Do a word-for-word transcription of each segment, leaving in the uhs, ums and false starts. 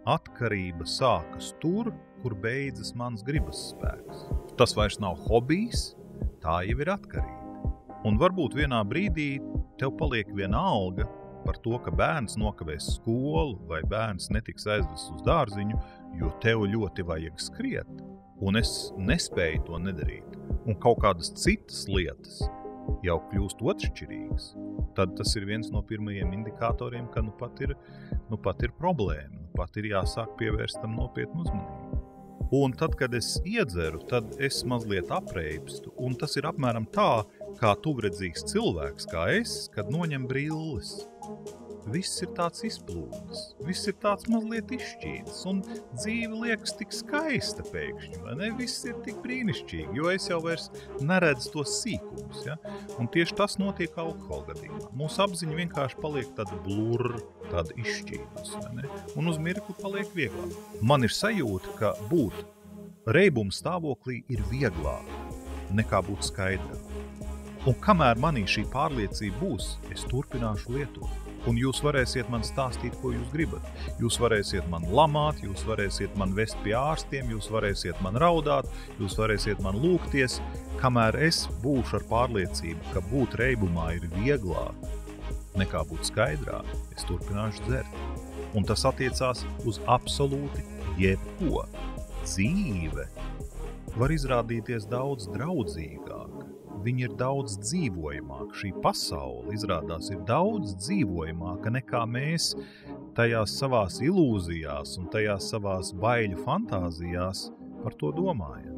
atkarība sākas tur, kur beidzas mans gribas spēks. Tas vairs nav hobijs, tā jau ir atkarība. Un varbūt vienā brīdī tev paliek viena alga par to, ka bērns nokavēs skolu vai bērns netiks aizvests uz dārziņu, jo tev ļoti vajag skriet. Un es nespēju to nedarīt. Un kaut kādas citas lietas jau kļūst otršķirīgas. Tad tas ir viens no pirmajiem indikatoriem, ka nu pat ir, nu pat ir problēma. Nu pat ir jāsāk pievērst tam nopietnu uzmanību. Un tad, kad es iedzeru, tad es mazliet apreibstu. Un tas ir apmēram tā, kā tuvredzīgs cilvēks, kā es, kad noņem brilles. Viss ir tāds izplūdes, viss ir tāds mazliet izšķīdis, un dzīve liekas tik skaista pēkšņi, vai ne? Viss ir tik brīnišķīgi, jo es jau vairs neredzu tos sīkumus, ja? Un tieši tas notiek alkohola gadījumā. Mūsu apziņa vienkārši paliek tāda blur, tāda izšķīdus, vai ne? Un uz mirkli paliek vieglāk. Man ir sajūta, ka būt reibuma stāvoklī ir vieglāk nekā būt skaidrāk. Un kamēr manī šī pārliecība būs, es turpināšu lietot. Un jūs varēsiet man stāstīt, ko jūs gribat. Jūs varēsiet man lamāt, jūs varēsiet man vest pie ārstiem, jūs varēsiet man raudāt, jūs varēsiet man lūgties. Kamēr es būšu ar pārliecību, ka būt reibumā ir vieglāk nekā būt skaidrāk, es turpināšu dzert. Un tas attiecās uz absolūti jebko. Dzīve var izrādīties daudz draudzīgāka. Viņa ir daudz dzīvojamāka. Šī pasaule izrādās ir daudz dzīvojamāka nekā mēs tajās savās ilūzijās un tajās savās baiļu fantāzijās par to domājam.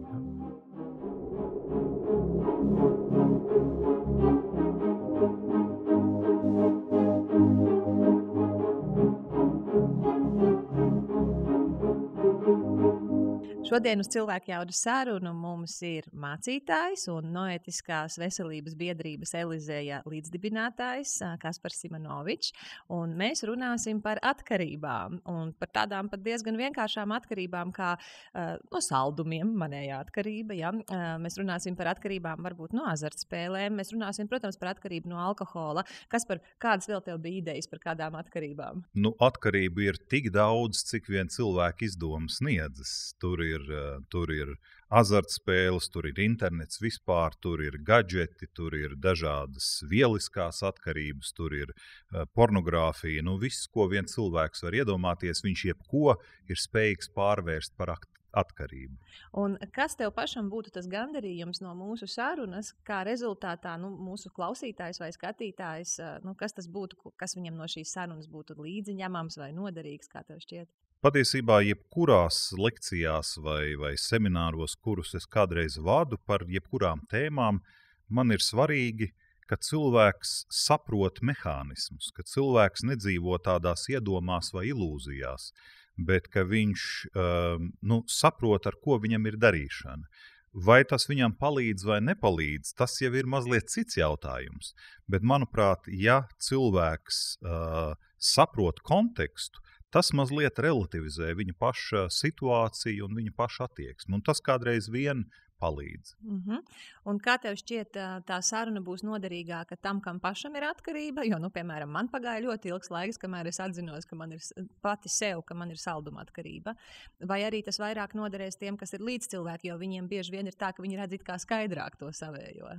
Šodien uz Cilvēku jaudas sarunu mums ir mācītājs un Noētiskās veselības biedrības Elizeja līdzdibinātājs Kaspars Simonovičs, un mēs runāsim par atkarībām, un par tādām pat diezgan vienkāršām atkarībām kā uh, no saldumiem, manējā atkarība, ja? uh, mēs runāsim par atkarībām varbūt no azartspēlēm, mēs runāsim, protams, par atkarību no alkohola. Kaspar, kādas vēl tev bija idejas par kādām atkarībām? Nu, atkarība ir tik daudz, cik vien cilvēku izdomas sniedzas. Tur ir Tur ir azartspēles, tur ir internets vispār, tur ir gadžeti, tur ir dažādas vieliskās atkarības, tur ir uh, pornogrāfija. Nu, viss, ko viens cilvēks var iedomāties, viņš jebko ir spējīgs pārvērst par atkarību. Un kas tev pašam būtu tas gandarījums no mūsu sarunas, kā rezultātā nu, mūsu klausītājs vai skatītājs, nu, kas tas būtu, kas viņam no šīs sarunas būtu līdziņamams vai noderīgs, kā tev šķiet? Patiesībā jebkurās lekcijās vai, vai semināros, kurus es kādreiz vadu par jebkurām tēmām, man ir svarīgi, ka cilvēks saprot mehānismus, ka cilvēks nedzīvo tādās iedomās vai ilūzijās, bet ka viņš uh, nu, saprot, ar ko viņam ir darīšana. Vai tas viņam palīdz vai nepalīdz, tas jau ir mazliet cits jautājums. Bet, manuprāt, ja cilvēks uh, saprot kontekstu, tas mazliet relativizē viņa paša situāciju un viņa paša attieksmi. Un tas kādreiz vien palīdz. Uh-huh. Un kā tev šķiet, tā saruna būs noderīgāka tam, kam pašam ir atkarība? Jo, nu, piemēram, man pagāja ļoti ilgs laiks, kamēr es atzinos, ka man ir pati sev, ka man ir salduma atkarība. Vai arī tas vairāk noderēs tiem, kas ir līdzcilvēki, jo viņiem bieži vien ir tā, ka viņi redz it kā skaidrāk to savējo?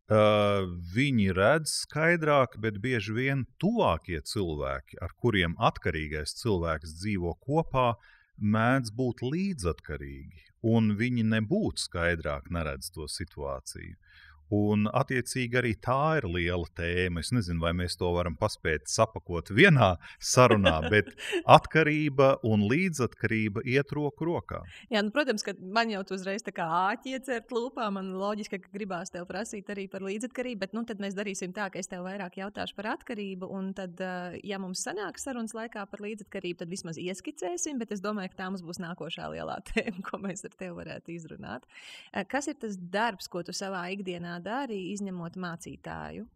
Uh, viņi redz skaidrāk, bet bieži vien tuvākie cilvēki, ar kuriem atkarīgais cilvēks dzīvo kopā, mēdz būt līdzatkarīgi, un viņi nebūtu skaidrāk neredz to situāciju. Un, attiecīgi, arī tā ir liela tēma. Es nezinu, vai mēs to varam paspēt sapakot vienā sarunā, bet atkarība un līdzatkarība iet roku rokā. Jā, nu, protams, ka man jau tu uzreiz tā kā āķi iecert lūpā, man loģiski, ka gribās tev prasīt arī par līdzatkarību, bet nu, tad mēs darīsim tā, ka es tev vairāk jautāšu par atkarību, un tad, ja mums sanāk sarunas laikā par līdzatkarību, tad vismaz ieskicēsim, bet es domāju, ka tā mums būs nākošā lielā tēma, ko mēs ar tevi varētu izrunāt. Kas ir tas darbs, ko tu savā ikdienā dari, izņemot mācītāju?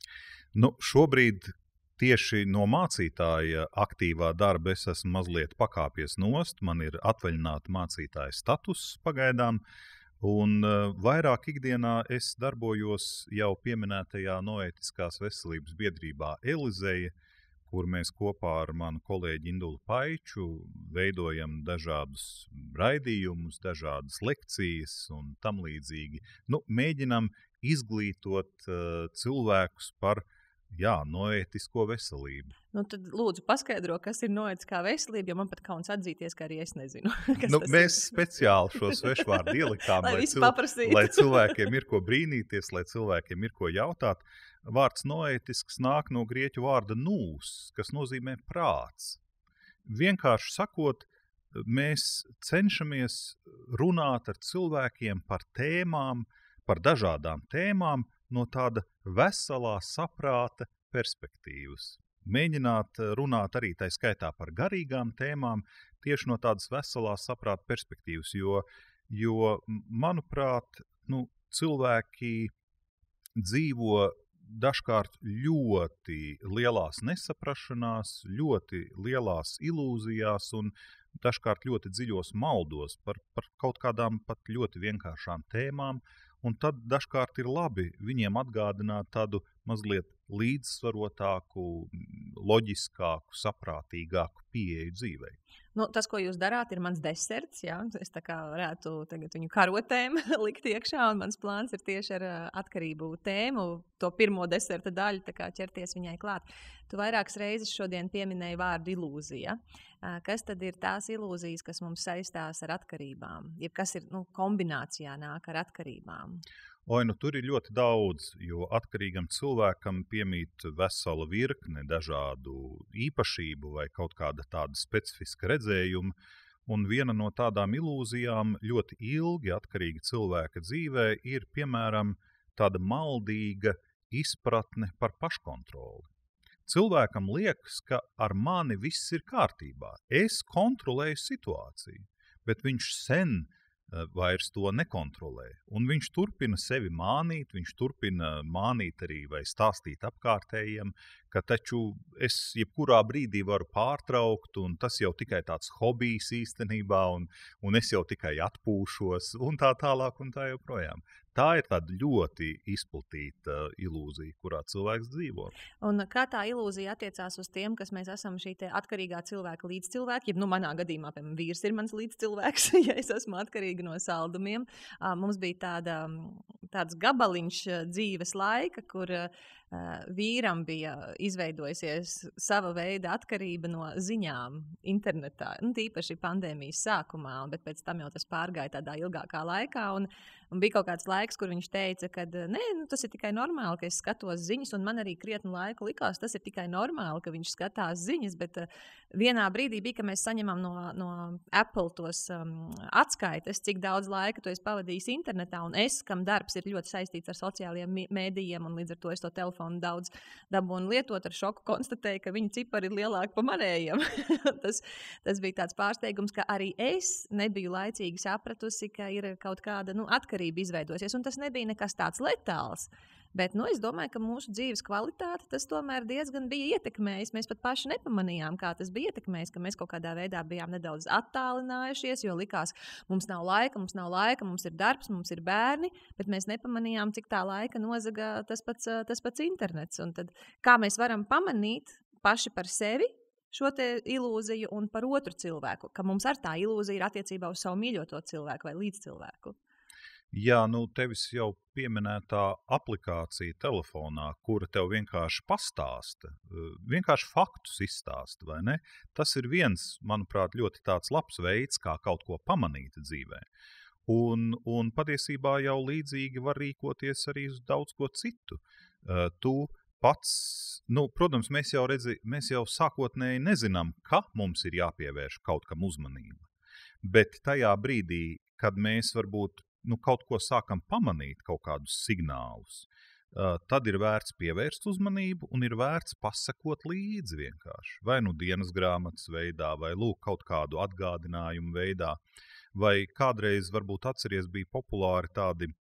Nu, šobrīd tieši no mācītāja aktīvā darba es esmu mazliet pakāpies nost. Man ir atvaļināta mācītāja status pagaidām, un uh, vairāk ikdienā es darbojos jau pieminētajā Noētiskās veselības biedrībā Elizeja, kur mēs kopā ar manu kolēģi Indulu Paiču veidojam dažādus raidījumus, dažādas lekcijas un tam līdzīgi. Nu, mēģinam izglītot uh, cilvēkus par jā, noētisko veselību. Nu, tad lūdzu paskaidro, kas ir noētiskā veselība, jo man pat kauns atzīties, ka arī es nezinu. Nu, mēs ir. speciāli šo svešvārdu ielikām, lai, lai, cil lai cilvēkiem ir ko brīnīties, lai cilvēkiem ir ko jautāt. Vārds noētisks nāk no grieķu vārda nous, kas nozīmē prāts. Vienkārši sakot, mēs cenšamies runāt ar cilvēkiem par tēmām, par dažādām tēmām no tāda veselā saprāta perspektīvas. Mēģināt runāt arī tai skaitā par garīgām tēmām tieši no tādas veselās saprāta perspektīvas, jo, jo manuprāt, nu, cilvēki dzīvo dažkārt ļoti lielās nesaprašanās, ļoti lielās ilūzijās un dažkārt ļoti dziļos maldos par, par kaut kādām pat ļoti vienkāršām tēmām. Un tad dažkārt ir labi viņiem atgādināt tādu mazliet līdzsvarotāku, loģiskāku, saprātīgāku pieeju dzīvei. Nu, tas, ko jūs darāt, ir mans deserts. Jā? Es tā kā varētu tagad viņu karotēm likt iekšā, un mans plāns ir tieši ar atkarību tēmu, to pirmo deserta daļu, tā kā ķerties viņai klāt. Tu vairākas reizes šodien pieminēji vārdu ilūzija. Kas tad ir tās ilūzijas, kas mums saistās ar atkarībām? Jeb kas ir nu, kombinācijā nāk ar atkarībām? Oi, nu tur ir ļoti daudz, jo atkarīgam cilvēkam piemīt vesela virkne dažādu īpašību vai kaut kāda tāda specifiska redzējuma, un viena no tādām ilūzijām ļoti ilgi atkarīga cilvēka dzīvē ir, piemēram, tāda maldīga izpratne par paškontroli. Cilvēkam liekas, ka ar mani viss ir kārtībā. Es kontrolēju situāciju, bet viņš sen vairs to nekontrolē. Un viņš turpina sevi mānīt, viņš turpina mānīt arī vai stāstīt apkārtējiem, ka taču es jebkurā brīdī varu pārtraukt, un tas jau tikai tāds hobijs īstenībā, un, un es jau tikai atpūšos, un tā tālāk, un tā joprojām. Tā ir tāda ļoti izplatīta ilūzija, kurā cilvēks dzīvo. Un kā tā ilūzija attiecās uz tiem, kas mēs esam šī te atkarīgā cilvēka līdzcilvēki? Ja, nu, manā gadījumā, piemēram, vīrs ir mans līdzcilvēks, ja es esmu atkarīga no saldumiem. Mums bija tāda, tāds gabaliņš dzīves laika, kur vīram bija izveidojusies sava veida atkarība no ziņām internetā, nu, tīpaši pandēmijas sākumā, bet pēc tam jau tas pārgāja tādā ilgākā laikā, un, un bija kaut kāds laiks, kur viņš teica, ka nē, nu, tas ir tikai normāli, ka es skatos ziņas, un man arī krietnu laiku likās, tas ir tikai normāli, ka viņš skatās ziņas, bet uh, vienā brīdī bija, ka mēs saņemam no, no Apple tos um, atskaites, cik daudz laika tu esi pavadījis internetā, un es, kam darbs ir ļoti saistīts ar sociālajiem mēdījiem, un līdz ar to es to telefonu daudz dabūnu lietot, ar šoku konstatēju, ka viņa cipari ir lielāki pa manējiem. tas, tas bija tāds pārsteigums, ka arī es nebiju laicīgi sapratusi, ka ir kaut kāda nu, atkarība izveidosies, un tas nebija nekas tāds letāls. Bet nu, es domāju, ka mūsu dzīves kvalitāte tas tomēr diezgan bija ietekmējis. Mēs pat paši nepamanījām, kā tas bija ietekmējis, ka mēs kaut kādā veidā bijām nedaudz attālinājušies, jo likās, mums nav laika, mums nav laika, mums ir darbs, mums ir bērni, bet mēs nepamanījām, cik tā laika nozaga tas pats, tas pats internets. Un tad, kā mēs varam pamanīt paši par sevi šo te ilūziju un par otru cilvēku, ka mums ar tā ilūzija ir attiecībā uz savu mīļoto cilvēku vai līdzcilvēku. Jā, nu tevis jau pieminētā aplikācija telefonā, kura tev vienkārši pastāsta, vienkārši faktus izstāsta, vai ne? Tas ir viens, manuprāt, ļoti tāds labs veids, kā kaut ko pamanīt dzīvē. Un, un patiesībā jau līdzīgi var rīkoties arī uz daudz ko citu. Tu pats, nu, protams, mēs jau, redzi, mēs jau sākotnēji nezinām, ka mums ir jāpievērš kaut kam uzmanība. Bet tajā brīdī, kad mēs varbūt nu, kaut ko sākam pamanīt, kaut kādus signālus, uh, tad ir vērts pievērst uzmanību un ir vērts pasakot līdzi vienkārši. Vai nu dienas grāmatas veidā, vai lūk kaut kādu atgādinājumu veidā, vai kādreiz varbūt atceries bija populāri tādi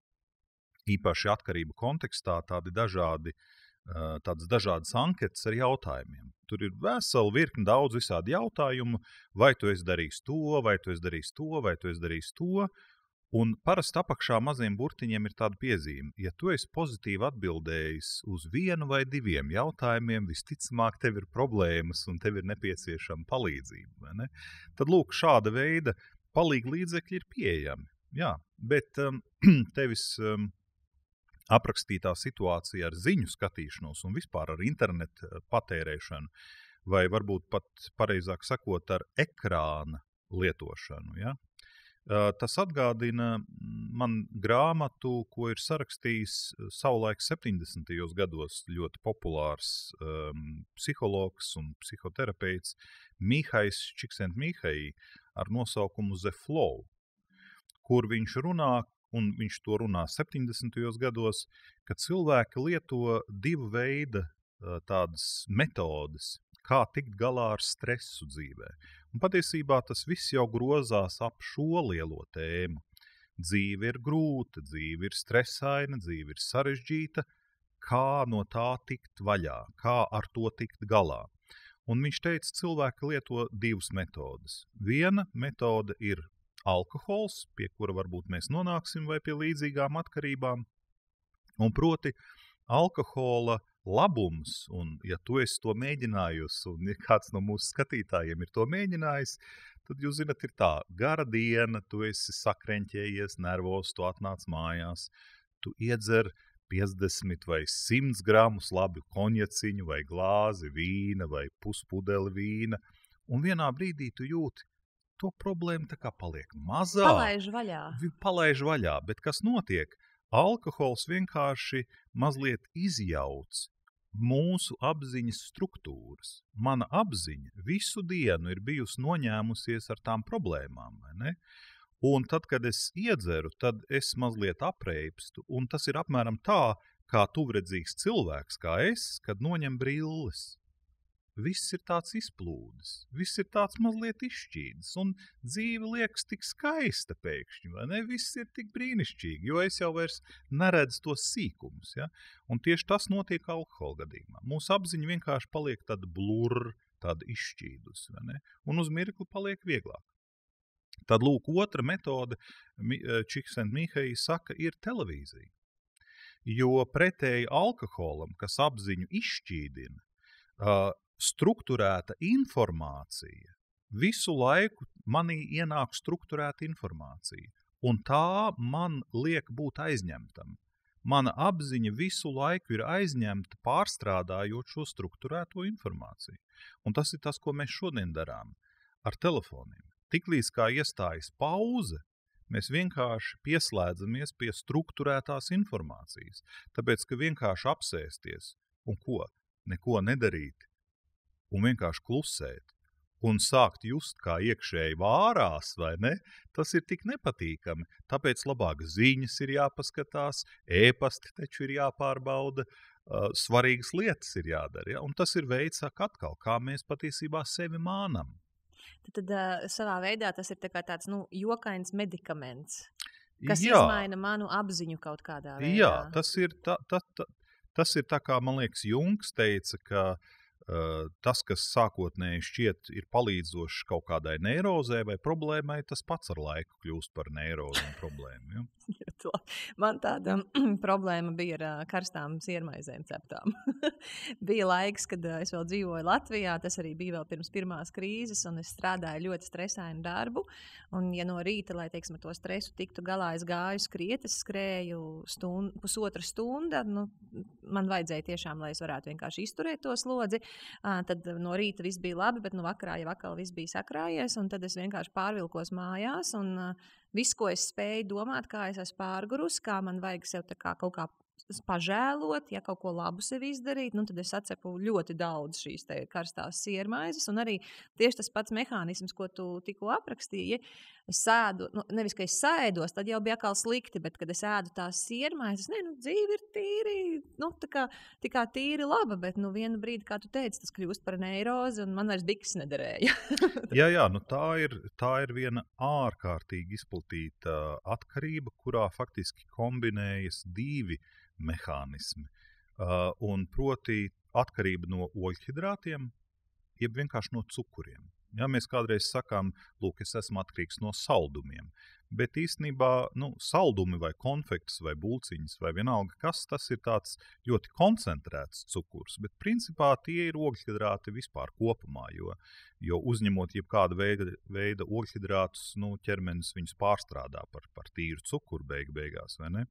īpaši atkarību kontekstā, tādi dažādi, uh, tādas dažādas anketas ar jautājumiem. Tur ir vesela virkni daudz visādi jautājumu, vai tu esi darījis to, vai tu esi darījis to, vai tu esi darījis to, Un parasti apakšā maziem burtiņiem ir tāda piezīme. Ja tu esi pozitīvi atbildējis uz vienu vai diviem jautājumiem, visticamāk tev ir problēmas un tev ir nepieciešama palīdzība. Vai ne? Tad lūk, šāda veida palīga līdzekļi ir pieejami. Jā, bet um, tevis um, aprakstītā situācija ar ziņu skatīšanos un vispār ar internetu patērēšanu, vai varbūt pat pareizāk sakot ar ekrāna lietošanu, ja? Tas atgādina man grāmatu, ko ir sarakstījis savulaik septiņdesmitajos gados ļoti populārs um, psihologs un psihoterapeits Mihais Csikszentmihalyi ar nosaukumu The Flow, kur viņš runā, un viņš to runā septiņdesmitajos gados, ka cilvēki lieto divu veidu uh, tādas metodes, kā tikt galā ar stresu dzīvē. Un patiesībā tas viss jau grozās ap šo lielo tēmu. Dzīve ir grūta, dzīve ir stresaina, dzīve ir sarežģīta, kā no tā tikt vaļā, kā ar to tikt galā. Un viņš teica, cilvēki lieto divas metodes. Viena metode ir alkohols, pie kura varbūt mēs nonāksim vai pie līdzīgām atkarībām, un proti alkohola labums, un ja tu esi to mēģinājusi, un ja kāds no mūsu skatītājiem ir to mēģinājis, tad jūs zinat, ir tā, gara diena, tu esi sakreņķējies, nervos, tu atnāc mājās, tu iedzer piecdesmit vai simt gramus labi konjaciņu vai glāzi vīna vai puspudeli vīna, un vienā brīdī tu jūti, to problēma tā kā paliek mazāk. Palaiž vaļā. Palaiž vaļā, bet kas notiek? Alkohols vienkārši mazliet izjauc mūsu apziņas struktūras. Mana apziņa visu dienu ir bijusi noņēmusies ar tām problēmām, vai ne? Un tad, kad es iedzeru, tad es mazliet apreipstu, un tas ir apmēram tā, kā tuvredzīgs cilvēks, kā es, kad noņem brilles. Viss ir tāds izplūdes, viss ir tāds mazliet izšķīdis, un dzīve liekas tik skaista pēkšņi, vai ne? Viss ir tik brīnišķīgi, jo es jau vairs neredzu tos sīkumus, ja? Un tieši tas notiek alkohola gadījumā. Mūsu apziņa vienkārši paliek tāda blurr, tāda izšķīdus, vai ne? Un uz mirkli paliek vieglāk. Tad lūk, otra metode, Csikszentmihalyi saka, ir televīzija. Jo pretēji alkoholam, kas apziņu izšķīdina, uh, strukturēta informācija, visu laiku manī ienāk strukturēta informācija, un tā man liek būt aizņemtam. Mana apziņa visu laiku ir aizņemta pārstrādājot šo strukturēto informāciju. Un tas ir tas, ko mēs šodien darām ar telefoniem. Tiklīdz kā iestājas pauze, mēs vienkārši pieslēdzamies pie strukturētās informācijas, tāpēc, ka vienkārši apsēsties un ko? Neko nedarīt, un vienkārši klusēt, un sākt just, kā iekšēji vārās, vai ne? Tas ir tik nepatīkami, tāpēc labāk ziņas ir jāpaskatās, ēpasti taču ir jāpārbauda, uh, svarīgas lietas ir jādara, ja? Un tas ir veids, saka atkal, kā mēs patiesībā sevi mānam. Tad, tad uh, savā veidā tas ir tā kā tāds, nu, jokains medikaments, kas Jā. izmaina manu apziņu kaut kādā veidā. Jā, tas ir, tā, tā, tā, tas ir tā kā, man liekas, Jungs teica, ka uh, tas, kas sākotnēji šķiet ir palīdzošs kaut kādai neirozē vai problēmai, tas pats ar laiku kļūst par neirozi un problēmu. Ja? Man tāda problēma bija ar uh, karstām siermaizēm ceptām. Bija laiks, kad uh, es vēl dzīvoju Latvijā, tas arī bija vēl pirms pirmās krīzes, un es strādāju ļoti stresainu darbu. Un, ja no rīta, lai teiksim, to stresu tiktu galā, es gāju skriet, es skrēju stund, pusotra stunda, nu, man vajadzēja tiešām, lai es varētu vienkārši izturēt to slodzi. Uh, tad no rīta viss bija labi, bet no vakarā jau atkal viss bija sakrājies, un tad es vienkārši pārvilkos mājās, un uh, viss, ko es spēju domāt, kā es esmu pārgurus, kā man vajag sev tā kā kaut kā pažēlot, ja kaut ko labu sev izdarīt, nu tad es atcepu ļoti daudz šīs te karstās siermaizes, un arī tieši tas pats mehānisms, ko tu tikko aprakstīji, es sēdu, nu, nevis, ka es sēdos, tad jau bija atkal slikti, bet kad es ēdu tās siermaizes, ne, nu, dzīve ir tīri, nu, tā kā, tā kā tīri laba, bet, nu, vienu brīdi, kā tu teici, tas kļūst par neirozi, un man vairs biks nederēja. jā, jā, nu tā ir, tā ir viena ārkārtīgi izplatīta atkarība, kurā faktiski kombinējas divi mehānismi. Uh, un proti atkarība no oļhidrātiem, jeb vienkārši no cukuriem. Ja, mēs kādreiz sakām, lūk, es esmu atkarīgs no saldumiem. Bet īstenībā nu, saldumi vai konfektes vai bulciņas vai vienalga, kas tas ir tāds ļoti koncentrēts cukurs. Bet principā tie ir ogļhidrāti vispār kopumā, jo, jo uzņemot jebkāda veida, veida ogļhidrātus, nu, ķermenis viņus pārstrādā par, par tīru cukuru beig beigās, vai ne?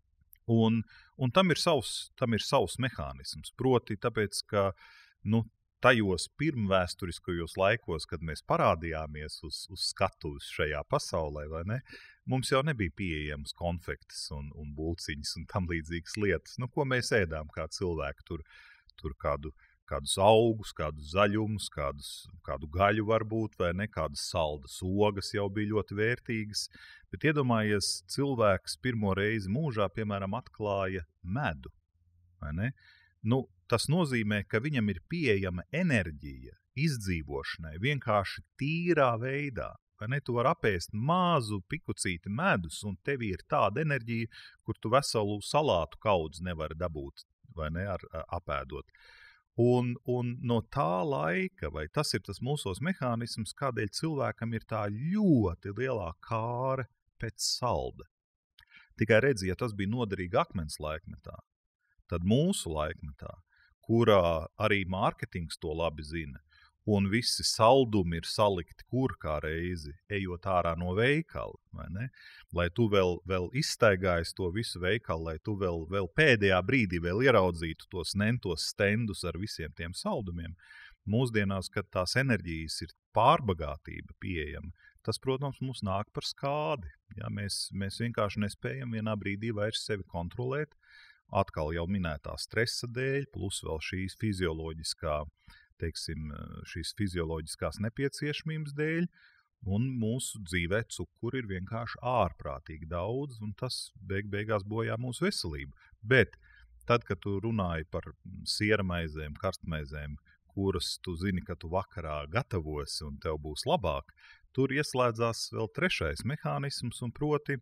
Un, un tam ir savs, tam ir savs mehānisms, proti tāpēc, ka, nu, tajos pirmvēsturiskajos laikos, kad mēs parādījāmies uz, uz skatuves šajā pasaulē, vai ne, mums jau nebija pieejams konfektes un, un bulciņas un tam līdzīgas lietas. Nu, ko mēs ēdām kā cilvēki, tur, tur kādu, kādus augus, kādus zaļumus, kādus, kādu gaļu varbūt, vai ne, kādas saldas ogas jau bija ļoti vērtīgas. Bet iedomājies, cilvēks pirmo reizi mūžā, piemēram, atklāja medu, vai ne? Nu, tas nozīmē, ka viņam ir pieejama enerģija izdzīvošanai vienkārši tīrā veidā. Vai ne? Tu vari apēst mazu pikucīti medus, un tev ir tāda enerģija, kur tu veselu salātu kaudzi nevari dabūt, vai ne, ar, ar apēdot. Un, un no tā laika, vai tas ir tas mūsos mehānisms, kādēļ cilvēkam ir tā ļoti lielā kāre pēc salda. Tikai redzi, ja tas bija noderīgi akmens laikmetā, tad mūsu laikmetā, kurā arī mārketings to labi zina, un visi saldumi ir salikti kur kā reizi, ejot ārā no veikala, vai ne? Lai tu vēl, vēl izstaigājies to visu veikalu, lai tu vēl, vēl pēdējā brīdī vēl ieraudzītu tos nentos stendus ar visiem tiem saldumiem. Mūsdienās, kad tās enerģijas ir pārbagātība pieejama, tas, protams, mums nāk par skādi. Ja, mēs, mēs vienkārši nespējam vienā brīdī vairs sevi kontrolēt, atkal jau minētā stresa dēļ, plus vēl šīs fizioloģiskā, teiksim, šīs fizioloģiskās nepieciešamības dēļ, un mūsu dzīvē cukuri ir vienkārši ārprātīgi daudz, un tas beig beigās bojā mūsu veselību. Bet tad, kad tu runāji par sieramaizēm, karstmaizēm, kuras tu zini, ka tu vakarā gatavosi un tev būs labāk, tur ieslēdzās vēl trešais mehānisms, un proti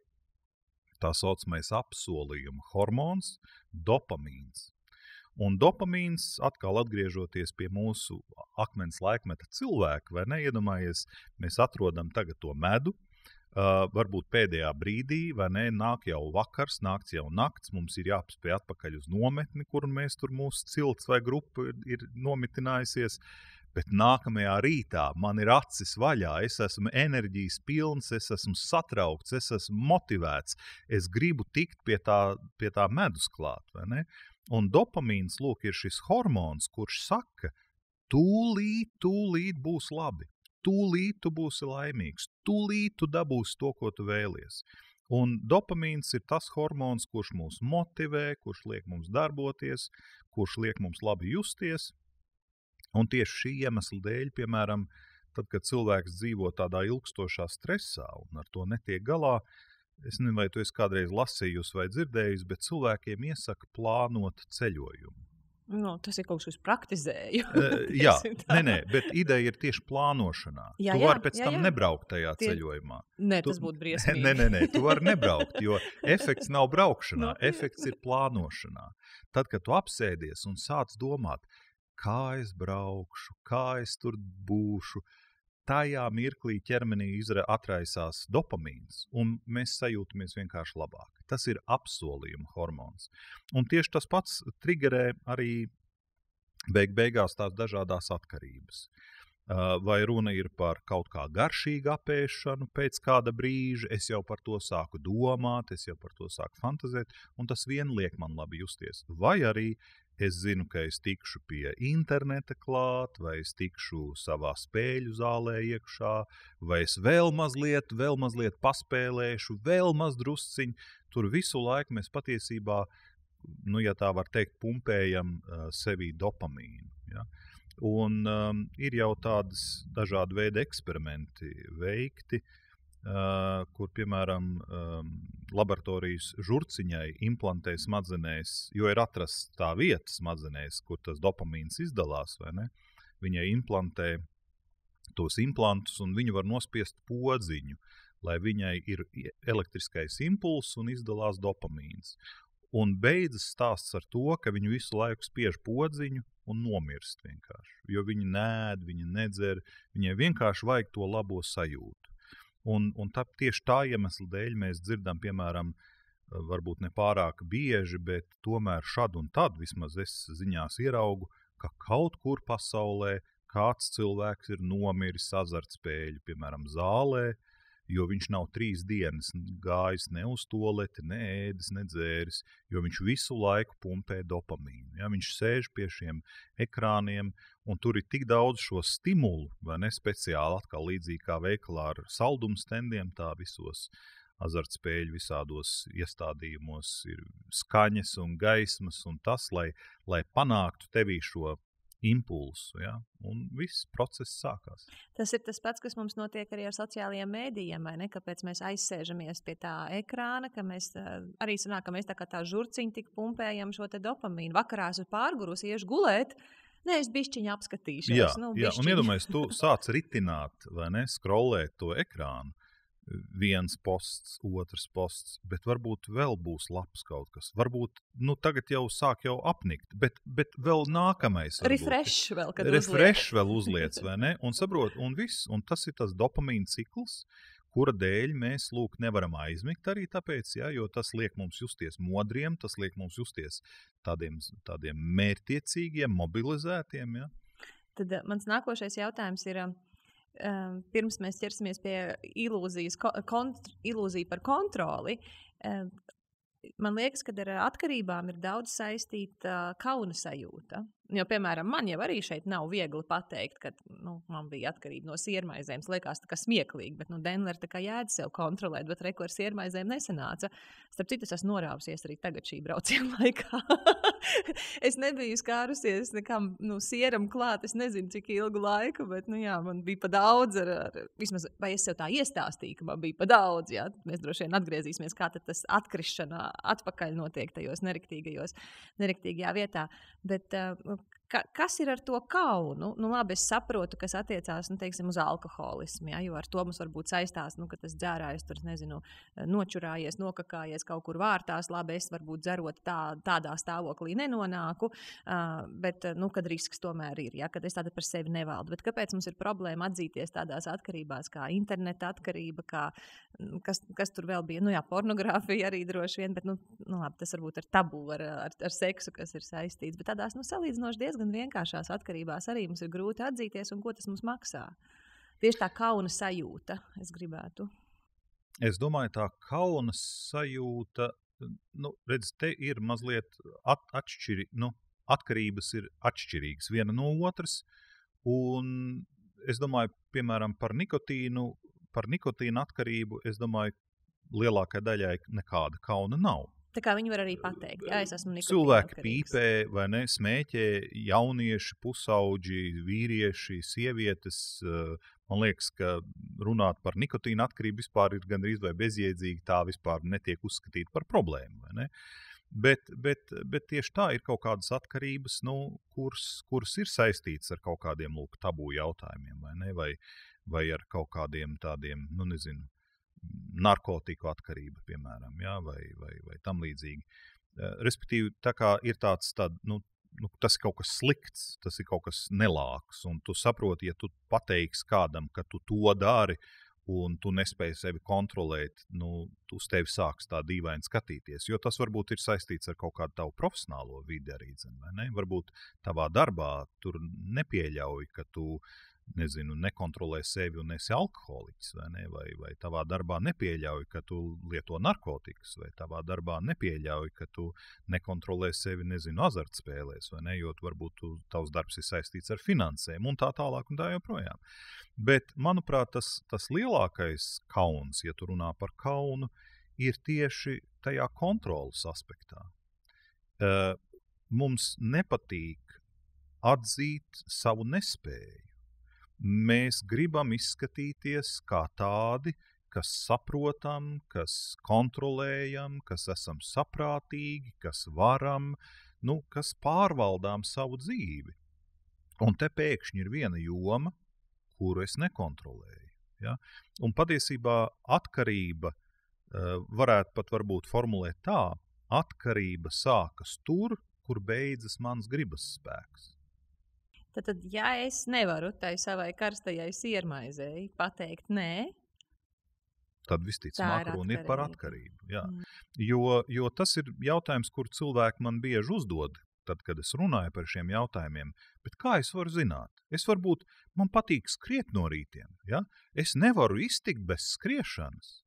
tā saucamais apsolījuma hormons, dopamīns. Un dopamīns, atkal atgriežoties pie mūsu akmens laikmeta cilvēka, vai neiedomājies, mēs atrodam tagad to medu, uh, varbūt pēdējā brīdī, vai ne, nāk jau vakars, nāks jau nakts, mums ir jāpaspēj atpakaļ uz nometni, kur mēs tur mūsu cilts vai grupa ir, ir nomitinājusies, bet nākamajā rītā man ir acis vaļā, es esmu enerģijas pilns, es esmu satraukts, es esmu motivēts, es gribu tikt pie tā, pie tā medus klāt, vai ne? Un dopamīns, lūk, ir šis hormons, kurš saka, tūlīt, tūlīt būs labi, tūlīt tu būsi laimīgs, tūlīt tu dabūsi to, ko tu vēlies. Un dopamīns ir tas hormons, kurš mūs motivē, kurš liek mums darboties, kurš liek mums labi justies. Un tieši šī iemesla dēļ, piemēram, tad, kad cilvēks dzīvo tādā ilgstošā stresā un ar to netiek galā, es nezinu, vai tu esi kādreiz lasījusi vai dzirdējusi, bet cilvēkiem iesaka plānot ceļojumu. Nu, tas ir kaut kas, ko es praktizēju. uh, jā, nē, nē, bet ideja ir tieši plānošanā. Jā, tu jā, vari pēc jā, tam jā. nebraukt tajā Tie... ceļojumā. Nē, Tu- tas būtu briesmīgi. Nē, nē, nē, tu vari nebraukt, jo efekts nav braukšanā, Nopietni. efekts ir plānošanā. Tad, kad tu apsēdies un sāc domāt, kā es braukšu, kā es tur būšu, tajā mirklī ķermenī izra, atraisās dopamīns, un mēs sajūtamies vienkārši labāk. Tas ir apsolījuma hormons. Un tieši tas pats triggerē arī beig beigās tās dažādās atkarības. Uh, vai runa ir par kaut kā garšīgu apēšanu pēc kāda brīža, es jau par to sāku domāt, es jau par to sāku fantazēt, un tas vien liek man labi justies. Vai arī es zinu, ka es tikšu pie interneta klāt, vai es tikšu savā spēļu zālē iekšā, vai es vēl mazliet, vēl mazliet paspēlēšu, vēl maz drusciņ. Tur visu laiku mēs patiesībā, nu, ja tā var teikt, pumpējam uh, sevī dopamīnu. Ja? Un um, ir jau tādas dažādi veidi eksperimenti veikti, uh, kur, piemēram, um, laboratorijas žurciņai implantē smadzenēs, jo ir atrasts tā vieta smadzenēs, kur tas dopamīns izdalās, vai ne? Viņai implantē tos implantus, un viņi var nospiest podziņu, lai viņai ir elektriskais impulss un izdalās dopamīns. un beidzas stāsts ar to, ka viņi visu laiku spiež podziņu un nomirst vienkārši. Jo viņi nēd, viņi nedzer, viņai vienkārši vajag to labo sajūtu. Un, un tā, tieši tā iemesla dēļ mēs dzirdam, piemēram, varbūt ne pārāk bieži, bet tomēr šad un tad vismaz es ziņās ieraugu, ka kaut kur pasaulē kāds cilvēks ir nomiris azartspēļu, piemēram, zālē, jo viņš nav trīs dienas gājis ne uz toleti, ne ēdis, ne dzēris, jo viņš visu laiku pumpē dopamīnu. Ja? Viņš sēž pie šiem ekrāniem, un tur ir tik daudz šo stimulu, vai ne, speciāli atkal līdzīgi kā veikalā ar saldumu stendiem, tā visos azartspēļu visādos iestādījumos ir skaņas un gaismas un tas, lai, lai panāktu tevī šo impulsu, ja? Un viss process sākās. Tas ir tas pats, kas mums notiek arī ar sociālajiem mēdījiem, vai ne? Kāpēc mēs aizsēžamies pie tā ekrāna, ka mēs arī sanāk, ka mēs tā kā tā žurciņi tik pumpējam šo te dopamīnu. Vakarā esmu pārgurusi, iešu gulēt, ne, es bišķiņu apskatīšos. Jā, nu, jā. Un iedomājies, tu sāc ritināt, vai ne, scrollēt to ekrānu. Viens posts, otrs posts, bet varbūt vēl būs labs kaut kas. Varbūt, nu, tagad jau sāk jau apnikt, bet, bet vēl nākamais. Varbūt. Refresh vēl, kad Refresh uzliek. vēl uzliec, vai ne? Un saprot, un viss, un tas ir tas dopamīna cikls, kura dēļ mēs, lūk, nevaram aizmigt arī tāpēc, ja, jo tas liek mums justies modriem, tas liek mums justies tādiem, tādiem mērķtiecīgiem, mobilizētiem, ja. Tad mans nākošais jautājums ir, Um, pirms mēs ķersimies pie ilūzijas, kont, ilūzija par kontroli, um, man liekas, ka ar atkarībām ir daudz saistīta uh, kauna sajūta. Jo, piemēram, man jau arī šeit nav viegli pateikt, ka nu, man bija atkarība no siermaizēm. Tas liekas tā kā smieklīgi, bet nu, Denler tā kā jēdz sev kontrolēt, bet reku ar siermaizēm nesanāca. Starp citu, es esmu norāvusies arī tagad šī brauciena laikā. Es nebiju skārusies nekam nu, sieram klāt, es nezinu, cik ilgu laiku, bet nu, jā, man bija pa daudz, ar, ar, vismaz, vai es sev tā iestāstīju, ka man bija pa daudz. Jā. Mēs droši vien atgriezīsimies, kā tad tas atkrišana atpakaļ notiek tajos nerektīgajos, nerektīgajā vietā. Bet, uh, Ka, kas ir ar to kaunu? Nu, labi, es saprotu, kas attiecās, nu, teiksim, uz alkoholismu, ja, jo ar to mums varbūt saistās, nu, ka tas dzērājs tur, nezinu, nočurājies, nokakājies kaut kur vārtās, labi, es varbūt dzerot tā, tādā stāvoklī nenonāku, uh, bet, nu, kad risks tomēr ir, ja, kad es tāda par sevi nevaldu. Bet kāpēc mums ir problēma atzīties tādās atkarībās kā interneta atkarība, kā, kas, kas tur vēl bija, nu jā, pornogrāfija arī droši vien, bet, nu, nu labi, tas varbūt ar tabu, ar, ar, ar seksu, kas ir saistīts, bet tādās, nu, salīdzinoši diezgan gan vienkāršās atkarībās arī mums ir grūti atzīties un ko tas mums maksā. Tieši tā kauna sajūta, es gribētu. Es domāju, tā kauna sajūta, nu, redz, te ir mazliet at, atšķiri, nu, atkarības ir atšķirīgas viena no otras, un es domāju, piemēram, par nikotīnu, par nikotīnu atkarību, es domāju, lielākai daļai nekāda kauna nav. Tā kā viņi var arī pateikt, jā, es esmu nikotīna Cilvēki atkarīgs. pīpē, vai ne, smēķē, jaunieši, pusauģi, vīrieši, sievietes. Man liekas, ka runāt par nikotīna atkarību vispār ir gandrīz vai bezjēdzīgi, tā vispār netiek uzskatīta par problēmu, vai ne? Bet, bet, bet tieši tā ir kaut kādas atkarības, nu, kuras, kuras ir saistītas ar kaut kādiem, lūk, tabū jautājumiem, vai ne, vai, vai ar kaut kādiem tādiem, nu, nezinu, narkotiku atkarība, piemēram, jā, vai, vai, vai tam līdzīgi. Respektīvi, tā kā ir tāds, tād, nu, nu, tas ir kaut kas slikts, tas ir kaut kas nelāks, un tu saproti, ja tu pateiksi kādam, ka tu to dari, un tu nespēji sevi kontrolēt, nu, tu uz tevi sāks tā dīvaini skatīties, jo tas varbūt ir saistīts ar kaut kādu tavu profesionālo vidi arī, vai ne? Varbūt tavā darbā tur nepieļauj, ka tu nezinu, nekontrolē sevi un esi alkoholiķis, vai ne, vai, vai tavā darbā nepieļauj, ka tu lieto narkotikas, vai tavā darbā nepieļauj, ka tu nekontrolē sevi, nezinu, azartspēlēs, vai ne, jo varbūt tu, tavs darbs ir saistīts ar finansēm un tā tālāk un tā joprojām. Bet, manuprāt, tas, tas lielākais kauns, ja tu runā par kaunu, ir tieši tajā kontrolas aspektā. Uh, mums nepatīk atzīt savu nespēju. Mēs gribam izskatīties kā tādi, kas saprotam, kas kontrolējam, kas esam saprātīgi, kas varam, nu, kas pārvaldām savu dzīvi. Un te pēkšņi ir viena joma, kuru es nekontrolēju. Ja? Un patiesībā atkarība uh, varētu pat varbūt formulēt tā, atkarība sākas tur, kur beidzas mans gribas spēks. Tad, tad ja es nevaru tai savai karstajai siermaizei pateikt nē, tad visticamāk runa ir par atkarību. Jā. Mm. Jo, jo tas ir jautājums, kur cilvēki man bieži uzdod, tad, kad es runāju par šiem jautājumiem. Bet kā es varu zināt? Es varbūt, man patīk skriet no rītiem. Ja? Es nevaru iztikt bez skriešanas.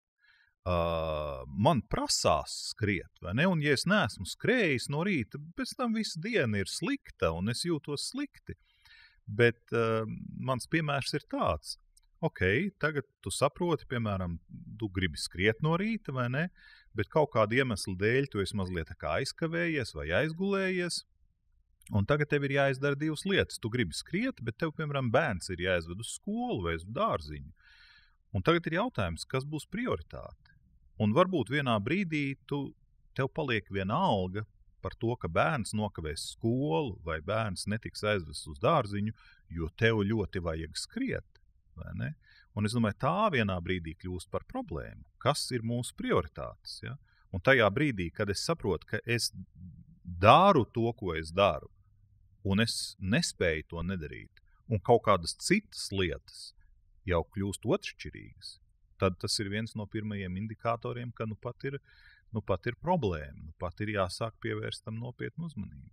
Uh, man prasās skriet, vai ne? Un ja es neesmu skrējis no rīta, pēc tam visa diena ir slikta un es jūtos slikti. Bet uh, mans piemērs ir tāds. Ok, tagad tu saproti, piemēram, tu gribi skriet no rīta, vai ne? Bet kaut kādu iemeslu dēļ tu esi mazliet kā aizkavējies vai aizgulējies. Un tagad tev ir jāizdara divas lietas. Tu gribi skriet, bet tev, piemēram, bērns ir jāizved uz skolu vai uz dārziņu. Un tagad ir jautājums, kas būs prioritāte? Un varbūt vienā brīdī tu, tev paliek viena alga par to, ka bērns nokavēs skolu vai bērns netiks aizvests uz dārziņu, jo tev ļoti vajag skriet. Vai ne? Un es domāju, tā vienā brīdī kļūst par problēmu. Kas ir mūsu prioritātes? Ja? Un tajā brīdī, kad es saprotu, ka es daru to, ko es daru, un es nespēju to nedarīt, un kaut kādas citas lietas jau kļūst otršķirīgas, tad tas ir viens no pirmajiem indikatoriem, ka nu pat ir, nu pat ir problēma, nu pat ir jāsāk pievērst tam nopietnu uzmanību.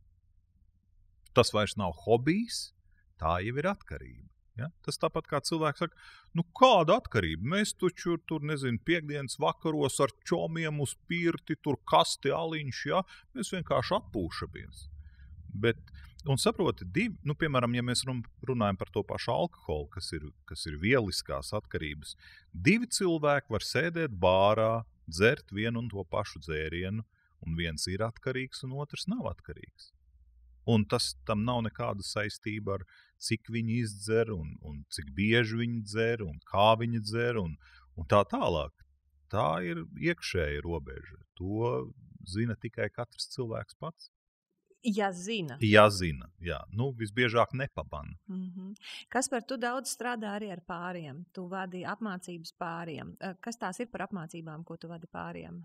Tas vairs nav hobijs, tā jau ir atkarība. Ja? Tas tāpat kā cilvēks saka, nu kāda atkarība? Mēs taču tur, nezinu, piekdienas vakaros ar čomiem uz pirti, tur kasti aliņš, ja? Mēs vienkārši atpūšamies. Bet, un saproti, divi, nu, piemēram, ja mēs runājam par to pašu alkoholu, kas ir, kas ir vieliskās atkarības, divi cilvēki var sēdēt bārā, dzert vienu un to pašu dzērienu, un viens ir atkarīgs un otrs nav atkarīgs. Un tas tam nav nekāda saistība ar cik viņi izdzer un, un cik bieži viņi dzer un kā viņi dzer un, un tā tālāk. Tā ir iekšēja robeža. To zina tikai katrs cilvēks pats. Ja zina. Ja zina, jā. Nu, visbiežāk nepabana. Mm-hmm. Kas par tu daudz strādā arī ar pāriem? Tu vadi apmācības pāriem. Kas tās ir par apmācībām, ko tu vadi pāriem?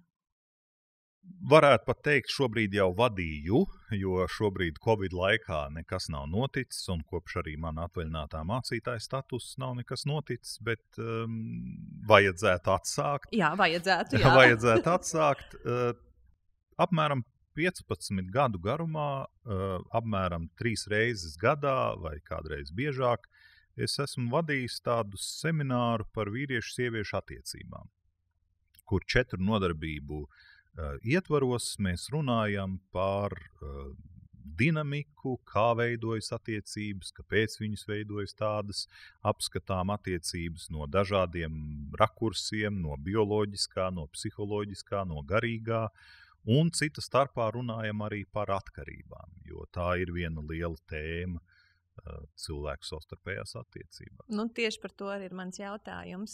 Varētu pat teikt, šobrīd jau vadīju, jo šobrīd Covid laikā nekas nav noticis, un kopš arī man atvaļinātā mācītāja status nav nekas noticis, bet um, vajadzētu atsākt. Jā, vajadzētu, jā. vajadzētu atsākt. Uh, apmēram piecpadsmit gadu garumā, uh, apmēram trīs reizes gadā vai kādreiz biežāk, es esmu vadījis tādu semināru par vīriešu sieviešu attiecībām, kur četru nodarbību uh, ietvaros mēs runājam par uh, dinamiku, kā veidojas attiecības, kāpēc viņas veidojas tādas, apskatām attiecības no dažādiem rakursiem, no bioloģiskā, no psiholoģiskā, no garīgā. Un cita starpā runājam arī par atkarībām, jo tā ir viena liela tēma uh, cilvēku savstarpējās attiecībās. Nu, tieši par to arī ir mans jautājums.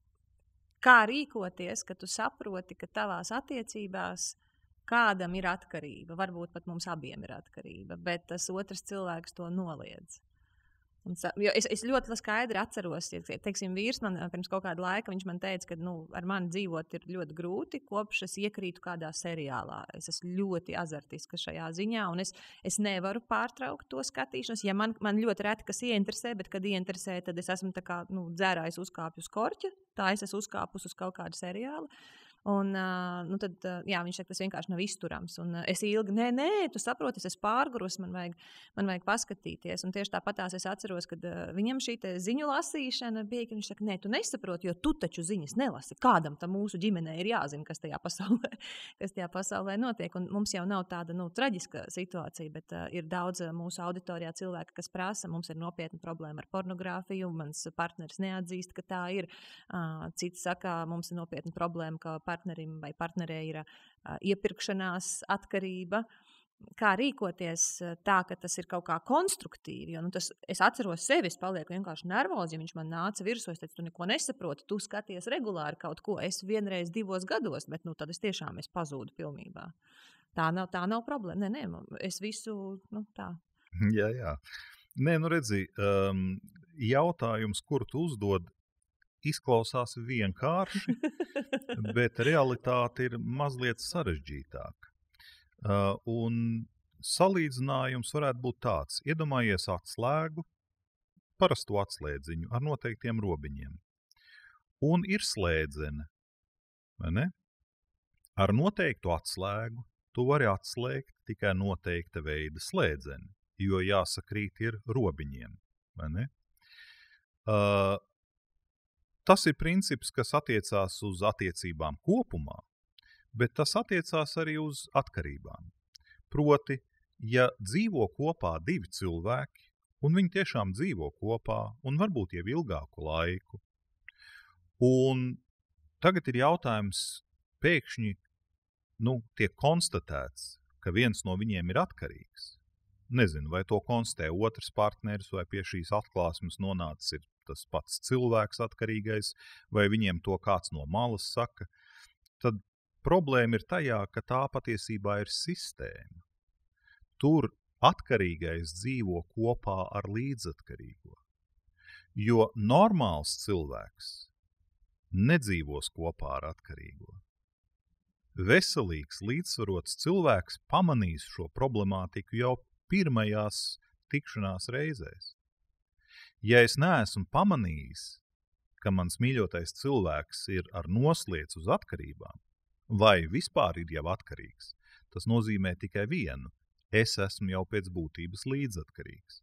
Kā rīkoties, ka tu saproti, ka tavās attiecībās kādam ir atkarība? Varbūt pat mums abiem ir atkarība, bet tas otrs cilvēks to noliedz. Un, jo es, es ļoti skaidri atceros, ja teiksim, vīrs man pirms kaut kāda laika, viņš man teica, ka nu, ar mani dzīvot ir ļoti grūti, kopš es iekrītu kādā seriālā. Es esmu ļoti azartiska šajā ziņā, un es, es nevaru pārtraukt to skatīšanos. Ja man, man ļoti reti kas ieinteresē, bet kad ieinteresē, tad es esmu tā kā nu, dzērājis uzkāpju uz korķa, tā es esmu uzkāpus uz kaut kādu seriālu. Un, uh, nu tad, uh, jā, viņš saka, tas vienkārši nav izturams. Un uh, es ilgi, nē, nē, tu saproti, es esmu pārgurus, man vajag, man vajag paskatīties. Un tieši tāpatās es atceros, kad uh, viņam šī ziņu lasīšana bija, ka viņš saka, nē, tu nesaproti, jo tu taču ziņas nelasi. Kādam tam mūsu ģimenē ir jāzina, kas tajā pasaulē, kas tajā pasaulē notiek. Un mums jau nav tāda, nu, traģiska situācija, bet uh, ir daudz uh, mūsu auditorijā cilvēki, kas prasa, mums ir nopietna problēma ar pornogrāfiju, mans partneris neatzīst, ka tā ir. Uh, citi saka, mums ir nopietna problēma, ka partnerim vai partnerē ir uh, iepirkšanās atkarība. Kā rīkoties uh, tā, ka tas ir kaut kā konstruktīvi? Jo, nu, tas, es atceros sevi, es palieku vienkārši nervozi, ja viņš man nāca virsū, es teicu, tu neko nesaproti, tu skaties regulāri kaut ko, es vienreiz divos gados, bet nu, tad es tiešām es pazūdu pilnībā. Tā nav, tā nav problēma. Nē, nē, es visu, nu, tā. Jā, jā. Nē, nu redzi, um, jautājums, kur tu uzdod, izklausās vienkārši, bet realitāte ir mazliet sarežģītāka. Uh, un salīdzinājums varētu būt tāds. Iedomājies atslēgu, parastu atslēdziņu ar noteiktiem robiņiem. Un ir slēdzene, vai ne? Ar noteiktu atslēgu tu vari atslēgt tikai noteikta veida slēdzeni, jo jāsakrīt ir robiņiem, vai ne? Uh, tas ir princips, kas attiecās uz attiecībām kopumā, bet tas attiecās arī uz atkarībām. Proti, ja dzīvo kopā divi cilvēki, un viņi tiešām dzīvo kopā, un varbūt jau ilgāku laiku, un tagad ir jautājums pēkšņi, nu, tiek konstatēts, ka viens no viņiem ir atkarīgs. Nezinu, vai to konstatē otrs partneris, vai pie šīs atklāsmes nonācis ir tas pats cilvēks atkarīgais, vai viņiem to kāds no malas saka, tad problēma ir tajā, ka tā patiesībā ir sistēma. Tur atkarīgais dzīvo kopā ar līdzatkarīgo. Jo normāls cilvēks nedzīvos kopā ar atkarīgo. Veselīgs, līdzsvarots cilvēks pamanīs šo problemātiku jau pirmajās tikšanās reizēs. Ja es neesmu pamanījis, ka mans mīļotais cilvēks ir ar noslēdz uz atkarībām, vai vispār ir jau atkarīgs, tas nozīmē tikai vienu. Es esmu jau pēc būtības līdzatkarīgs.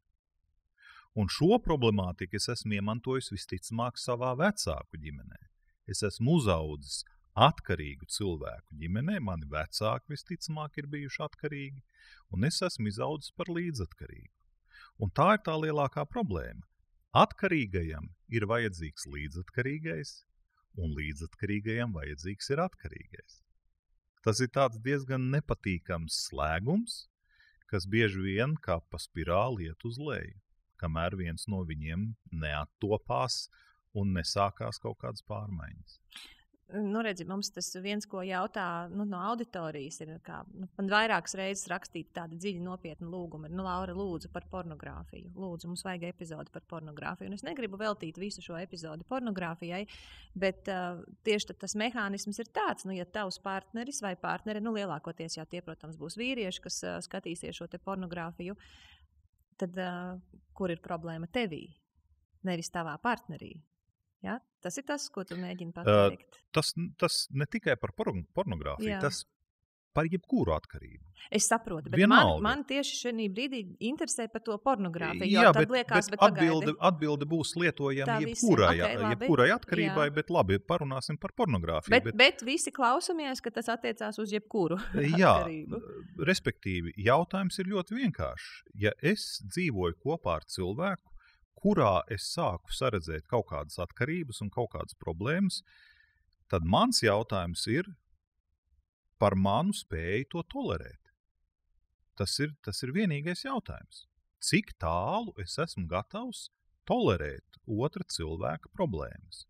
Un šo problemātiku es esmu iemantojis visticamāk savā vecāku ģimenē. Es esmu uzaudzis atkarīgu cilvēku ģimenē, mani vecāki visticamāk ir bijuši atkarīgi, un es esmu izaudzis par līdzatkarīgu. Un tā ir tā lielākā problēma. Atkarīgajam ir vajadzīgs līdzatkarīgais, un līdzatkarīgajam vajadzīgs ir atkarīgais. Tas ir tāds diezgan nepatīkams slēgums, kas bieži vien kā pa spirāli iet uz leju, kamēr viens no viņiem neattopās un nesākās kaut kādas pārmaiņas. Nu, redzi, mums tas viens, ko jautā nu, no auditorijas, ir, kā, nu, man vairākas reizes rakstīt tādu dziļi nopietnu lūgumu. Ir, nu, Laura, lūdzu par pornogrāfiju. Lūdzu, mums vajag epizodi par pornogrāfiju. Un es negribu veltīt visu šo epizodi pornogrāfijai, bet uh, tieši tas mehānisms ir tāds, nu, ja tavs partneris vai partneri, nu, lielākoties jau tie, protams, būs vīrieši, kas uh, skatīsies šo te pornogrāfiju, tad uh, kur ir problēma tevī, nevis tavā partnerī? Ja? Tas ir tas, ko tu mēģini pateikt. Uh, tas, tas ne tikai par pornogrāfiju, Jā. Tas par jebkuru atkarību. Es saprotu, bet man, man tieši šajā brīdī interesē par to pornogrāfiju. Jā, bet, liekas, bet, bet atbilde, atbilde būs lietojama jebkurai, okay, jebkurai atkarībai, Jā. Bet labi, parunāsim par pornogrāfiju. Bet, bet... bet visi klausamies, ka tas attiecās uz jebkuru Jā, atkarību. Respektīvi, jautājums ir ļoti vienkāršs. Ja es dzīvoju kopā ar cilvēku, kurā es sāku saredzēt kaut kādas atkarības un kaut kādas problēmas, tad mans jautājums ir par manu spēju to tolerēt. Tas ir, tas ir vienīgais jautājums. Cik tālu es esmu gatavs tolerēt otra cilvēka problēmas?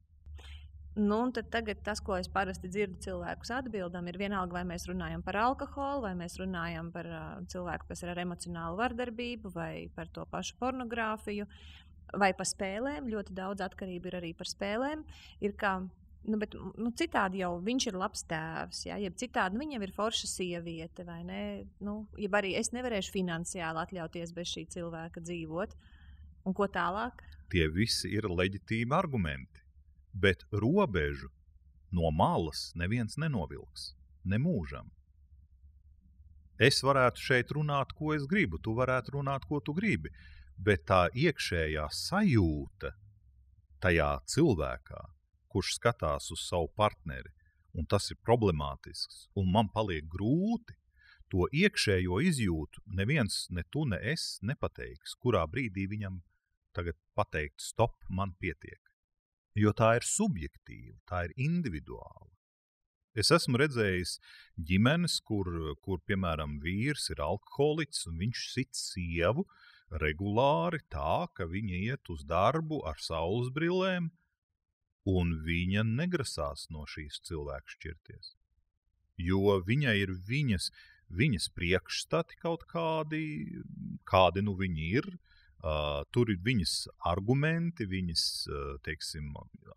Nu, un tad tagad tas, ko es parasti dzirdu cilvēkus atbildam, ir vienalga, vai mēs runājam par alkoholu, vai mēs runājam par uh, cilvēku, kas ir ar emocionālu vardarbību, vai par to pašu pornogrāfiju, vai par spēlēm. Ļoti daudz atkarību ir arī par spēlēm. Ir kā, nu, bet, nu, citādi jau viņš ir labs tēvs, ja? Jeb citādi nu, viņam ir forša sieviete, vai ne? Nu, jeb arī es nevarēšu finansiāli atļauties bez šī cilvēka dzīvot. Un ko tālāk? Tie visi ir leģitīmi argumenti. Bet robežu no malas neviens nenovilks, ne mūžam. Es varētu šeit runāt, ko es gribu, tu varētu runāt, ko tu gribi, bet tā iekšējā sajūta tajā cilvēkā, kurš skatās uz savu partneri, un tas ir problemātisks, un man paliek grūti, to iekšējo izjūtu neviens, ne tu, ne es nepateiks, kurā brīdī viņam tagad pateikt stop, man pietiek. Jo tā ir subjektīva, tā ir individuāla. Es esmu redzējis ģimenes, kur, kur piemēram, vīrs ir alkoholiķis un viņš sit sievu regulāri tā, ka viņa iet uz darbu ar saules brillēm un viņa negrasās no šīs cilvēka šķirties. Jo viņai ir viņas, viņas priekšstati kaut kādi, kādi nu viņi ir, Uh, tur ir viņas argumenti, viņas, uh, teiksim,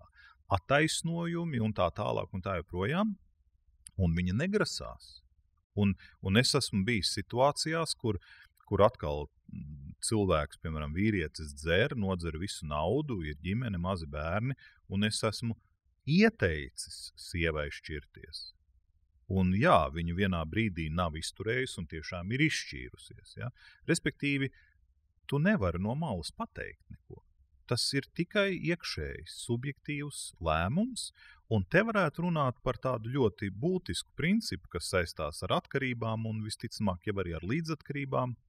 attaisnojumi un tā tālāk un tā joprojām, un viņa negrasās. Un, un es esmu bijis situācijās, kur, kur atkal cilvēks, piemēram, vīrietis dzer, nodzer visu naudu, ir ģimene, mazi bērni, un es esmu ieteicis sievai šķirties. Un jā, viņa vienā brīdī nav izturējusi un tiešām ir izšķīrusies. Ja? Respektīvi, tu nevari no malas pateikt neko. Tas ir tikai iekšējs, subjektīvs lēmums, un te varētu runāt par tādu ļoti būtisku principu, kas saistās ar atkarībām un visticamāk jau arī ar līdzatkarībām.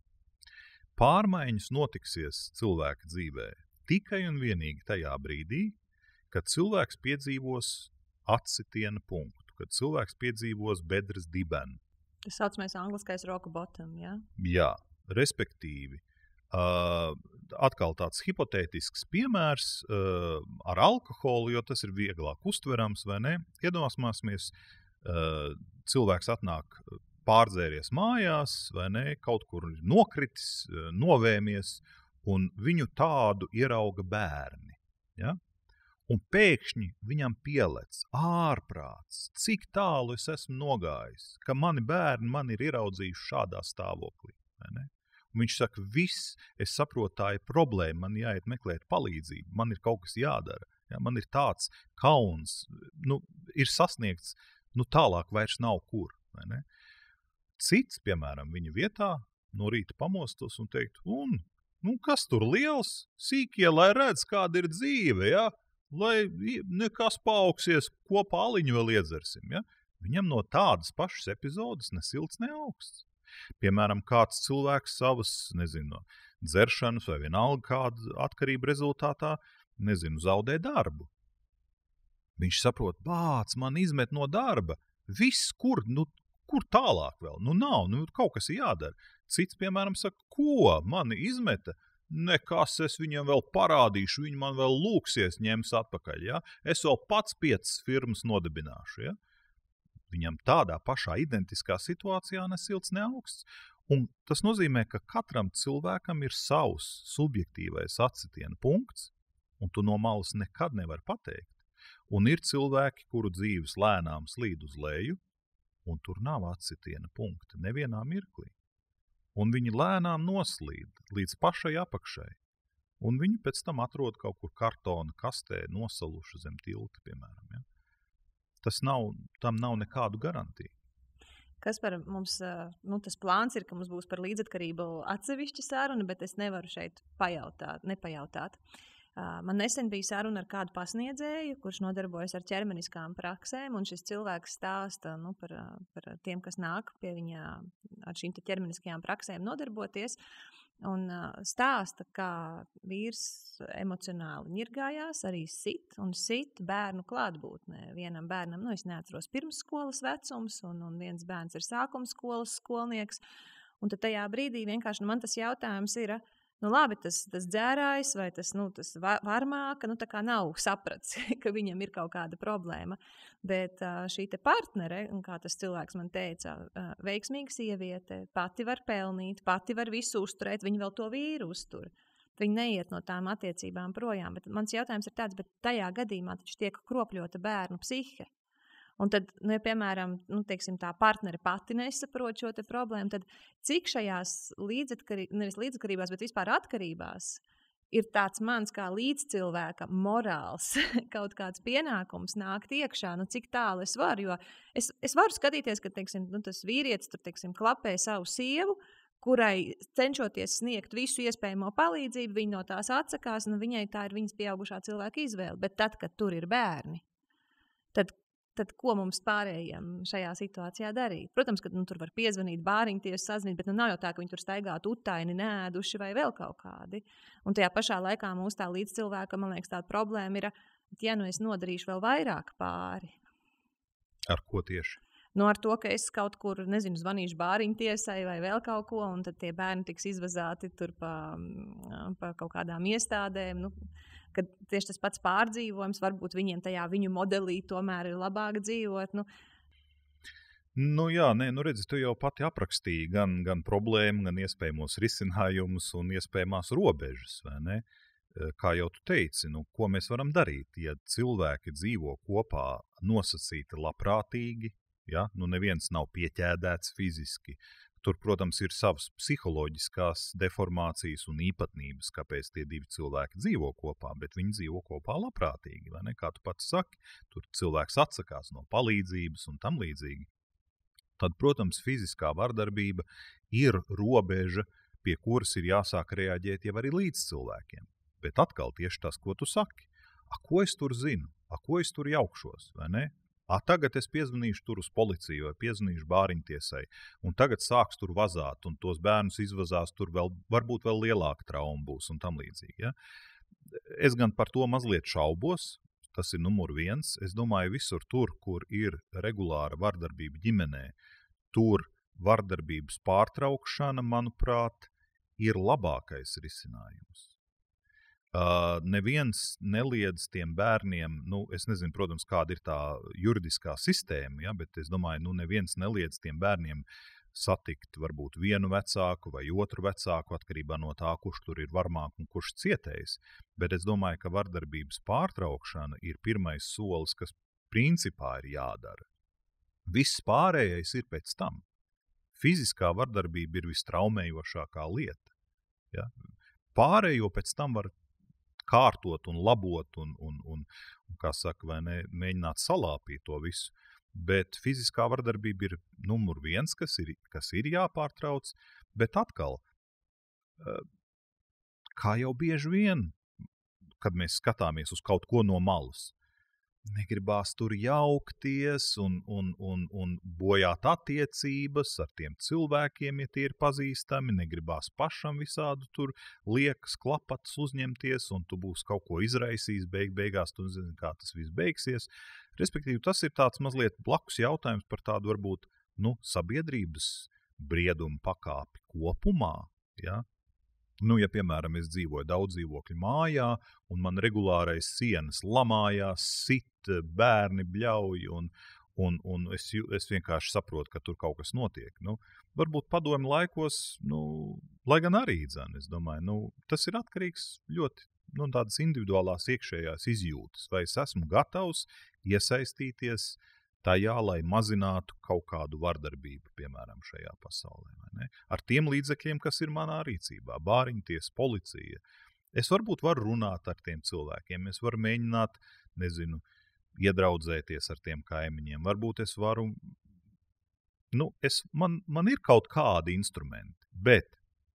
Pārmaiņas notiksies cilvēka dzīvē tikai un vienīgi tajā brīdī, kad cilvēks piedzīvos atsitiena punktu, kad cilvēks piedzīvos bedres dibenu. Tas saucamais angliskais rock bottom, jā? Jā, respektīvi. Uh, atkal tāds hipotētisks piemērs uh, ar alkoholu, jo tas ir vieglāk uztverams, vai ne? Iedomāsimies, uh, cilvēks atnāk pārdzēries mājās, vai ne? Kaut kur nokritis, uh, novēmies, un viņu tādu ierauga bērni. Ja? Un pēkšņi viņam pielec ārprāts, cik tālu es esmu nogājis, ka mani bērni mani ir ieraudzījuši šādā stāvoklī, vai ne? Un viņš saka, viss, es saprotu, tā ir problēma, man jāiet meklēt palīdzību, man ir kaut kas jādara, ja, man ir tāds kauns, nu, ir sasniegts, nu, tālāk vairs nav kur, vai ne? Cits, piemēram, viņa vietā no rīta pamostos un teikt, un, nu, kas tur liels, sīkie, lai redz, kāda ir dzīve, ja, lai nekas paaugsies, kopā aliņu vēl iedzersim, ja. Viņam no tādas pašas epizodes ne silts, ne augsts. Piemēram, kāds cilvēks savas, nezinu, dzeršanas vai vienalga kāda atkarība rezultātā, nezinu, zaudē darbu. Viņš saprot, bāc, man izmet no darba. Viss, kur, nu, kur tālāk vēl? Nu, nav, nu, kaut kas ir jādara. Cits, piemēram, saka, ko mani izmeta? Nekas, es viņam vēl parādīšu, viņi man vēl lūksies ņems atpakaļ, ja? Es vēl pats piecas firmas nodibināšu, ja? Viņam tādā pašā identiskā situācijā ne silts, ne augsts. Un tas nozīmē, ka katram cilvēkam ir savs subjektīvais atsitiena punkts, un tu no malas nekad nevar pateikt. Un ir cilvēki, kuru dzīves lēnām slīd uz leju, un tur nav atsitiena punkta nevienā mirklī. Un viņi lēnām noslīd līdz pašai apakšai. Un viņi pēc tam atrod kaut kur kartona kastē nosaluši zem tilta, piemēram, ja? Tas nav, tam nav nekādu garantiju. Kas par mums, nu, tas plāns ir, ka mums būs par līdzatkarību atsevišķa saruna, bet es nevaru šeit pajautāt, nepajautāt. Man nesen bija saruna ar kādu pasniedzēju, kurš nodarbojas ar ķermeniskām praksēm, un šis cilvēks stāsta, nu, par, par tiem, kas nāk pie viņa ar šīm ķermeniskajām praksēm nodarboties, un stāsta, kā vīrs emocionāli ņirgājās, arī sit un sit bērnu klātbūtnē. Vienam bērnam, nu, es neatceros pirmsskolas vecums, un, un viens bērns ir sākumskolas skolnieks, un tad tajā brīdī vienkārši nu, man tas jautājums ir, nu labi, tas, tas dzērājs vai tas, nu, tas varmāka, nu tā kā nav saprats, ka viņam ir kaut kāda problēma. Bet šī te partnere, un kā tas cilvēks man teica, veiksmīga sieviete, pati var pelnīt, pati var visu uzturēt, viņa vēl to vīru uztur. Viņa neiet no tām attiecībām projām. Bet mans jautājums ir tāds, bet tajā gadījumā taču tiek kropļota bērnu psihe. Un tad, nu, ja, piemēram, nu, teiksim, tā partnere pati nesaprot šo te problēmu, tad cik šajās līdzatkarībās, nevis līdzatkarībās, bet vispār atkarībās ir tāds mans kā līdzcilvēka morāls kaut kāds pienākums nākt iekšā, nu, cik tālu es varu, jo es, es varu skatīties, ka, teiksim, nu, tas vīrietis tur, teiksim, klapē savu sievu, kurai cenšoties sniegt visu iespējamo palīdzību, viņa no tās atsakās, un viņai tā ir viņas pieaugušā cilvēka izvēle. Bet tad, kad tur ir bērni, tad tad ko mums pārējiem šajā situācijā darīt? Protams, ka nu, tur var piezvanīt, bāriņties, sazinīt, bet nu, nav jau tā, ka viņi tur staigātu utaini, neēduši vai vēl kaut kādi. Un tajā pašā laikā mūsu tā līdz cilvēka, man liekas, tāda problēma ir, ja nu es nodarīšu vēl vairāk pāri. Ar ko tieši? Nu, ar to, ka es kaut kur, nezinu, zvanīšu bāriņtiesai vai vēl kaut ko, un tad tie bērni tiks izvazāti tur pa, pa kaut kādām iestādēm, nu, kad tieši tas pats pārdzīvojums, varbūt viņiem tajā viņu modelī tomēr ir labāk dzīvot. Nu, nu jā, nē, nu redzi, tu jau pati aprakstīji gan, gan problēmu, gan iespējamos risinājumus un iespējamās robežas, vai ne? Kā jau tu teici, nu, ko mēs varam darīt, ja cilvēki dzīvo kopā nosacīti labprātīgi, Ja? Nu, neviens nav pieķēdēts fiziski. Tur, protams, ir savas psiholoģiskās deformācijas un īpatnības, kāpēc tie divi cilvēki dzīvo kopā, bet viņi dzīvo kopā labprātīgi, vai ne? Kā tu pats saki, tur cilvēks atsakās no palīdzības un tam līdzīgi. Tad, protams, fiziskā vardarbība ir robeža, pie kuras ir jāsāk reaģēt jau arī līdz cilvēkiem. Bet atkal tieši tas, ko tu saki. A, ko es tur zinu? A, ko es tur jaukšos, vai ne? A, tagad es piezvanīšu tur uz policiju vai piezvanīšu bāriņtiesai, un tagad sāks tur vazāt, un tos bērnus izvazās, tur vēl, varbūt vēl lielāka trauma būs un tam līdzīgi. Ja? Es gan par to mazliet šaubos, tas ir numur viens. Es domāju, visur tur, kur ir regulāra vardarbība ģimenē, tur vardarbības pārtraukšana, manuprāt, ir labākais risinājums. Uh, neviens neliedz tiem bērniem, nu, es nezinu, protams, kāda ir tā juridiskā sistēma, ja, bet es domāju, nu, neviens neliedz tiem bērniem satikt varbūt vienu vecāku vai otru vecāku, atkarībā no tā, kurš tur ir varmāk un kurš cietējis. Bet es domāju, ka vardarbības pārtraukšana ir pirmais solis, kas principā ir jādara. Viss pārējais ir pēc tam. Fiziskā vardarbība ir vistraumējošākā lieta. Ja? Pārējo pēc tam var kārtot un labot un, un, un, un kā saka, vai ne, mēģināt salāpīt to visu. Bet fiziskā vardarbība ir numur viens, kas ir, kas ir jāpārtrauc, bet atkal, kā jau bieži vien, kad mēs skatāmies uz kaut ko no malas, negribās tur jaukties un, un, un, un bojāt attiecības ar tiem cilvēkiem, ja tie ir pazīstami, negribās pašam visādu tur liekas klapatas uzņemties, un tu būsi kaut ko izraisījis, beig, beigās tu nezini, kā tas viss beigsies. Respektīvi, tas ir tāds mazliet blakus jautājums par tādu varbūt, nu, sabiedrības briedumu pakāpi kopumā, ja? Nu, ja, piemēram, es dzīvoju daudz dzīvokļu mājā, un man regulārais sienas lamājās, sit, bērni bļauj, un, un, un es, es vienkārši saprotu, ka tur kaut kas notiek. Nu, varbūt padomju laikos, nu, lai gan arī, dzan, es domāju, nu, tas ir atkarīgs ļoti, nu, tādas individuālās iekšējās izjūtas, vai es esmu gatavs iesaistīties tajā, lai mazinātu kaut kādu vardarbību, piemēram, šajā pasaulē. Vai ne? Ar tiem līdzekļiem, kas ir manā rīcībā, bāriņties, policija. Es varbūt varu runāt ar tiem cilvēkiem, es varu mēģināt, nezinu, iedraudzēties ar tiem kaimiņiem. Varbūt es varu, nu, es, man, man ir kaut kādi instrumenti, bet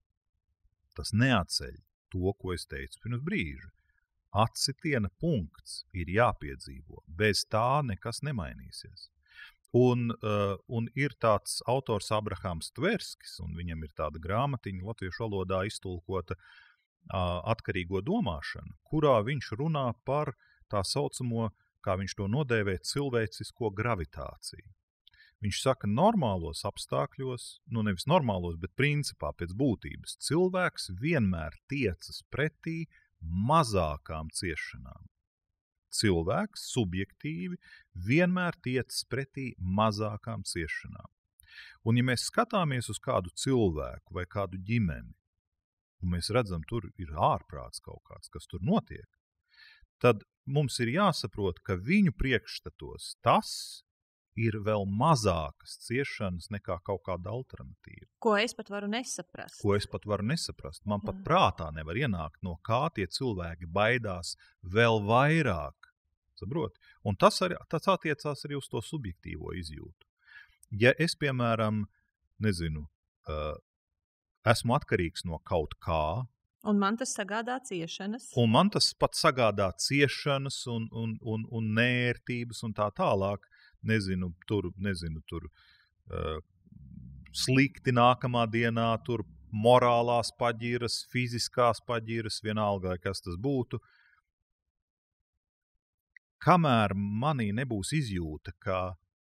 tas neatceļ to, ko es teicu pirms brīža. Atsitiena punkts ir jāpiedzīvo. Bez tā nekas nemainīsies. Un, uh, un ir tāds autors Abrahams Tverskis, un viņam ir tāda grāmatiņa latviešu valodā iztulkota uh, atkarīgo domāšanu, kurā viņš runā par tā saucamo, kā viņš to nodēvē, cilvēcisko gravitāciju. Viņš saka, normālos apstākļos, nu nevis normālos, bet principā pēc būtības, cilvēks vienmēr tiecas pretī mazākām ciešanām. Cilvēks subjektīvi vienmēr tiecas pretī mazākām ciešanām. Un ja mēs skatāmies uz kādu cilvēku vai kādu ģimeni, un mēs redzam, tur ir ārprāts kaut kāds, kas tur notiek, tad mums ir jāsaprot, ka viņu priekšstatos tas ir vēl mazākas ciešanas nekā kaut kāda alternatīva. Ko es pat varu nesaprast. Ko es pat varu nesaprast. Man pat prātā nevar ienākt, no kā tie cilvēki baidās vēl vairāk. Saproti? Un tas, arī, tas attiecās arī uz to subjektīvo izjūtu. Ja es, piemēram, nezinu, uh, esmu atkarīgs no kaut kā, un man tas sagādā ciešanas. Un man tas pat sagādā ciešanas un, un, un, un nērtības un tā tālāk, nezinu, tur, nezinu, tur uh, slikti nākamā dienā, tur morālās paģiras, fiziskās paģiras, vienalga, kas tas būtu. Kamēr manī nebūs izjūta, ka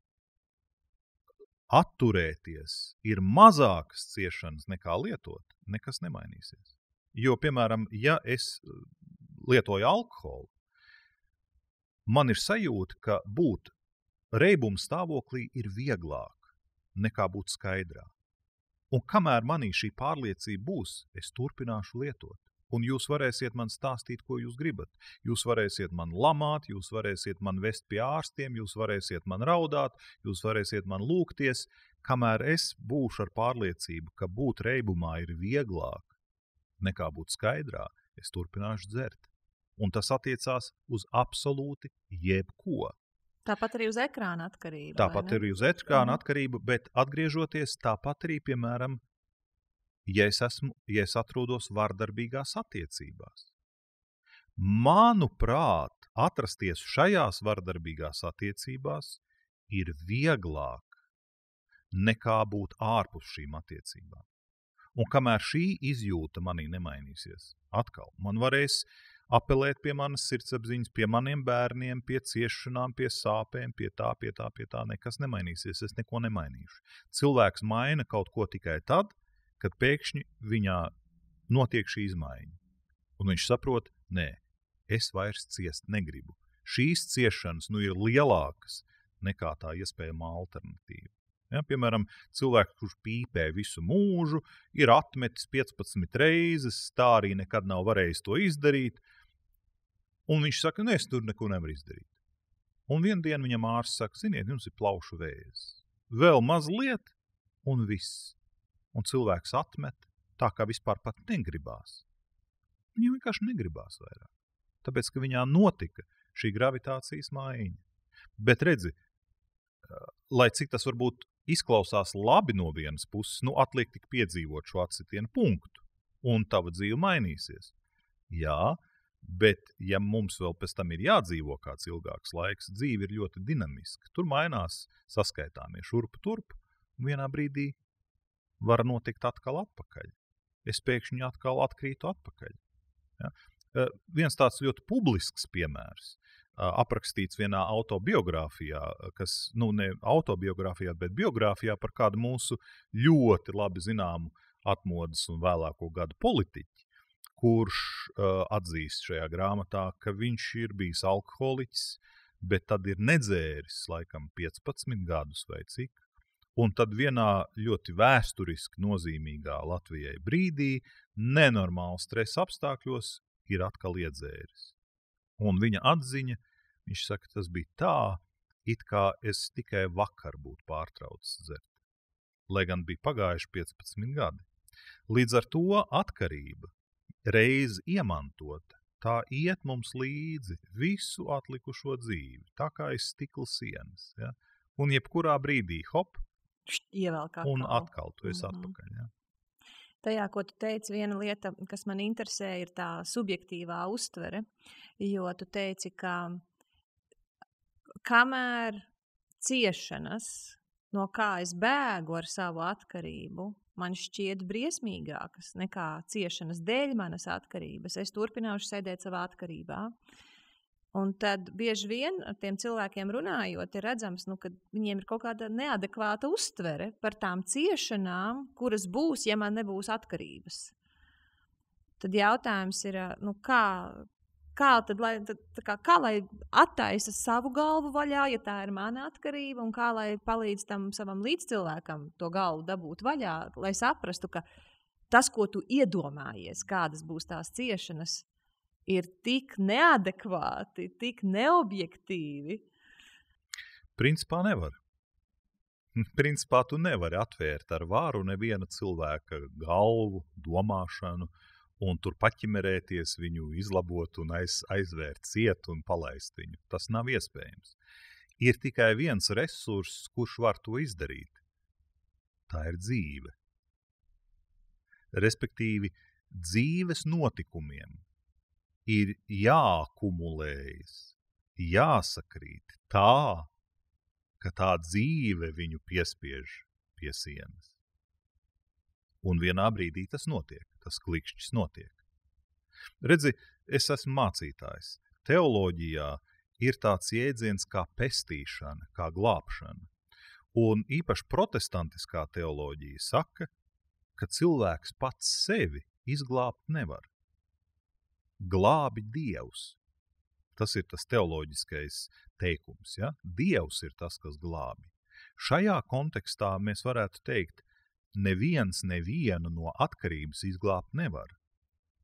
atturēties ir mazākas ciešanas nekā lietot, nekas nemainīsies. Jo, piemēram, ja es lietoju alkoholu, man ir sajūta, ka būt reibuma stāvoklī ir vieglāk nekā būt skaidrā. Un kamēr manī šī pārliecība būs, es turpināšu lietot. Un jūs varēsiet man stāstīt, ko jūs gribat. Jūs varēsiet man lamāt, jūs varēsiet man vest pie ārstiem, jūs varēsiet man raudāt, jūs varēsiet man lūgties, kamēr es būšu ar pārliecību, ka būt reibumā ir vieglāk nekā būt skaidrā, es turpināšu dzert. Un tas attiecās uz absolūti jebko. Tāpat arī uz ekrāna atkarību. Tāpat arī uz ekrāna atkarību, bet atgriežoties tāpat arī, piemēram, ja es, esmu, ja es atrodos vardarbīgās attiecībās. Manuprāt, atrasties šajās vardarbīgās attiecībās ir vieglāk nekā būt ārpus šīm attiecībām. Un kamēr šī izjūta manī nemainīsies, atkal man varēs apelēt pie manas sirdsapziņas, pie maniem bērniem, pie ciešanām, pie sāpēm, pie tā, pie tā, pie tā, nekas nemainīsies, es neko nemainīšu. Cilvēks maina kaut ko tikai tad, kad pēkšņi viņā notiek šī izmaiņa. Un viņš saprot, nē, es vairs ciest negribu. Šīs ciešanas nu ir lielākas nekā tā iespējamā alternatīva. Ja, piemēram, cilvēks, kurš pīpē visu mūžu, ir atmetis piecpadsmit reizes, tā arī nekad nav varējis to izdarīt, un viņš saka, nē, es tur neko nevaru izdarīt. Un vienu dienu viņam ārsts saka, ziniet, jums ir plaušu vēzis. Vēl mazliet, un viss. Un cilvēks atmet tā, kā vispār pat negribās. Viņam vienkārši negribās vairāk. Tāpēc, ka viņā notika šī gravitācijas maiņa. Bet redzi, lai cik tas varbūt izklausās labi no vienas puses, nu atliek tik piedzīvot šo atsitienu punktu, un tava dzīve mainīsies. Jā, bet ja mums vēl pēc tam ir jādzīvo kāds ilgāks laiks, dzīve ir ļoti dinamiska. Tur mainās saskaitāmie šurpu turpu, un vienā brīdī var notikt atkal atpakaļ. Es pēkšņi atkal atkrītu atpakaļ. Ja? Viens tāds ļoti publisks piemērs, aprakstīts vienā autobiogrāfijā, kas, nu ne autobiogrāfijā, bet biogrāfijā par kādu mūsu ļoti labi zināmu atmodas un vēlāko gadu politiķi, kurš uh, atzīst šajā grāmatā, ka viņš ir bijis alkoholiķis, bet tad ir nedzēris laikam piecpadsmit gadus vai cik. Un tad vienā ļoti vēsturiski nozīmīgā Latvijai brīdī, nenormāli stresa apstākļos, ir atkal iedzēris. Un viņa atziņa, viņš saka, tas bija tā, it kā es tikai vakar būtu pārtraucis dzert. Lai gan bija pagājuši piecpadsmit gadi. Līdz ar to atkarība, reiz iemantota, tā iet mums līdzi visu atlikušo dzīvi, tā kā aiz stikla sienas. Ja? Un jebkurā brīdī, hop, Ievelk atkal. Un atkal tu esi Mm-hmm. atpakaļ. Ja? Tajā, ko tu teici, viena lieta, kas man interesē, ir tā subjektīvā uztvere, jo tu teici, ka kamēr ciešanas, no kā es bēgu ar savu atkarību, man šķiet briesmīgākas nekā ciešanas dēļ manas atkarības, es turpināšu sēdēt savā atkarībā. Un tad bieži vien ar tiem cilvēkiem runājot, ir redzams, nu, ka viņiem ir kaut kāda neadekvāta uztvere par tām ciešanām, kuras būs, ja man nebūs atkarības. Tad jautājums ir, nu, kā, kā, tad, lai, tad, kā, kā lai attaisa savu galvu vaļā, ja tā ir mana atkarība, un kā lai palīdz tam savam līdzcilvēkam to galvu dabūt vaļā, lai saprastu, ka tas, ko tu iedomājies, kādas būs tās ciešanas, ir tik neadekvāti, tik neobjektīvi. Principā nevar. Principā tu nevari atvērt ar varu neviena cilvēka galvu, domāšanu un tur paķimerēties viņu, izlabot un aiz, aizvērt ciet un palaist viņu. Tas nav iespējams. Ir tikai viens resurss, kurš var to izdarīt. Tā ir dzīve. Respektīvi, dzīves notikumiem ir jāakumulējas, jāsakrīt tā, ka tā dzīve viņu piespiež pie sienas. Un vienā brīdī tas notiek, tas klikšķis notiek. Redzi, es esmu mācītājs. Teoloģijā ir tāds jēdziens kā pestīšana, kā glābšana. Un īpaši protestantiskā teoloģija saka, ka cilvēks pats sevi izglābt nevar. Glābi Dievs. Tas ir tas teoloģiskais teikums. Ja? Dievs ir tas, kas glābi. Šajā kontekstā mēs varētu teikt, neviens nevienu no atkarības izglābt nevar.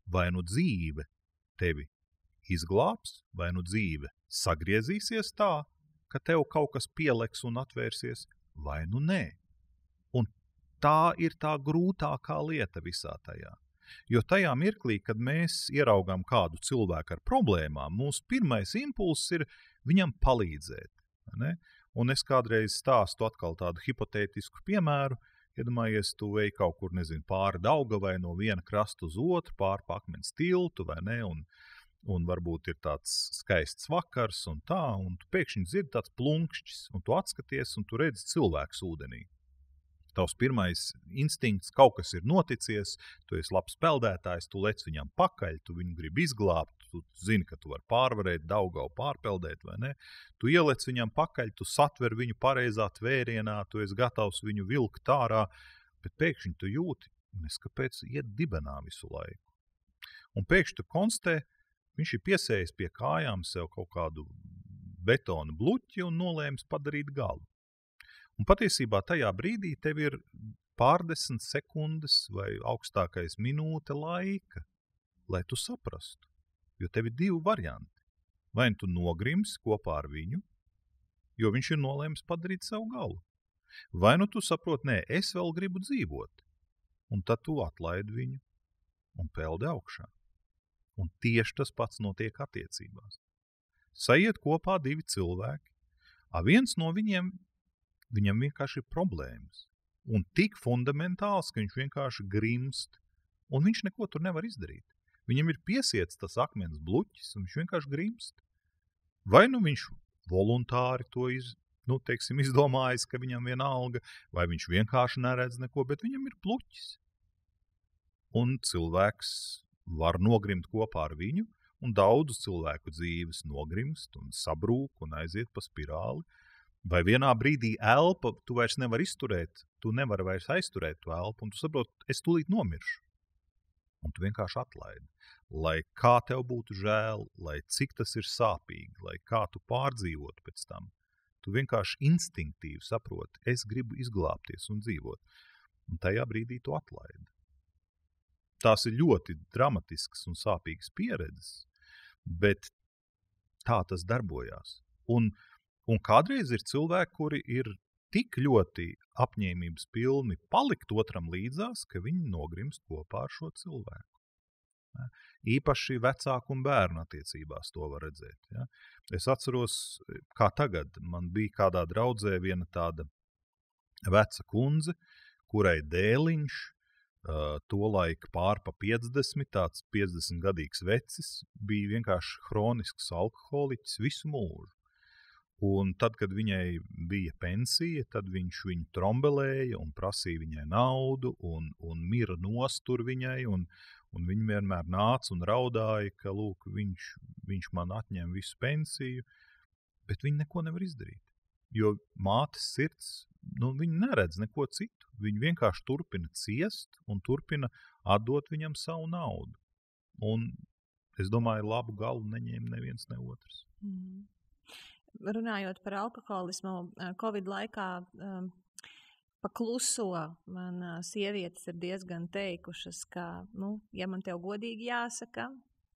vai nu dzīve tevi izglābs, vai nu dzīve sagriezīsies tā, ka tev kaut kas pieleks un atvērsies, vai nu nē. Un tā ir tā grūtākā lieta visā tajā. Jo tajā mirklī, kad mēs ieraugām kādu cilvēku ar problēmām, mūsu pirmais impulss ir viņam palīdzēt. Ne? Un es kādreiz stāstu atkal tādu hipotētisku piemēru, iedomājies, tu ej kaut kur, nezinu, pāri Daugavai no viena krasta uz otru, pāri pa akmens tiltu, vai ne, un, un varbūt ir tāds skaists vakars un tā, un tu pēkšņi dzirdi tāds plunkšķis, un tu atskaties, un tu redzi cilvēks ūdenī. Tavs pirmais instinkts, kaut kas ir noticies, tu esi labs peldētājs, tu lec viņam pakaļ, tu viņu gribi izglābt, tu zini, ka tu vari pārvarēt Daugavu, pārpeldēt, vai ne? Tu ielec viņam pakaļ, tu satver viņu pareizā tvērienā, tu esi gatavs viņu vilkt ārā, bet pēkšņi tu jūti, neskapēc iet dibenā visu laiku. Un pēkšņi tu konstatē, viņš ir piesējis pie kājām sev kaut kādu betona bluķi un nolēmis padarīt galu. Un patiesībā tajā brīdī tev ir pārdesmit sekundes vai augstākais minūte laika, lai tu saprastu. Jo tev ir divi varianti. Vai tu nogrimsi kopā ar viņu, jo viņš ir nolēmis padarīt savu galu. Vai nu tu saproti, nē, es vēl gribu dzīvot. Un tad tu atlaidi viņu un peldi augšā. Un tieši tas pats notiek attiecībās. Sajiet kopā divi cilvēki, a viens no viņiem Viņam vienkārši ir problēmas. Un tik fundamentāls, ka viņš vienkārši grimst. Un viņš neko tur nevar izdarīt. Viņam ir piesiets tas akmens bluķis, un viņš vienkārši grimst. Vai nu viņš voluntāri to iz, nu, teiksim, izdomājis, ka viņam vienalga, vai viņš vienkārši neredz neko, bet viņam ir bluķis. Un cilvēks var nogrimt kopā ar viņu, un daudzu cilvēku dzīves nogrimst un sabrūk un aiziet pa spirāli. Vai vienā brīdī elpa, tu vairs nevar izturēt, tu nevari vairs aizturēt to elpu, un tu saproti, es tūlīt nomiršu. Un tu vienkārši atlaidi. Lai kā tev būtu žēl, lai cik tas ir sāpīgi, lai kā tu pārdzīvotu pēc tam, tu vienkārši instinktīvi saproti, es gribu izglābties un dzīvot. Un tajā brīdī tu atlaidi. Tās ir ļoti dramatiskas un sāpīgas pieredzes, bet tā tas darbojās. Un Un kādreiz ir cilvēki, kuri ir tik ļoti apņēmības pilni palikt otram līdzās, ka viņi nogrimst kopā ar šo cilvēku. Ja? Īpaši vecāku un bērnu attiecībās to var redzēt. Ja? Es atceros, kā tagad, man bija kādā draudzē viena tāda veca kundze, kurai dēliņš, uh, tolaik pār pa piecdesmit, tāds piecdesmitgadīgs vecis, bija vienkārši hronisks alkoholiķis visu mūžu. Un tad, kad viņai bija pensija, tad viņš viņu trombelēja un prasīja viņai naudu un, un mira nostur viņai, un, un viņa vienmēr nāca un raudāja, ka, lūk, viņš, viņš man atņem visu pensiju, bet viņa neko nevar izdarīt. Jo mātes sirds, nu, viņa neredz neko citu. Viņa vienkārši turpina ciest un turpina atdot viņam savu naudu. Un es domāju, labu galu neņēma neviens ne otrs. Mm. Runājot par alkoholismu, Covid laikā um, pa kluso man uh, sievietes ir diezgan teikušas, ka, nu, ja man tev godīgi jāsaka,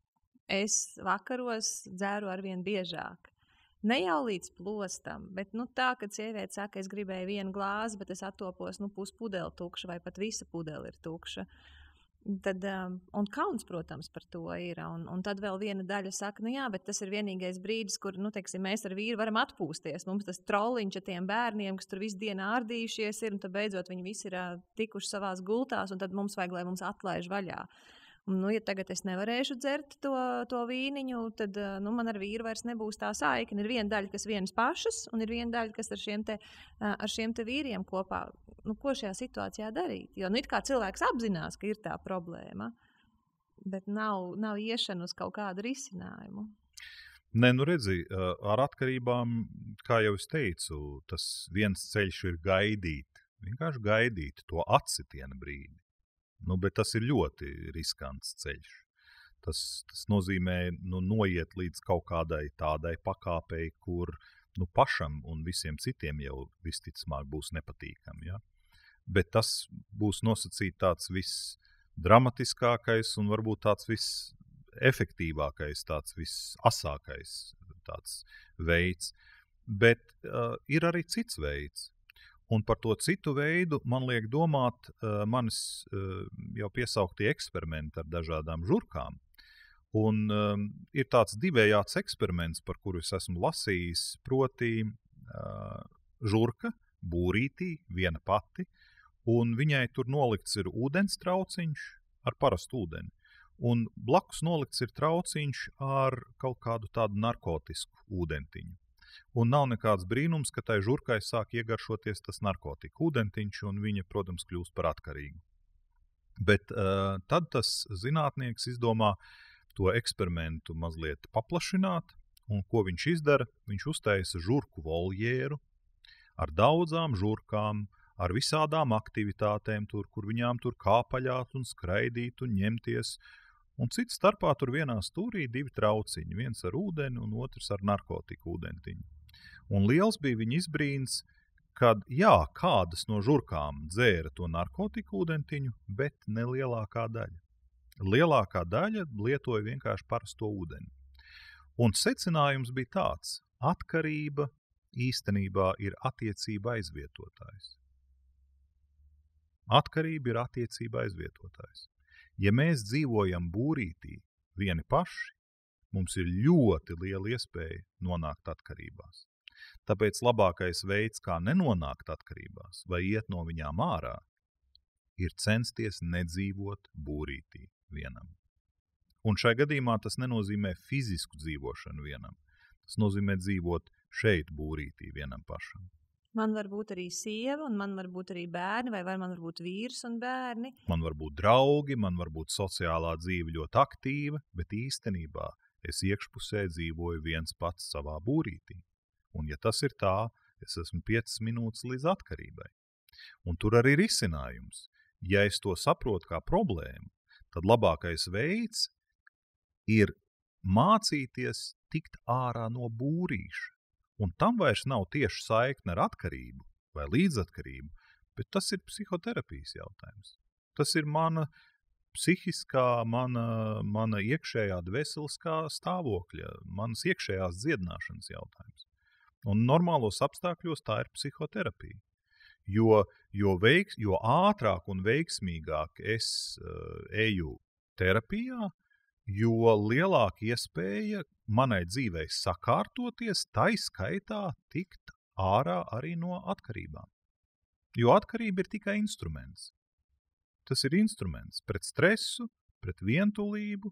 es vakaros dzēru arvien biežāk. Ne jau līdz plostam, bet nu, tā, kad sieviete saka, es gribēju vienu glāzi, bet es attopos, nu, pus pudeli tukša vai pat visa pudeli ir tukša. Tad, um, un kauns, protams, par to ir. Un, un tad vēl viena daļa saka, nu jā, bet tas ir vienīgais brīdis, kur, nu, teiksim, mēs ar vīru varam atpūsties. Mums tas trolliņš ar tiem bērniem, kas tur visu dienu ārdījušies ir, un tad beidzot viņi visi ir uh, tikuši savās gultās, un tad mums vajag, lai mums atlaiž vaļā. Un, nu, ja tagad es nevarēšu dzert to, to vīniņu, tad nu, man ar vīru vairs nebūs tā saikne. Ir viena daļa, kas vienas pašas, un ir viena daļa, kas ar šiem te, ar šiem te vīriem kopā. Nu, ko šajā situācijā darīt? Jo nu, it kā cilvēks apzinās, ka ir tā problēma, bet nav, nav iešana uz kaut kādu risinājumu. Nē, nu redzi, ar atkarībām, kā jau es teicu, tas viens ceļš ir gaidīt, vienkārši gaidīt to atsitiena brīdi. Nu, bet tas ir ļoti riskants ceļš. Tas, tas nozīmē nu, noiet līdz kaut kādai tādai pakāpei, kur nu, pašam un visiem citiem jau visticamāk būs nepatīkami. Ja? Bet tas būs nosacīt tāds viss visdramatiskākais un varbūt tāds visefektīvākais, tāds visasākais tāds veids. Bet uh, ir arī cits veids. Un par to citu veidu man liek domāt uh, manis uh, jau piesauktie eksperimenti ar dažādām žurkām. Un um, ir tāds divējāds eksperiments, par kuru es esmu lasījis, proti uh, žurka, būrītī, viena pati, un viņai tur nolikts ir ūdens trauciņš ar parastu ūdeni. Un blakus nolikts ir trauciņš ar kaut kādu tādu narkotisku ūdentiņu. Un nav nekāds brīnums, ka tai žurkai sāk iegaršoties tas narkotika ūdentiņš, un viņa, protams, kļūst par atkarīgu. Bet uh, tad tas zinātnieks izdomā to eksperimentu mazliet paplašināt, un ko viņš izdara? Viņš uztaisa žurku voljēru ar daudzām žurkām, ar visādām aktivitātēm tur, kur viņām tur kāpaļāt un skraidīt un ņemties. Un cits starpā tur vienā stūrī divi trauciņi, viens ar ūdeni un otrs ar narkotiku ūdentiņu. Un liels bija viņa izbrīns, kad jā, kādas no žurkām dzēra to narkotiku ūdentiņu, bet ne lielākā daļa. Lielākā daļa lietoja vienkārši parasto ūdeni. Un secinājums bija tāds: atkarība īstenībā ir attiecība aizvietotājs. Atkarība ir attiecība aizvietotājs. Ja mēs dzīvojam būrītī vieni paši, mums ir ļoti liela iespēja nonākt atkarībās. Tāpēc labākais veids, kā nenonākt atkarībās vai iet no viņām ārā, ir censties nedzīvot būrītī vienam. Un šai gadījumā tas nenozīmē fizisku dzīvošanu vienam. Tas nozīmē dzīvot šeit būrītī vienam pašam. Man var būt arī sieva, un man var būt arī bērni, vai man var būt vīrs un bērni. Man var būt draugi, man var būt sociālā dzīve ļoti aktīva, bet īstenībā es iekšpusē dzīvoju viens pats savā būrītī. Un ja tas ir tā, es esmu piecas minūtes līdz atkarībai. Un tur arī ir risinājums. Ja es to saprotu kā problēmu, tad labākais veids ir mācīties tikt ārā no būrīša. Un tam vairs nav tieši saikne ar atkarību vai līdzatkarību, bet tas ir psihoterapijas jautājums. Tas ir mana psihiskā, mana, mana iekšējā dvēseliskā stāvokļa, manas iekšējās dziedināšanas jautājums. Un normālos apstākļos tā ir psihoterapija. Jo, jo, veiks, jo ātrāk un veiksmīgāk es uh, eju terapijā, jo lielāka iespēja manai dzīvei sakārtoties, tai skaitā tikt ārā arī no atkarībām. Jo atkarība ir tikai instruments. Tas ir instruments pret stresu, pret vientulību.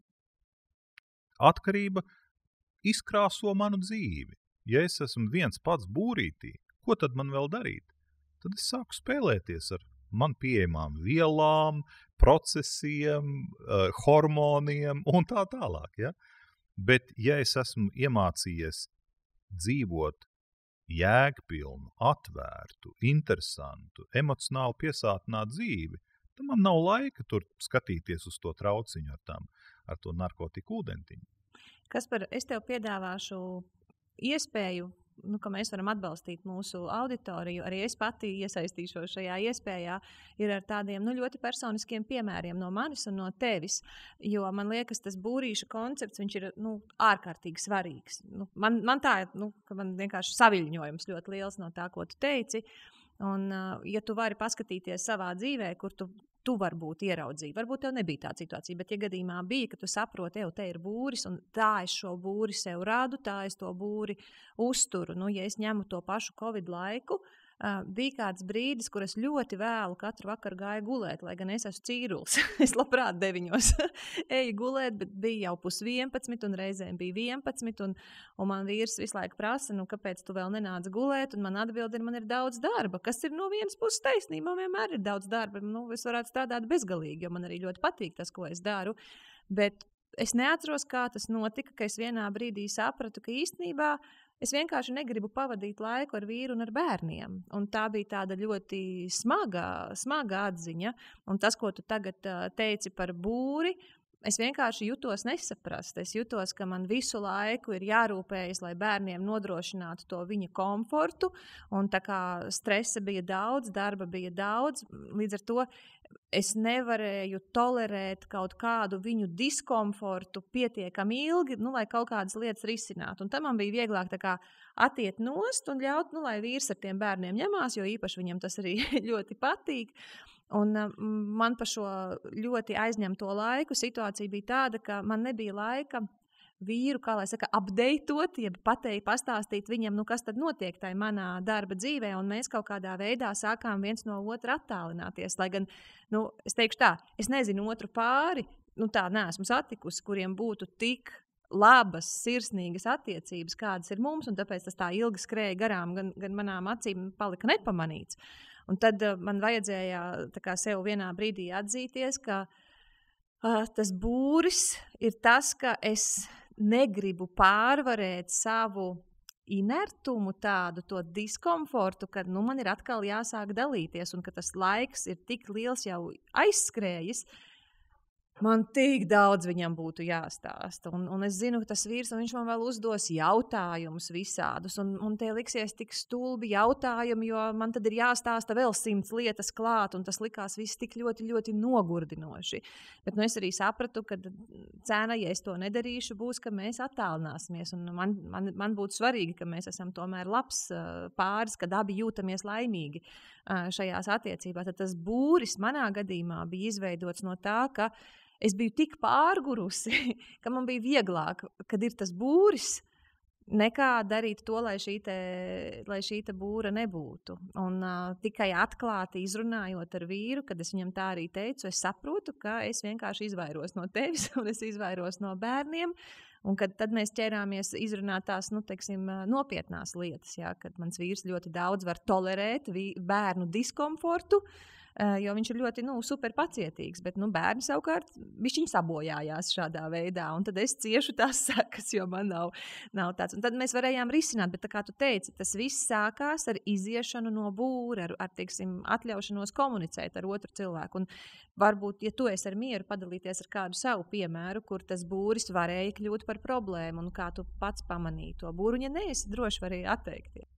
Atkarība izkrāso manu dzīvi. Ja es esmu viens pats būrītī, ko tad man vēl darīt? Tad es sāku spēlēties ar man pieejamām vielām, procesiem, uh, hormoniem un tā tālāk. Ja? Bet ja es esmu iemācījies dzīvot jēgpilnu, atvērtu, interesantu, emocionāli piesātinātu dzīvi, tad man nav laika tur skatīties uz to trauciņu ar, tām, ar to narkotiku ūdentiņu. Kaspar, es tev piedāvāšu iespēju, nu, ka mēs varam atbalstīt mūsu auditoriju, arī es pati iesaistīšos šajā iespējā, ir ar tādiem nu, ļoti personiskiem piemēriem no manis un no tevis, jo man liekas, tas būrīša koncepts, viņš ir nu, ārkārtīgi svarīgs. Nu, man, man tā ir, nu, ka man vienkārši saviļņojums ļoti liels no tā, ko tu teici, un ja tu vari paskatīties savā dzīvē, kur tu tu varbūt ieraudzīji. Varbūt tev nebija tā situācija, bet ja gadījumā bija, ka tu saproti, tev te ir būris, un tā es šo būri sev rādu, tā es to būri uzturu. Nu, ja es ņemu to pašu Covid laiku, uh, bija kāds brīdis, kur es ļoti vēlu katru vakaru gāju gulēt, lai gan es esmu cīrulis. Es labprāt deviņos eju gulēt, bet bija jau pus vienpadsmit, un reizēm bija vienpadsmit, un, un man vīrs visu laiku prasa, nu, kāpēc tu vēl nenāc gulēt, un man atbild ir, man ir daudz darba, kas ir no vienas puses taisnība, man vienmēr ir daudz darba, nu, es varētu strādāt bezgalīgi, jo man arī ļoti patīk tas, ko es daru, bet es neatceros, kā tas notika, ka es vienā brīdī sapratu, ka īstenībā es vienkārši negribu pavadīt laiku ar vīru un ar bērniem. Un tā bija tāda ļoti smaga, smaga atziņa. Un tas, ko tu tagad teici par būri, es vienkārši jutos nesaprast. Es jutos, ka man visu laiku ir jārūpējas, lai bērniem nodrošinātu to viņa komfortu. Un tā kā stresa bija daudz, darba bija daudz, līdz ar to es nevarēju tolerēt kaut kādu viņu diskomfortu pietiekami ilgi, nu, lai kaut kādas lietas risinātu. Un tam man bija vieglāk tā kā atiet nost un ļaut, nu, lai vīrs ar tiem bērniem ņemās, jo īpaši viņam tas arī ļoti patīk. Un uh, man pa šo ļoti aizņemto laiku situācija bija tāda, ka man nebija laika vīru, kā lai saka, updateot, jeb pateikt, pastāstīt viņam, nu, kas tad notiek tajā manā darba dzīvē, un mēs kaut kādā veidā sākām viens no otra attālināties. Lai gan, nu, es teikšu tā, es nezinu otru pāri, nu, tā neesmu satikusi, kuriem būtu tik labas, sirsnīgas attiecības, kādas ir mums, un tāpēc tas tā ilgi skrēja garām, gan, gan manām acīm palika nepamanīts. Un tad uh, man vajadzēja tā kā sev vienā brīdī atzīties, ka uh, tas būris ir tas, ka es negribu pārvarēt savu inertumu, tādu to diskomfortu, ka nu, man ir atkal jāsāk dalīties un ka tas laiks ir tik liels jau aizskrējis. Man tik daudz viņam būtu jāstāsta. Un, un es zinu, ka tas vīrs, un viņš man vēl uzdos jautājumus visādus. Un, un tie liksies tik stulbi jautājumi, jo man tad ir jāstāsta vēl simts lietas klāt, un tas likās viss tik ļoti, ļoti nogurdinoši. Bet nu, es arī sapratu, ka cena, ja es to nedarīšu, būs, ka mēs attālināsimies. Un man, man, man būtu svarīgi, ka mēs esam tomēr labs pāris, kad abi jūtamies laimīgi šajās attiecībās. Tad tas būris manā gadījumā bija izveidots no tā, ka es biju tik pārgurusi, ka man bija vieglāk, kad ir tas būris, nekā darīt to, lai šī te, lai šī te būra nebūtu. Un uh, tikai atklāti izrunājot ar vīru, kad es viņam tā arī teicu, es saprotu, ka es vienkārši izvairos no tevis un es izvairos no bērniem. Un kad tad mēs ķērāmies izrunāt tās, nu, teiksim, nopietnās lietas, jā, kad mans vīrs ļoti daudz var tolerēt vī, bērnu diskomfortu, jo viņš ir ļoti, nu, super pacietīgs, bet, nu, bērni savukārt, bišķiņ sabojājās šādā veidā, un tad es ciešu tās sekas, jo man nav, nav tāds. Un tad mēs varējām risināt, bet tā kā tu teici, tas viss sākās ar iziešanu no būra, ar, ar teiksim, atļaušanos komunicēt ar otru cilvēku. Un varbūt, ja tu esi ar mieru padalīties ar kādu savu piemēru, kur tas būris varēja kļūt par problēmu, un kā tu pats pamanīji to būru, un ja neesi droši var arī atteikties.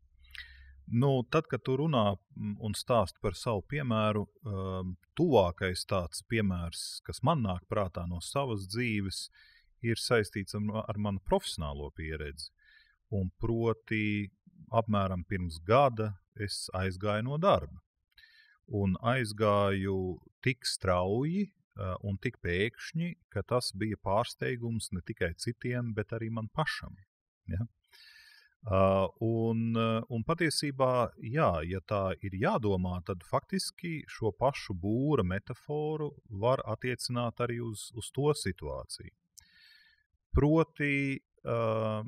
Nu, tad, kad tu runā un stāsti par savu piemēru, um, tuvākais tāds piemērs, kas man nāk prātā no savas dzīves, ir saistīts ar, ar manu profesionālo pieredzi. Un proti, apmēram pirms gada es aizgāju no darba. Un aizgāju tik strauji uh, un tik pēkšņi, ka tas bija pārsteigums ne tikai citiem, bet arī man pašam. Ja? Uh, un, uh, un patiesībā, jā, ja tā ir jādomā, tad faktiski šo pašu būra metaforu var attiecināt arī uz, uz to situāciju. Proti, uh,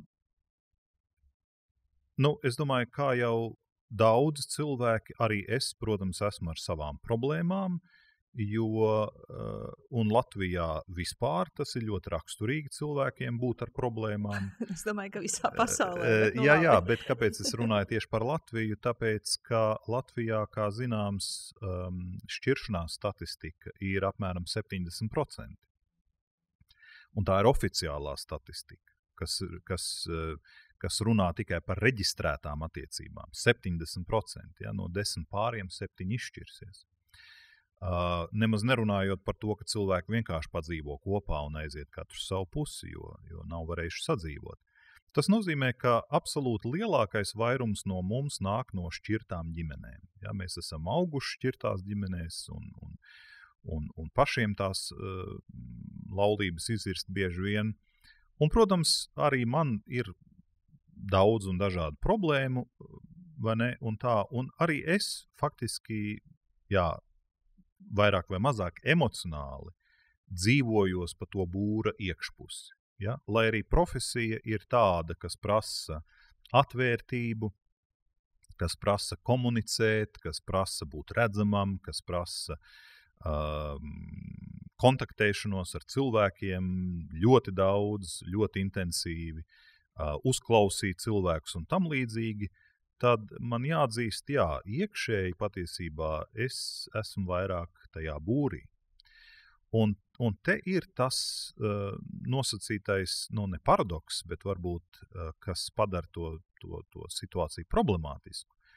nu, es domāju, kā jau daudz cilvēki, arī es, protams, esmu ar savām problēmām, jo, uh, un Latvijā vispār tas ir ļoti raksturīgi cilvēkiem būt ar problēmām. Es domāju, ka visā pasaulē. Bet, nu, jā, jā, bet kāpēc es runāju tieši par Latviju? Tāpēc, ka Latvijā, kā zināms, um, šķiršanās statistika ir apmēram septiņdesmit procenti. Un tā ir oficiālā statistika, kas, kas, kas runā tikai par reģistrētām attiecībām. septiņdesmit procenti, ja, no desmit pāriem septiņi izšķirsies. Uh, nemaz nerunājot par to, ka cilvēki vienkārši padzīvo kopā un aiziet katrs savu pusi, jo, jo nav varējuši sadzīvot. Tas nozīmē, ka absolūti lielākais vairums no mums nāk no šķirtām ģimenēm. Ja, mēs esam auguši šķirtās ģimenēs un, un, un, un pašiem tās uh, laulības izirst bieži vien. Un, protams, arī man ir daudz un dažādu problēmu, vai ne, un tā, un arī es faktiski, jā, vairāk vai mazāk emocionāli dzīvojos pa to būra iekšpusi. Ja? Lai arī profesija ir tāda, kas prasa atvērtību, kas prasa komunicēt, kas prasa būt redzamam, kas prasa um, kontaktēšanos ar cilvēkiem ļoti daudz, ļoti intensīvi, uh, uzklausīt cilvēkus un tam līdzīgi, tad man jāatzīst, jā, iekšēji patiesībā es esmu vairāk tajā būrī. Un, un te ir tas uh, nosacītais, nu ne paradoks, bet varbūt, uh, kas padara to, to, to situāciju problemātisku,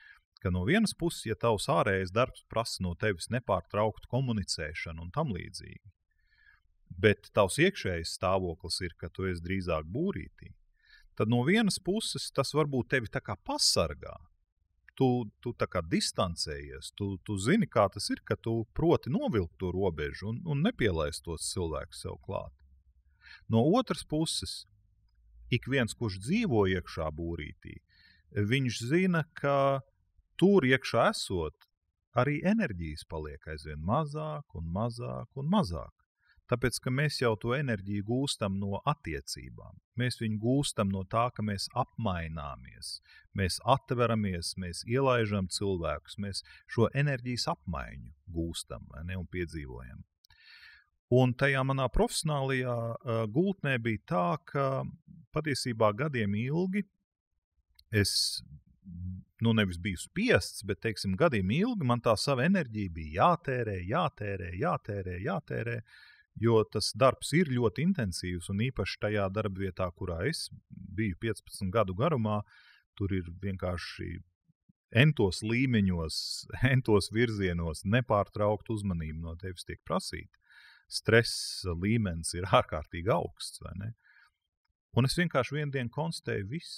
ka no vienas puses, ja tavs ārējais darbs prasa no tevis nepārtrauktu komunicēšanu un tam līdzīgi, bet tavs iekšējais stāvoklis ir, ka tu esi drīzāk būrītī, tad no vienas puses tas varbūt tevi tā kā pasargā. Tu, tu tā kā distancējies, tu, tu zini, kā tas ir, ka tu proti novilkt to robežu un, un nepielaist tos cilvēkus sev klāt. No otras puses, ik viens, kurš dzīvo iekšā būrītī, viņš zina, ka tur iekšā esot, arī enerģijas paliek aizvien mazāk un mazāk un mazāk. Tāpēc, ka mēs jau to enerģiju gūstam no attiecībām. Mēs viņu gūstam no tā, ka mēs apmaināmies, mēs atveramies, mēs ielaižam cilvēkus, mēs šo enerģijas apmaiņu gūstam, vai ne, un piedzīvojam. Un tajā manā profesionālajā uh, gultnē bija tā, ka patiesībā gadiem ilgi es, nu nevis biju spiests, bet, teiksim, gadiem ilgi man tā sava enerģija bija jātērē, jātērē, jātērē, jātērē, jo tas darbs ir ļoti intensīvs, un īpaši tajā darbvietā, kurā es biju piecpadsmit gadu garumā, tur ir vienkārši entos līmeņos, entos virzienos nepārtraukt uzmanību no tevis tiek prasīta. Stress līmenis ir ārkārtīgi augsts, vai ne? Un es vienkārši vienu dienu konstatēju viss.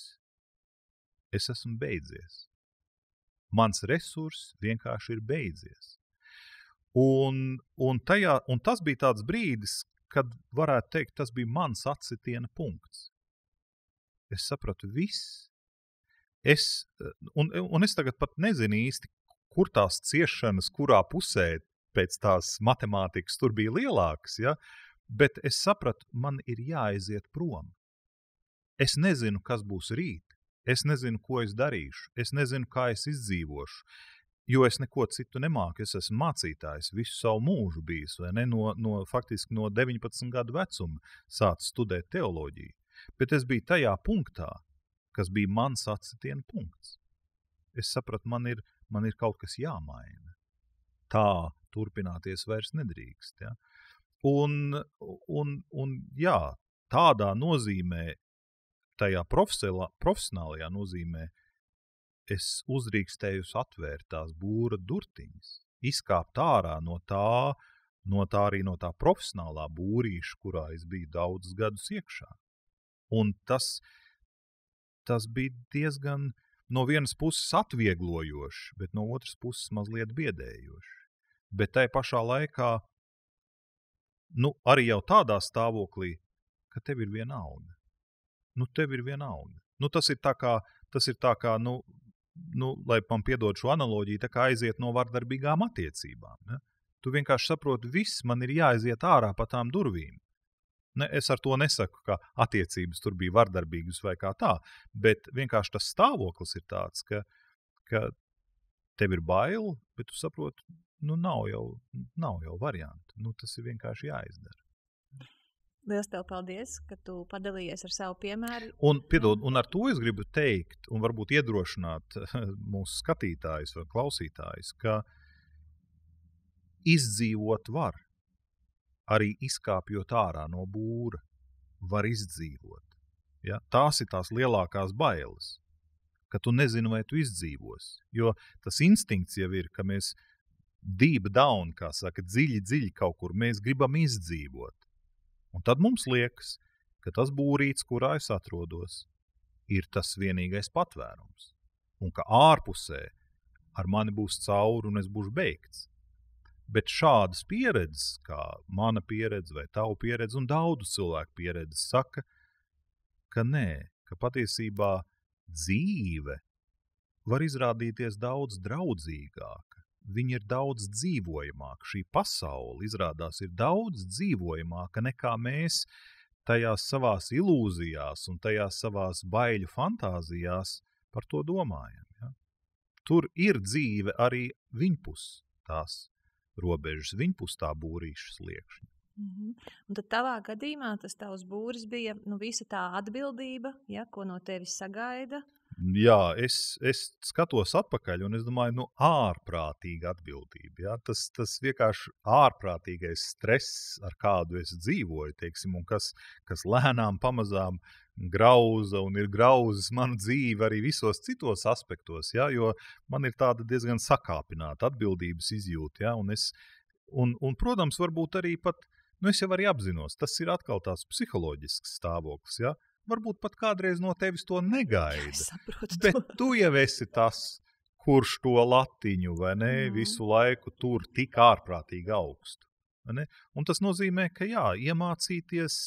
Es esmu beidzies. Mans resurs vienkārši ir beidzies. Un, un, tajā, un tas bija tāds brīdis, kad varētu teikt, tas bija mans atsitiena punkts. Es sapratu viss. Es, un, un es tagad pat nezinu īsti, kur tās ciešanas, kurā pusē pēc tās matemātikas tur bija lielākas, ja? Bet es sapratu, man ir jāaiziet prom. Es nezinu, kas būs rīt. Es nezinu, ko es darīšu. Es nezinu, kā es izdzīvošu. Jo es neko citu nemāku, es esmu mācītājs, visu savu mūžu bijis, vai ne, no, no, faktiski no deviņpadsmit gadu vecuma sācu studēt teoloģiju. Bet es biju tajā punktā, kas bija mans atsitiena punkts. Es sapratu, man ir, man ir kaut kas jāmaina. Tā turpināties vairs nedrīkst, ja. Un, un, un jā, tādā nozīmē, tajā profesionālajā nozīmē, es uzrīkstējus atvērt tās būra durtiņas, izkāpt ārā no tā, no tā arī no tā profesionālā būrīša, kurā es biju daudzus gadus iekšā. Un tas, tas bija diezgan no vienas puses atvieglojoši, bet no otras puses mazliet biedējoši. Bet tai pašā laikā, nu, arī jau tādā stāvoklī, ka tev ir vienalga. Nu, tev ir vienalga. Nu, tas ir tā kā, tas ir tā kā, nu, nu, lai man piedod šo analoģiju, tā kā aiziet no vardarbīgām attiecībām. Ne? Tu vienkārši saproti, viss man ir jāaiziet ārā pa tām durvīm. Ne, es ar to nesaku, ka attiecības tur bija vardarbīgas vai kā tā, bet vienkārši tas stāvoklis ir tāds, ka, ka tev ir bail, bet tu saproti, nu nav jau, nav jau variantu. Nu, tas ir vienkārši jāizdara. Liels tev paldies, ka tu padalījies ar savu piemēru. Un, piedod, un ar to es gribu teikt, un varbūt iedrošināt mūsu skatītājus vai klausītājus, ka izdzīvot var, arī izkāpjot ārā no būra, var izdzīvot. Ja? Tās ir tās lielākās bailes, ka tu nezini, vai tu izdzīvos. Jo tas instinkts jau ir, ka mēs deep down, kā saka, dziļi, dziļi kaut kur, mēs gribam izdzīvot. Un tad mums liekas, ka tas būrīts, kurā es atrodos, ir tas vienīgais patvērums. Un ka ārpusē ar mani būs cauri un es būšu beigts. Bet šādas pieredzes, kā mana pieredze vai tavu pieredze un daudzu cilvēku pieredzes, saka, ka nē, ka patiesībā dzīve var izrādīties daudz draudzīgāka. Viņa ir daudz dzīvojamāka. Šī pasaule, izrādās, ir daudz dzīvojamāka nekā mēs tajās savās ilūzijās un tajās savās baiļu fantāzijās par to domājam. Ja? Tur ir dzīve arī viņpus tās robežas, viņpus tā būrīša sliekšņa. Mm-hmm. Un tad tavā gadījumā tas tavs būris bija, nu, visa tā atbildība, ja, ko no tevis sagaida. Jā, es, es skatos atpakaļ un es domāju, nu, ārprātīga atbildība. Ja? Tas, tas vienkārši ārprātīgais stress, ar kādu es dzīvoju, teiksim, un kas, kas lēnām pamazām grauza un ir grauzis manu dzīvi arī visos citos aspektos, ja, jo man ir tāda diezgan sakāpināta atbildības izjūta, ja, un es, un, un, protams, varbūt arī pat, nu es jau arī apzinos, tas ir atkal tās psiholoģisks stāvoklis, ja, varbūt pat kādreiz no tevis to negaida, Es saprotu bet to. tu jau esi tas, kurš to latiņu, vai ne, Mhm. visu laiku tur tik ārprātīgi augstu. Vai ne? Un tas nozīmē, ka jā, iemācīties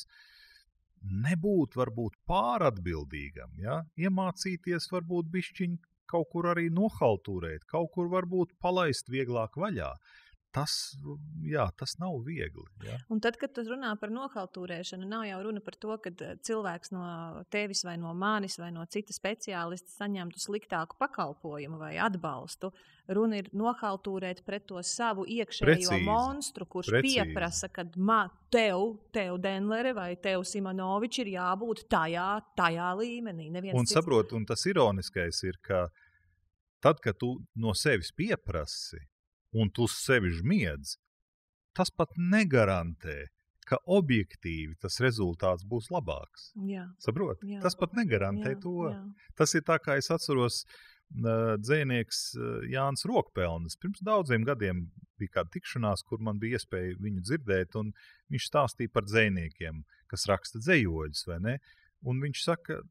nebūt varbūt pāratbildīgam, ja? Iemācīties varbūt bišķiņ kaut kur arī nohaltūrēt, kaut kur varbūt palaist vieglāk vaļā. Tas, jā, tas nav viegli. Ja? Un tad, kad tu runā par nohaltūrēšanu, nav jau runa par to, ka cilvēks no tevis vai no manis vai no cita speciālista saņemtu sliktāku pakalpojumu vai atbalstu. Runa ir nohaltūrēt pret to savu iekšējo Precīzi. monstru, kurš Precīzi. pieprasa, ka ma, tev, tev Denlere vai tev Simonovič ir jābūt tajā, tajā līmenī. Neviens Un cits- saprot, un tas ironiskais ir, ka tad, kad tu no sevis pieprasi, un tu sevi žmiedz, tas pat negarantē, ka objektīvi tas rezultāts būs labāks. Jā, Saprot? Jā. Tas pat negarantē jā, to. jā. Tas ir tā, kā es atceros uh, dzejnieks uh, Jānis Rokpelnis. Pirms daudziem gadiem bija kāda tikšanās, kur man bija iespēja viņu dzirdēt, un viņš stāstīja par dzejniekiem, kas raksta dzejoļus, vai ne? Un viņš saka,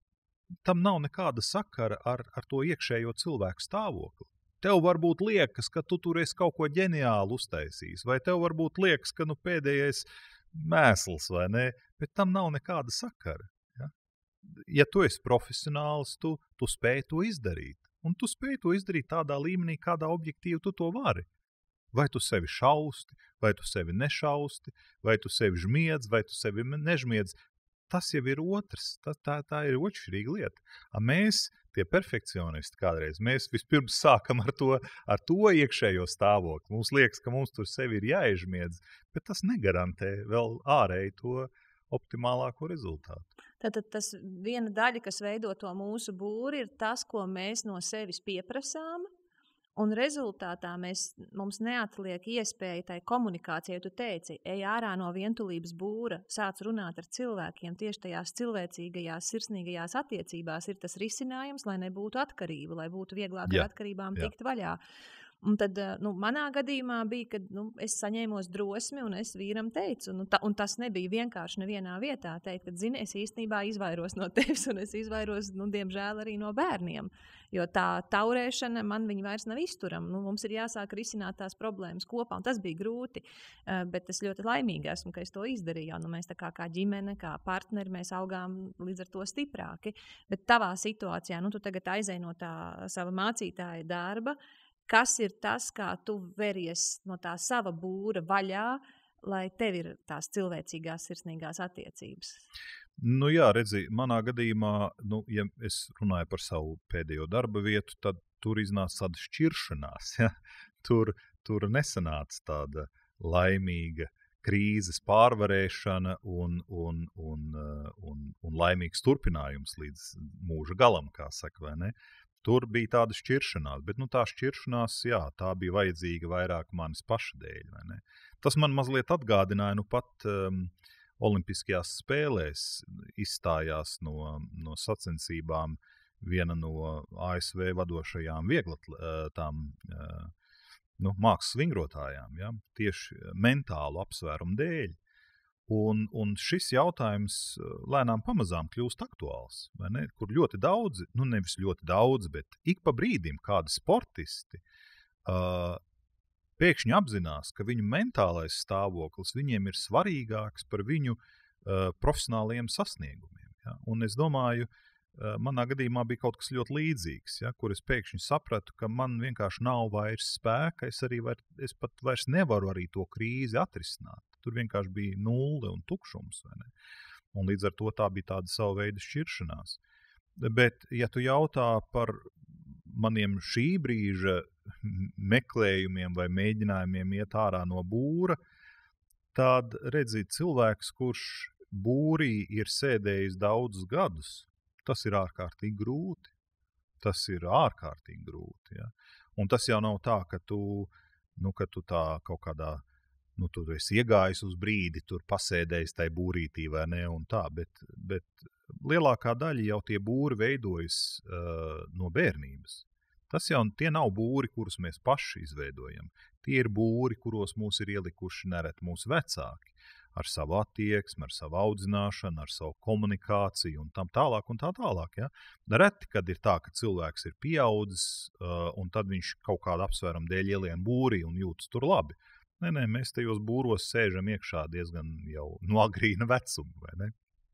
tam nav nekāda sakara ar, ar to iekšējo cilvēku stāvokli. Tev varbūt liekas, ka tu tur esi kaut ko ģeniāli uztaisījis, vai tev varbūt liekas, ka nu pēdējais mēsls, vai ne? Bet tam nav nekāda sakara. Ja, ja tu esi profesionāls, tu, tu spēj to izdarīt. Un tu spēj to izdarīt tādā līmenī, kādā objektīvi tu to vari. Vai tu sevi šausti, vai tu sevi nešausti, vai tu sevi žmiedz, vai tu sevi nežmiedz. Tas jau ir otrs, tā, tā, tā ir otršķirīga lieta. A mēs, tie perfekcionisti kādreiz, mēs vispirms sākam ar to, ar to iekšējo stāvokli. Mums liekas, ka mums tur sevi ir jāiežmiedz, bet tas negarantē vēl ārēji to optimālāko rezultātu. Tātad tas viena daļa, kas veido to mūsu būri, ir tas, ko mēs no sevis pieprasām. Un rezultātā mēs, mums neatliek iespēja tai komunikācijai. Tu teici, ej ārā no vientulības būra, sāc runāt ar cilvēkiem. Tieši tajās cilvēcīgajās, sirsnīgajās attiecībās ir tas risinājums, lai nebūtu atkarība, lai būtu vieglāk Jā, ar atkarībām jā. tikt vaļā. Un tad, nu, manā gadījumā bija, kad nu, es saņēmos drosmi un es vīram teicu, nu, ta, un tas nebija vienkārši nevienā vietā teikt, ka, zini, es īstenībā izvairos no tevis un es izvairos, nu, diemžēl arī no bērniem, jo tā taurēšana man viņa vairs nav izturama. Nu, mums ir jāsāk risināt tās problēmas kopā, un tas bija grūti, uh, bet es ļoti laimīgi esmu, ka es to izdarīju, nu, mēs tā kā, kā ģimene, kā partneri, mēs augām līdz ar to stiprāki, bet tavā situācijā, nu, tu tagad aizej no tā sava mācītāja darba. Kas ir tas, kā tu veries no tā sava būra vaļā, lai tev ir tās cilvēcīgās, sirsnīgās attiecības? Nu jā, redzi, manā gadījumā, nu, ja es runāju par savu pēdējo darba vietu, tad tur iznāca tāda šķiršanās. Ja? Tur, tur nesanāca tāda laimīga krīzes pārvarēšana un, un, un, un, un laimīgs turpinājums līdz mūža galam, kā saka, vai ne? Tur bija tāda šķiršanās, bet nu, tā šķiršanās, jā, tā bija vajadzīga vairāk manis paša dēļ. Vai ne? Tas man mazliet atgādināja, nu pat um, Olimpiskajās spēlēs izstājās no, no sacensībām viena no A S V vadošajām vieglat tām uh, nu, mākslas vingrotājām, ja? Tieši mentālu apsvērumu dēļ. Un, un šis jautājums lēnām pamazām kļūst aktuāls, vai ne? Kur ļoti daudzi, nu nevis ļoti daudz, bet ik pa brīdim kādi sportisti uh, pēkšņi apzinās, ka viņu mentālais stāvoklis viņiem ir svarīgāks par viņu uh, profesionālajiem sasniegumiem. Ja? Un es domāju, uh, manā gadījumā bija kaut kas ļoti līdzīgs, ja? Kur es pēkšņi sapratu, ka man vienkārši nav vairs spēka, es, arī var, es pat vairs nevaru arī to krīzi atrisināt. Tur vienkārši bija nulle un tukšums. Vai ne? Un līdz ar to tā bija tāda sava veida šķiršanās. Bet, ja tu jautā par maniem šī brīža meklējumiem vai mēģinājumiem iet ārā no būra, tad redzi, cilvēks, kurš būrī ir sēdējis daudzus gadus, tas ir ārkārtīgi grūti. Tas ir ārkārtīgi grūti. Ja? Un tas jau nav tā, ka tu, nu, ka tu tā kaut kādā nu, tu esi iegājis uz brīdi, tur pasēdējis tai būrītī vai ne, un tā, bet, bet lielākā daļa jau tie būri veidojas uh, no bērnības. Tas jau tie nav būri, kurus mēs paši izveidojam. Tie ir būri, kuros mūs ir ielikuši nereti mūsu vecāki. Ar savu attieksmi, ar savu audzināšanu, ar savu komunikāciju un tam tālāk un tā tālāk. Ja? Reti, kad ir tā, ka cilvēks ir pieaudzis uh, un tad viņš kaut kādu apsvērumu dēļ ielien būrī un jūtas tur labi. Nē, nē, mēs tajos būros sēžam iekšā diezgan jau no agrīna vecuma, vai ne?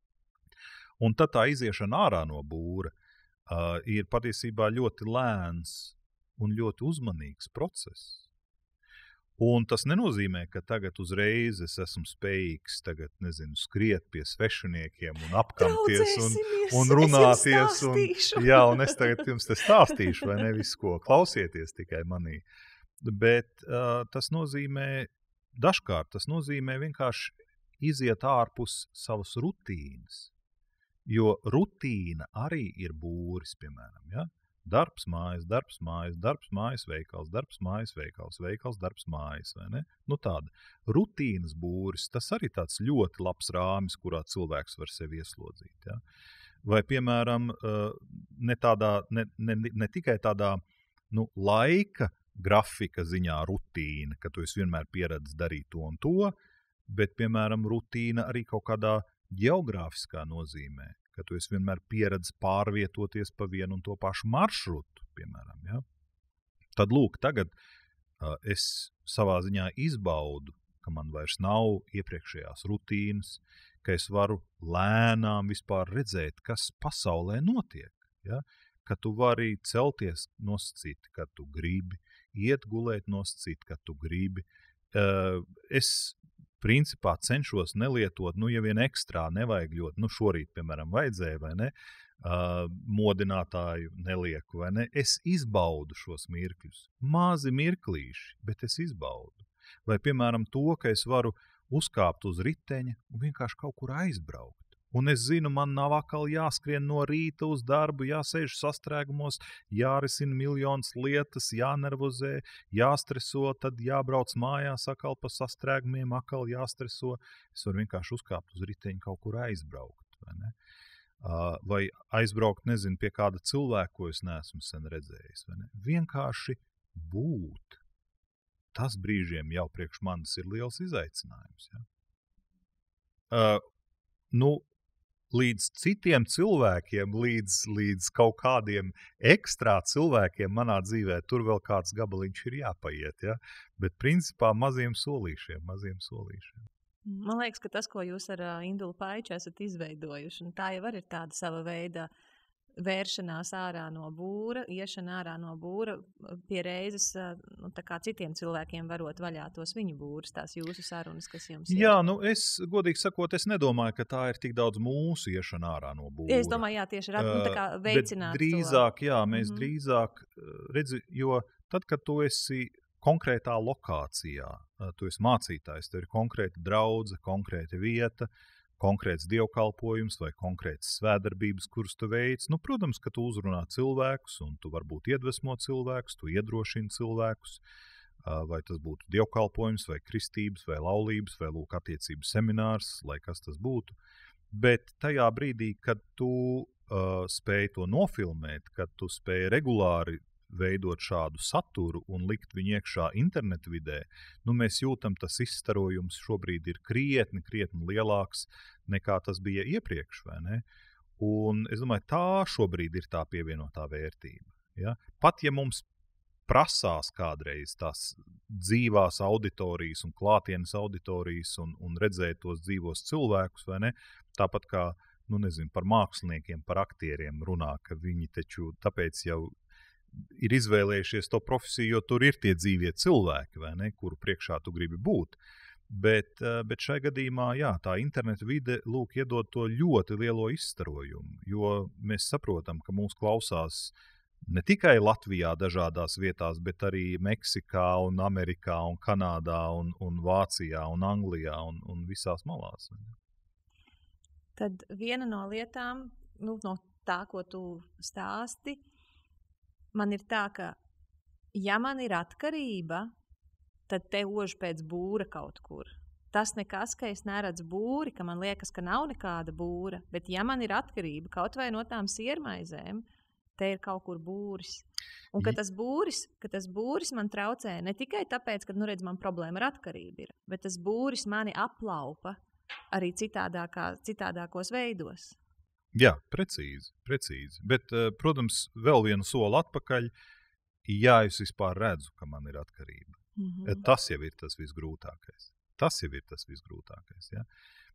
Un tad tā iziešana ārā no būra uh, ir patiesībā ļoti lēns un ļoti uzmanīgs process. Un tas nenozīmē, ka tagad uzreiz es esmu spējīgs tagad, nezinu, skriet pie svešiniekiem un apkamties un, un runāties. Un, jā, un es tagad jums te stāstīšu, vai ne visu, ko klausieties tikai manī. Bet uh, tas nozīmē, dažkārt tas nozīmē vienkārši iziet ārpus savas rutīnas. Jo rutīna arī ir būris, piemēram, ja? Darbs, mājas, darbs, mājas, darbs, mājas, veikals, darbs, mājas, veikals, veikals, darbs, mājas, vai ne? Nu tāda rutīnas būris, tas arī tāds ļoti labs rāmis, kurā cilvēks var sevi ieslodzīt, ja? Vai, piemēram, ne, tādā, ne, ne, ne tikai tādā nu, laika grafika ziņā rutīna, ka tu esi vienmēr pieredzis darīt to un to, bet, piemēram, rutīna arī kaut kādā ģeogrāfiskā nozīmē, ka tu esi vienmēr pieredzis pārvietoties pa vienu un to pašu maršrutu, piemēram. Ja? Tad, lūk, tagad uh, es savā ziņā izbaudu, ka man vairs nav iepriekšējās rutīnas, ka es varu lēnām vispār redzēt, kas pasaulē notiek. Ja? Ka tu vari celties nosacīt, kad tu gribi, iet gulēt nosacīt, kad tu gribi. Uh, es principā cenšos nelietot, nu, ja vien ekstrā nevajag ļoti, nu, šorīt, piemēram, vajadzēja, vai ne, uh, modinātāju nelieku, vai ne, es izbaudu šos mirkļus, mazi mirklīši, bet es izbaudu. Vai, piemēram, to, ka es varu uzkāpt uz riteņa un vienkārši kaut kur aizbraukt. Un es zinu, man nav atkal jāskrien no rīta uz darbu, jāsēž sastrēgumos, jārisina miljonas lietas, jānervozē, jāstreso, tad jābrauc mājās atkal pa sastrēgumiem, atkal jāstreso. Es varu vienkārši uzkāpt uz riteņa kaut kur aizbraukt. Vai ne? Uh, vai aizbraukt, nezinu, pie kāda cilvēka, ko es neesmu sen redzējis. Vai ne? Vienkārši būt. Tas brīžiem jau priekš manis ir liels izaicinājums. Ja? Uh, nu, līdz citiem cilvēkiem, līdz, līdz kaut kādiem ekstrā cilvēkiem manā dzīvē, tur vēl kāds gabaliņš ir jāpaiet, ja? Bet principā maziem solīšiem, maziem solīšiem. Man liekas, ka tas, ko jūs ar uh, Indulu Paiču esat izveidojuši, un tā jau arī ir tāda sava veida vēršanās ārā no būra, iešana ārā no būra, pie reizes nu, tā kā citiem cilvēkiem varot vaļā tos viņu būrus, tās jūsu sarunas, kas jums ir. Jā, nu es, godīgi sakot, es nedomāju, ka tā ir tik daudz mūsu iešana ārā no būra. Es domāju, jā, tieši ir nu, tā kā veicināt. Bet drīzāk, to. jā, mēs mm-hmm. drīzāk, redzi, jo tad, kad tu esi konkrētā lokācijā, tu esi mācītājs, tev ir konkrēta draudze, konkrēta vieta, konkrēts dievkalpojums vai konkrēts svētdarbības, kurus tu veic. Nu, protams, ka tu uzrunā cilvēkus un tu varbūt iedvesmo cilvēkus, tu iedrošini cilvēkus, vai tas būtu dievkalpojums vai kristības vai laulības vai lūk attiecības seminārs, lai kas tas būtu. Bet tajā brīdī, kad tu uh, spēj to nofilmēt, kad tu spēj regulāri veidot šādu saturu un likt viņu iekšā internetu vidē, nu mēs jūtam, tas izstarojums šobrīd ir krietni, krietni lielāks nekā tas bija iepriekš, vai ne? Un es domāju, tā šobrīd ir tā pievienotā vērtība. Ja? Pat ja mums prasās kādreiz tās dzīvās auditorijas un klātienes auditorijas un, un redzēt tos dzīvos cilvēkus, vai ne? Tāpat kā, nu nezinu, par māksliniekiem, par aktieriem runā, ka viņi taču tāpēc jau ir izvēlējušies to profesiju, jo tur ir tie dzīvie cilvēki, vai ne, kuru priekšā tu gribi būt. Bet, bet šai gadījumā, jā, tā interneta vide, lūk, iedod to ļoti lielo izstarojumu, jo mēs saprotam, ka mūs klausās ne tikai Latvijā dažādās vietās, bet arī Meksikā un Amerikā un Kanādā un, un Vācijā un Anglijā un, un visās malās. Tad viena no lietām, nu, no tā, ko tu stāsti, man ir tā, ka, ja man ir atkarība, tad te ož pēc būra kaut kur. tas nekas, ka es neredzu būri, ka man liekas, ka nav nekāda būra, bet ja man ir atkarība kaut vai no tām siermaizēm, te ir kaut kur būris. Un ka tas būris, ka tas būris man traucē ne tikai tāpēc, ka, nu redz, man problēma ar atkarību ir, bet tas būris mani aplaupa arī citādākā, citādākos veidos. Jā, precīzi, precīzi. Bet, protams, vēl vienu soli atpakaļ, jā, es vispār redzu, ka man ir atkarība. Mm-hmm. Tas jau ir tas visgrūtākais. Tas jau ir tas visgrūtākais. Ja?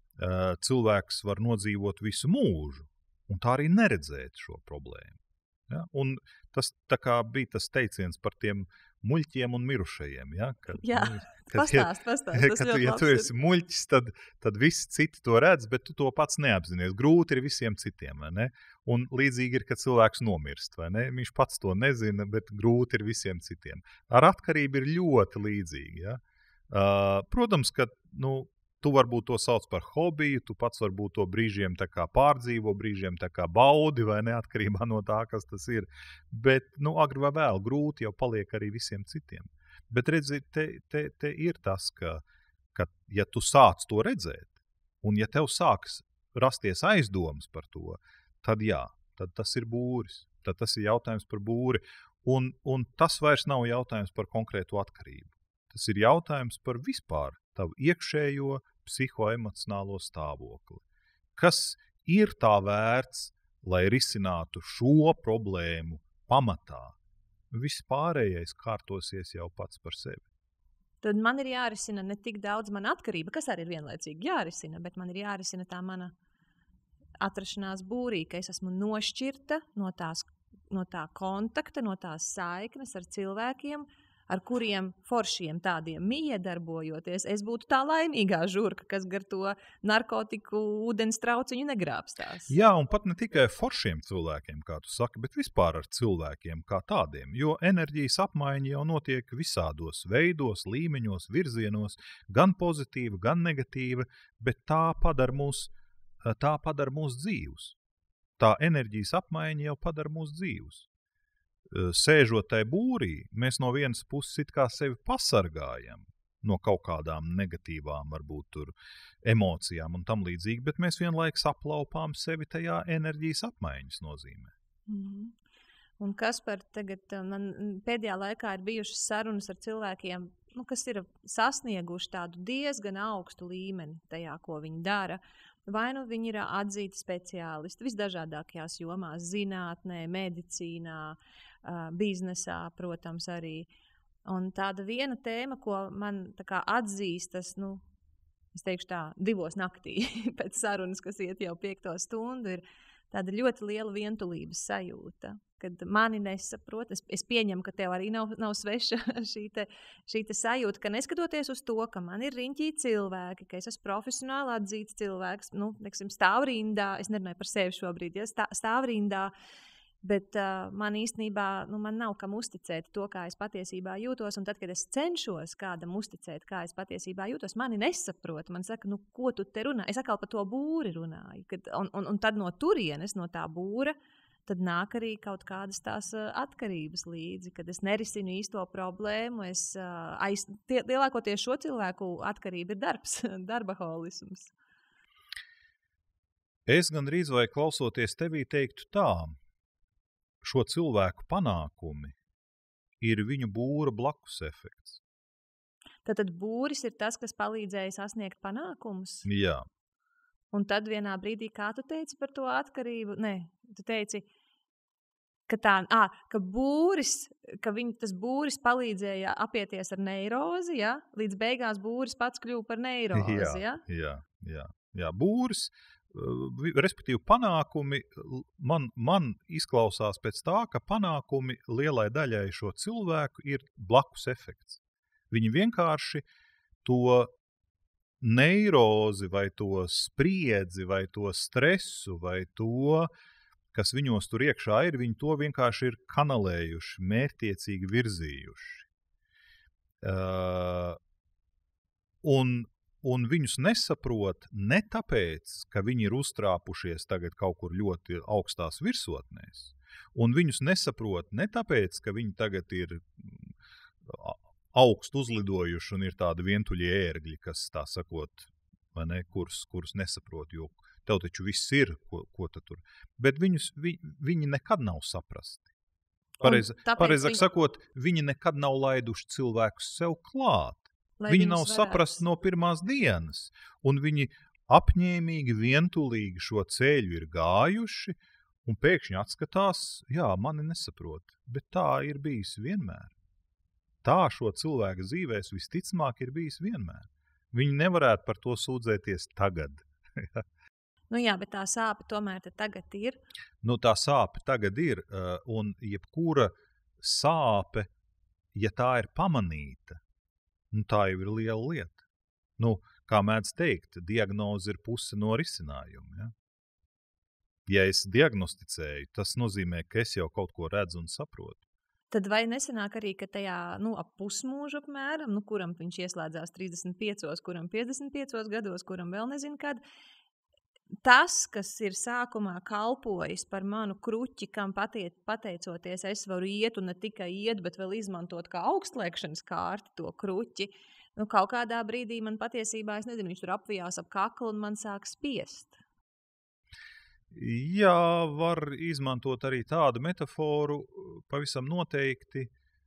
Cilvēks var nodzīvot visu mūžu un tā arī neredzēt šo problēmu. Ja? Un tas tā kā bija tas teiciens par tiem muļķiem un mirušajiem. Ja? Kad, jā, kad, pastāst, pastāst. Tas kad, ļoti ja tu esi muļķis, tad, tad visi citi to redz, bet tu to pats neapzinies. Grūti ir visiem citiem, vai ne? Un līdzīgi ir, kad cilvēks nomirst, vai ne? Viņš pats to nezina, bet grūti ir visiem citiem. Ar atkarību ir ļoti līdzīgi, ja? Uh, protams, ka, nu, tu varbūt to sauc par hobiju, tu pats varbūt to brīžiem tā kā pārdzīvo, brīžiem tā kā baudi, vai neatkarībā no tā, kas tas ir. Bet, nu, agri vai vēl, grūti jau paliek arī visiem citiem. Bet redzi, te, te, te ir tas, ka, ka ja tu sāc to redzēt, un ja tev sāks rasties aizdomas par to, tad jā, tad tas ir būris. Tad tas ir jautājums par būri. Un, un tas vairs nav jautājums par konkrētu atkarību. Tas ir jautājums par vispār tavu iekšējo psihoemocionālo stāvokli. Kas ir tā vērts, lai risinātu šo problēmu pamatā? Viss pārējais kārtosies jau pats par sevi. Tad man ir jārisina ne tik daudz mana atkarība, kas arī ir vienlaicīgi jārisina, bet man ir jārisina tā mana atrašanās būrī, ka es esmu nošķirta no, tās, no tā kontakta, no tās saiknes ar cilvēkiem, ar kuriem foršiem tādiem miedarbojoties, es būtu tā laimīgā žurka, kas gar to narkotiku ūdens trauciņu negrābstās. Jā, un pat ne tikai foršiem cilvēkiem, kā tu saki, bet vispār ar cilvēkiem kā tādiem, jo enerģijas apmaiņa jau notiek visādos veidos, līmeņos, virzienos, gan pozitīva, gan negatīva, bet tā padara mūs, tā padara mūs dzīvus. Tā enerģijas apmaiņa jau padara mūs dzīvus. Sēžot tai būrī, mēs no vienas puses it kā sevi pasargājam no kaut kādām negatīvām, varbūt tur emocijām un tam līdzīgi, bet mēs vienlaikus aplaupām sevi tajā enerģijas apmaiņas nozīmē. Mm-hmm. Un kas par tagad, man pēdējā laikā ir bijušas sarunas ar cilvēkiem, nu, kas ir sasnieguši tādu diezgan augstu līmeni tajā, ko viņi dara. Vai nu viņi ir atzīti speciālisti visdažādākajās jomās, zinātnē, medicīnā, biznesā, protams, arī. Un tāda viena tēma, ko man tā kā atzīstas, nu, es teikšu tā, divos naktī pēc sarunas, kas iet jau piekto stundu, ir tāda ļoti liela vientulības sajūta, kad mani nesaprot. Es, es pieņemu, ka tev arī nav, nav sveša šī, te, šī te sajūta, ka neskatoties uz to, ka man ir riņķī cilvēki, ka es esmu profesionāli atzīts cilvēks, nu, neksim, stāvrindā, es nerunāju par sevi šobrīd, ja, stā, stāvrindā, bet uh, man īstenībā, nu, man nav kam uzticēt to, kā es patiesībā jūtos, un tad, kad es cenšos kādam uzticēt, kā es patiesībā jūtos, mani nesaprot, man saka, nu, ko tu te runā? Es atkal par to būri runāju, kad, un, un, un tad no turienes, no tā būra, tad nāk arī kaut kādas tās uh, atkarības līdzi, kad es nerisinu īsto problēmu, es uh, aiz, tie, lielākoties šo cilvēku atkarība ir darbs, darbaholisms. Es gandrīz vai klausoties tevī teiktu tā, šo cilvēku panākumi ir viņu būra blakus efekts. Tātad būris ir tas, kas palīdzēja sasniegt panākumus? Jā. Un tad vienā brīdī, kā tu teici par to atkarību? Nē, tu teici, ka, tā, ā, ka, būris, ka viņ, tas būris palīdzēja apieties ar neirozi, ja? Līdz beigās būris pats kļuva par neirozi. Jā, ja? jā, jā, jā. Būris, respektīvi panākumi, man, man izklausās pēc tā, ka panākumi lielai daļai šo cilvēku ir blakus efekts. Viņi vienkārši to neirozi vai to spriedzi vai to stresu vai to, kas viņos tur iekšā ir, viņi to vienkārši ir kanalējuši, mērķtiecīgi virzījuši. Uh, un Un viņus nesaprot ne tāpēc, ka viņi ir uztrāpušies tagad kaut kur ļoti augstās virsotnēs. Un viņus nesaprot ne tāpēc, ka viņi tagad ir augstu uzlidojuši un ir tādi vientuļi ērgļi, kas tā sakot, vai ne, kurus, kurus nesaprot, jo tev taču viss ir, ko, ko tu tur. Bet viņus, vi, viņi nekad nav saprasti. Pareiz, pareizāk viņi... sakot, viņi nekad nav laiduši cilvēkus sev klāt. Lai viņi nav varētu... saprasti no pirmās dienas. Un viņi apņēmīgi, vientulīgi šo ceļu ir gājuši un pēkšņi atskatās, jā, mani nesaprot, bet tā ir bijis vienmēr. Tā šo cilvēku dzīvēs visticamāk ir bijis vienmēr. Viņi nevarētu par to sūdzēties tagad. Nu jā, bet tā sāpe tomēr tagad ir. Nu tā sāpe tagad ir, un jebkura sāpe, ja tā ir pamanīta, nu tā jau ir liela lieta. Nu, kā mēdz teikt, diagnoze ir puse no risinājuma. Ja? Ja es diagnosticēju, tas nozīmē, ka es jau kaut ko redzu un saprotu. Tad vai nesanāk arī, ka tajā nu, ap pusmūžu apmēram, nu, kuram viņš ieslēdzās trīsdesmit piecos, kuram piecdesmit piecos gados, kuram vēl nezinu kad, tas, kas ir sākumā kalpojis par manu kruķi, kam patiet, pateicoties, es varu iet un ne tikai iet, bet vēl izmantot kā augstliekšanas kārti to kruķi, nu, kaut kādā brīdī man patiesībā, es nezinu, viņš tur apvijās ap kaklu un man sāk spiest. Jā, var izmantot arī tādu metaforu, pavisam noteikti.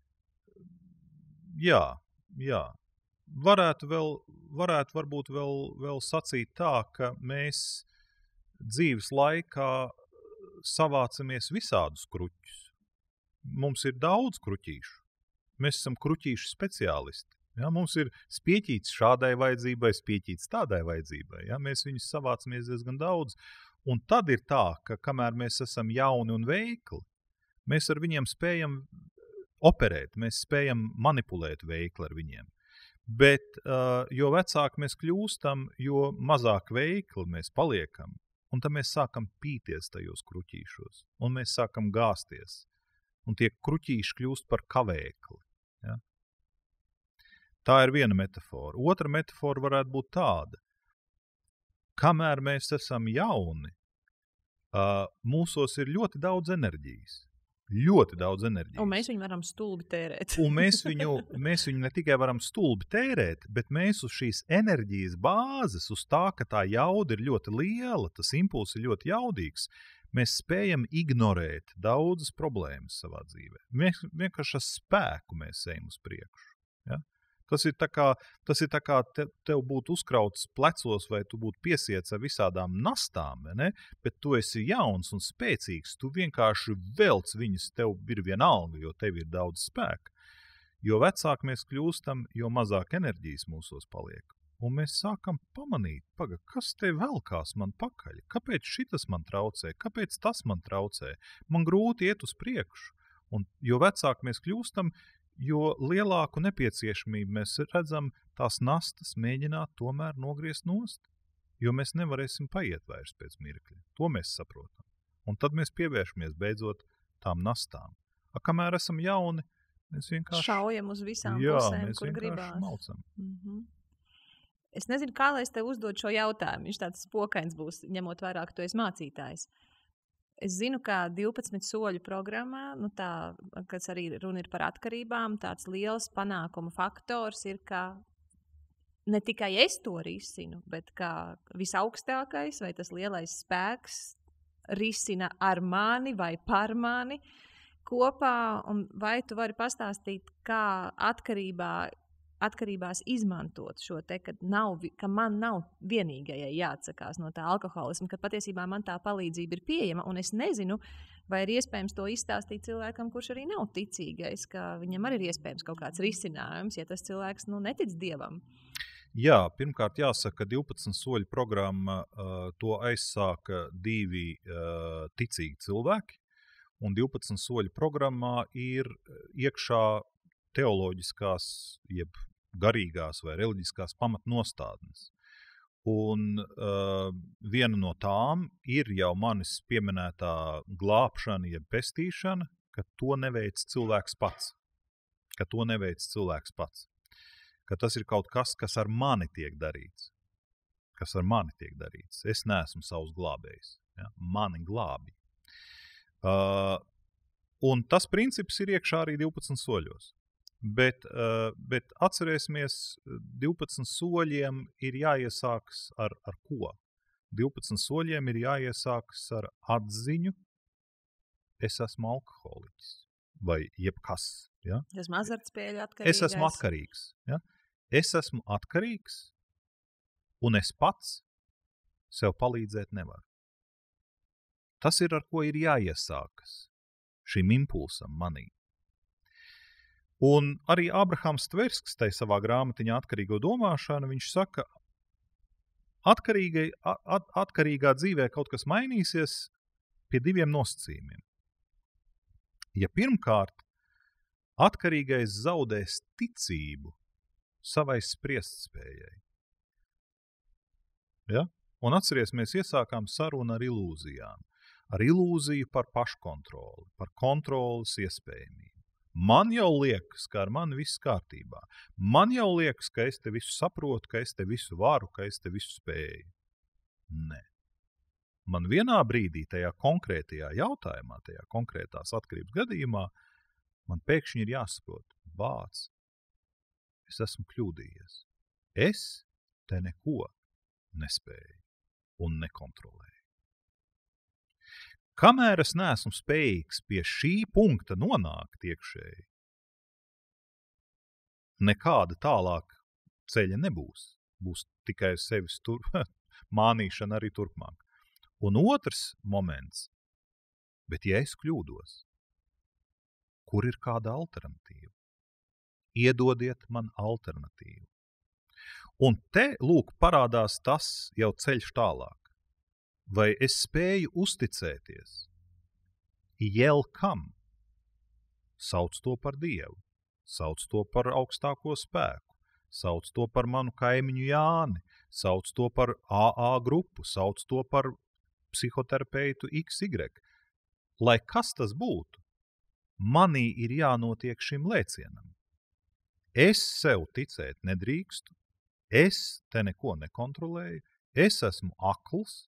Jā, jā. Varētu, vēl, varētu varbūt vēl, vēl sacīt tā, ka mēs dzīves laikā savācamies visādus kruķus. Mums ir daudz kruķīšu. Mēs esam kruķīšu speciālisti. Ja? Mums ir spieķīts šādai vajadzībai, spieķīts tādai vajadzībai. Ja? Mēs viņus savācamies diezgan daudz. Un tad ir tā, ka kamēr mēs esam jauni un veikli, mēs ar viņiem spējam operēt, mēs spējam manipulēt veikli ar viņiem. Bet, uh, jo vecāki mēs kļūstam, jo mazāk veikli mēs paliekam, un tad mēs sākam pīties tajos kruķīšos, un mēs sākam gāsties, un tie kruķīši kļūst par kavēkli. Ja? Tā ir viena metafora. Otra metafora varētu būt tāda. Kamēr mēs esam jauni, uh, mūsos ir ļoti daudz enerģijas. Ļoti daudz enerģijas. Un mēs viņu varam stulbi tērēt. Un mēs viņu, mēs viņu ne tikai varam stulbi tērēt, bet mēs uz šīs enerģijas bāzes, uz tā, ka tā jauda ir ļoti liela, tas impulss ir ļoti jaudīgs, mēs spējam ignorēt daudzas problēmas savā dzīvē. Mēs vienkārši ar spēku mēs ejam uz priekšu. Ja? Tas ir tā kā, tas ir tā kā te, tev būtu uzkrauts plecos vai tu būtu piesiets ar visādām nastām, ne? Bet tu esi jauns un spēcīgs, tu vienkārši velc viņus, tev ir vienalga, jo tev ir daudz spēka. Jo vecāk mēs kļūstam, jo mazāk enerģijas mūsos paliek. Un mēs sākam pamanīt, paga, kas te velkās man pakaļ? Kāpēc šitas man traucē? Kāpēc tas man traucē? Man grūti iet uz priekšu. Un jo vecāk mēs kļūstam, jo lielāku nepieciešamību mēs redzam tās nastas mēģināt tomēr nogriezt nost, jo mēs nevarēsim paiet vairs pēc mirkļa. To mēs saprotam. Un tad mēs pievēršamies beidzot tām nastām. A, kamēr esam jauni, mēs vienkārši... Šaujam uz visām jā, pusēm, kur gribās. Jā, mēs vienkārši maucam. Mm-hmm. Es nezinu, kā lai es tev uzdod šo jautājumu. Viņš tāds spokains būs, ņemot vērā, ka tu esi mācītājs. Es zinu, ka divpadsmit soļu programmā, nu tā, kas arī runa ir par atkarībām, tāds liels panākuma faktors ir, ka ne tikai es to risinu, bet ka visaugstākais vai tas lielais spēks risina ar mani vai par mani kopā. Un vai tu vari pastāstīt, kā atkarībā atkarībās izmantot šo te, ka, nav, ka man nav vienīgajai jāatsakās no tā alkoholisma, ka patiesībā man tā palīdzība ir pieejama, un es nezinu, vai ir iespējams to izstāstīt cilvēkam, kurš arī nav ticīgais, ka viņam arī ir iespējams kaut kāds risinājums, ja tas cilvēks nu, netic Dievam. Jā, pirmkārt jāsaka, ka divpadsmit soļu programma uh, to aizsāka divi uh, ticīgi cilvēki, un divpadsmit soļu programmā ir iekšā teoloģiskās, jeb garīgās vai reliģiskās pamatnostādnes. Un uh, viena no tām ir jau manis pieminētā glābšana, jeb pestīšana, ka to neveic cilvēks pats. Ka to neveic cilvēks pats. Ka tas ir kaut kas, kas ar mani tiek darīts. Kas ar mani tiek darīts. Es neesmu savs glābējs. Ja? Mani glābi. Uh, un tas princips ir iekšā arī divpadsmit soļos. Bet, uh, bet atcerēsimies, divpadsmit soļiem ir jāiesākas ar, ar ko? divpadsmit soļiem ir jāiesākas ar atziņu, es esmu alkoholiķis vai jebkas. Ja? Es esmu azartspēļu atkarīgais. Es esmu atkarīgs. Ja? Es esmu atkarīgs un es pats sev palīdzēt nevaru. Tas ir, ar ko ir jāiesākas šim impulsam manī. Un arī Abrahams Tversks tai savā grāmatiņā Atkarīgo domāšanu, viņš saka, atkarīgai, at, atkarīgā dzīvē kaut kas mainīsies pie diviem nosacījumiem. Ja pirmkārt, atkarīgais zaudēs ticību savai spriestspējai. Ja? Un atceries, mēs iesākām sarunu ar ilūzijām. Ar ilūziju par paškontroli, par kontrolas iespējamību. Man jau liekas, ka ar mani viss kārtībā. Man jau liekas, ka es te visu saprotu, ka es te visu varu, ka es te visu spēju. Nē. Man vienā brīdī tajā konkrētajā jautājumā, tajā konkrētās atkarības gadījumā, man pēkšņi ir jāsaprot, bāc, es esmu kļūdījies. Es te neko nespēju un nekontrolēju. Kamēr es neesmu spējīgs pie šī punkta nonākt iekšēji, nekāda tālāk ceļa nebūs. Būs tikai sevis tur, mānīšana arī turpmāk. Un otrs moments, bet ja es kļūdos, kur ir kāda alternatīva? Iedodiet man alternatīvu. Un te, lūk, parādās tas jau ceļš tālāk. Vai es spēju uzticēties? Jel kam? Sauc to par Dievu, sauc to par augstāko spēku, sauc to par manu kaimiņu Jāni, sauc to par A A grupu, sauc to par psihoterapeitu X Y. Lai kas tas būtu, manī ir jānotiek šim lēcienam. Es sev ticēt nedrīkstu, es te neko nekontrolēju, es esmu akls,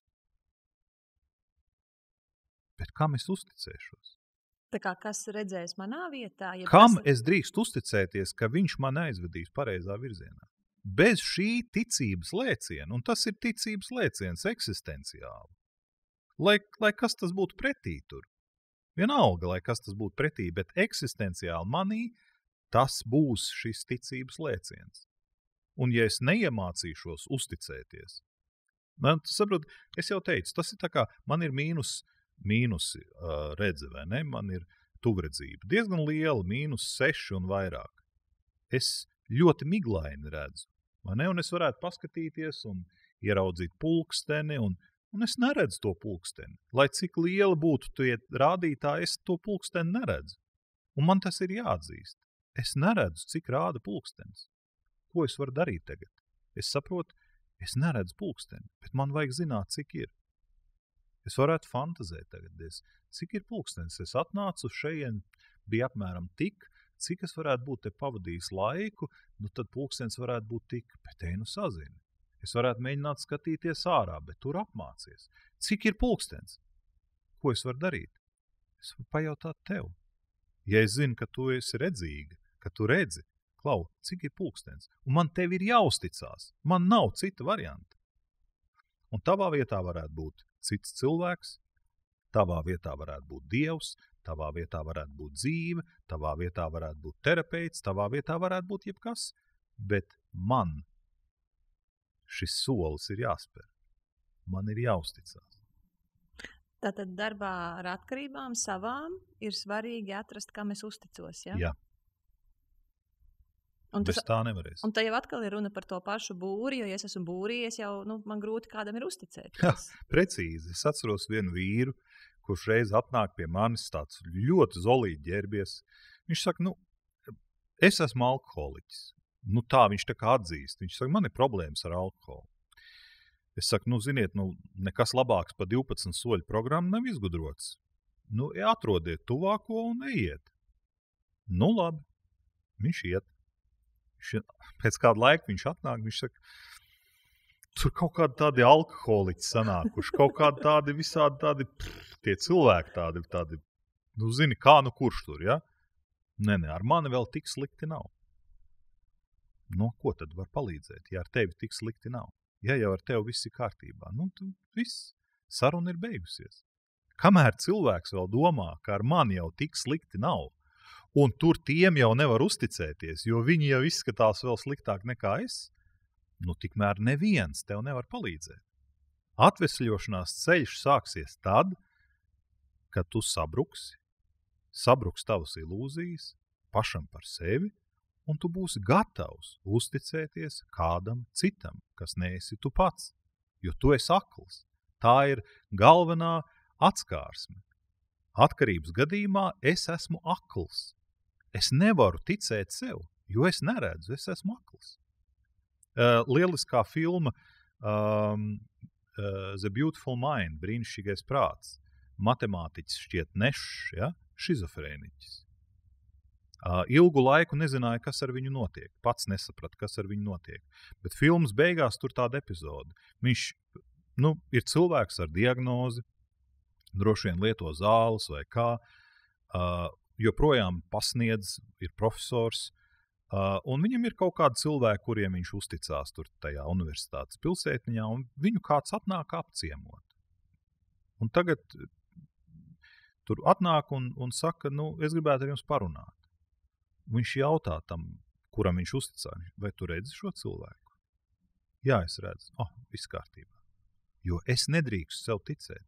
bet kam es uzticēšos? Tā kā kas redzēs manā vietā? Ja kam tas... es drīkst uzticēties, ka viņš man aizvedīs pareizā virzienā? Bez šī ticības lēciena, un tas ir ticības lēciens eksistenciāli, lai, lai kas tas būtu pretī tur. Vienalga, lai kas tas būtu pretī, bet eksistenciāli manī tas būs šis ticības lēciens. Un ja es neiemācīšos uzticēties, man, saprot, es jau teicu, tas ir tā kā, man ir mīnus, mīnusi uh, redze, vai ne? Man ir tuvredzība. Diezgan liela, mīnus seši un vairāk. Es ļoti miglaini redzu, vai ne? Un es varētu paskatīties un ieraudzīt pulksteni, un, un es neredzu to pulksteni. Lai cik liela būtu tie rādītāji, es to pulksteni neredzu. Un man tas ir jāatzīst. Es neredzu, cik rāda pulkstenis. Ko es varu darīt tagad? Es saprotu, es neredzu pulksteni, bet man vajag zināt, cik ir. Es varētu fantazēt tagad, es, cik ir pulkstenis. Es atnācu šeit, bija apmēram tik, cik es varētu būt te pavadījis laiku, nu tad pulkstenis varētu būt tik, bet ej nu sazini. Es varētu mēģināt skatīties ārā, bet tur apmācies. Cik ir pulkstenis? Ko es varu darīt? Es varu pajautāt tev. Ja es zinu, ka tu esi redzīga, ka tu redzi, klau, cik ir pulkstenis? Un man tev ir jāuzticās. Man nav cita varianta. Un tavā vietā varētu būt cits cilvēks, tavā vietā varētu būt Dievs, tavā vietā varētu būt dzīve, tavā vietā varētu būt terapeits, tavā vietā varētu būt jebkas, bet man šis solis ir jāspēr. Man ir jāuzticās. Tātad darbā ar atkarībām savām ir svarīgi atrast, kam es uzticos, ja? Jā. Un tas, bez tā nevarēs. Un tā jau atkal ir runa par to pašu būri, jo ja es esmu būrījies, jau nu, man grūti kādam ir uzticēties. Jā, precīzi. Es atceros vienu vīru, kurš reiz atnāk pie manis tāds ļoti zolīgi ģērbies. Viņš saka, nu, es esmu alkoholiķis. Nu tā viņš tā kā atzīst. Viņš saka, man ir problēmas ar alkoholu. Es saku, nu, ziniet, nu, nekas labāks pa divpadsmit soļu programmu nav izgudrots. Nu, atrodiet tuvāko un ejiet. Nu, labi. Viņš iet. Pēc kāda laika viņš atnāk, viņš saka, tur kaut kādi tādi alkoholiķi sanākuši, kaut kādi tādi visādi tādi, pff, tie cilvēki tādi, tādi, nu zini, kā nu kurš tur, ja? Nē, nē, ar mani vēl tik slikti nav. No ko tad var palīdzēt, ja ar tevi tik slikti nav? Ja jau ar tevi viss ir kārtībā, nu tad viss, saruna ir beigusies. Kamēr cilvēks vēl domā, ka ar mani jau tik slikti nav, un tur tiem jau nevar uzticēties, jo viņi jau izskatās vēl sliktāk nekā es, nu tikmēr neviens tev nevar palīdzēt. Atvesļošanās ceļš sāksies tad, kad tu sabruksi, sabruks tavas ilūzijas pašam par sevi, un tu būsi gatavs uzticēties kādam citam, kas neesi tu pats, jo tu esi akls. Tā ir galvenā atskārsme. Atkarības gadījumā es esmu akls. Es nevaru ticēt sev, jo es neredzu, es esmu akls. Uh, lieliskā filma um, uh, The Beautiful Mind, brīnišķīgais prāts, matemātiķis šķiet nešs, ja? Šizofrēniķis. Uh, ilgu laiku nezināja, kas ar viņu notiek. Pats nesaprata, kas ar viņu notiek. Bet filmas beigās tur tāda epizode. Viņš nu, ir cilvēks ar diagnozi, droši vien lieto zāles vai kā, uh, joprojām pasniedz, ir profesors, uh, un viņam ir kaut kādi cilvēki, kuriem viņš uzticās tur tajā universitātes pilsētniņā, un viņu kāds atnāk apciemot. Un tagad tur atnāk un, un saka, nu, es gribētu ar jums parunāt. Viņš jautā tam, kuram viņš uzticās, vai tu redzi šo cilvēku? Jā, es redzu. Oh, viss kārtībā. Jo es nedrīkstu sev ticēt.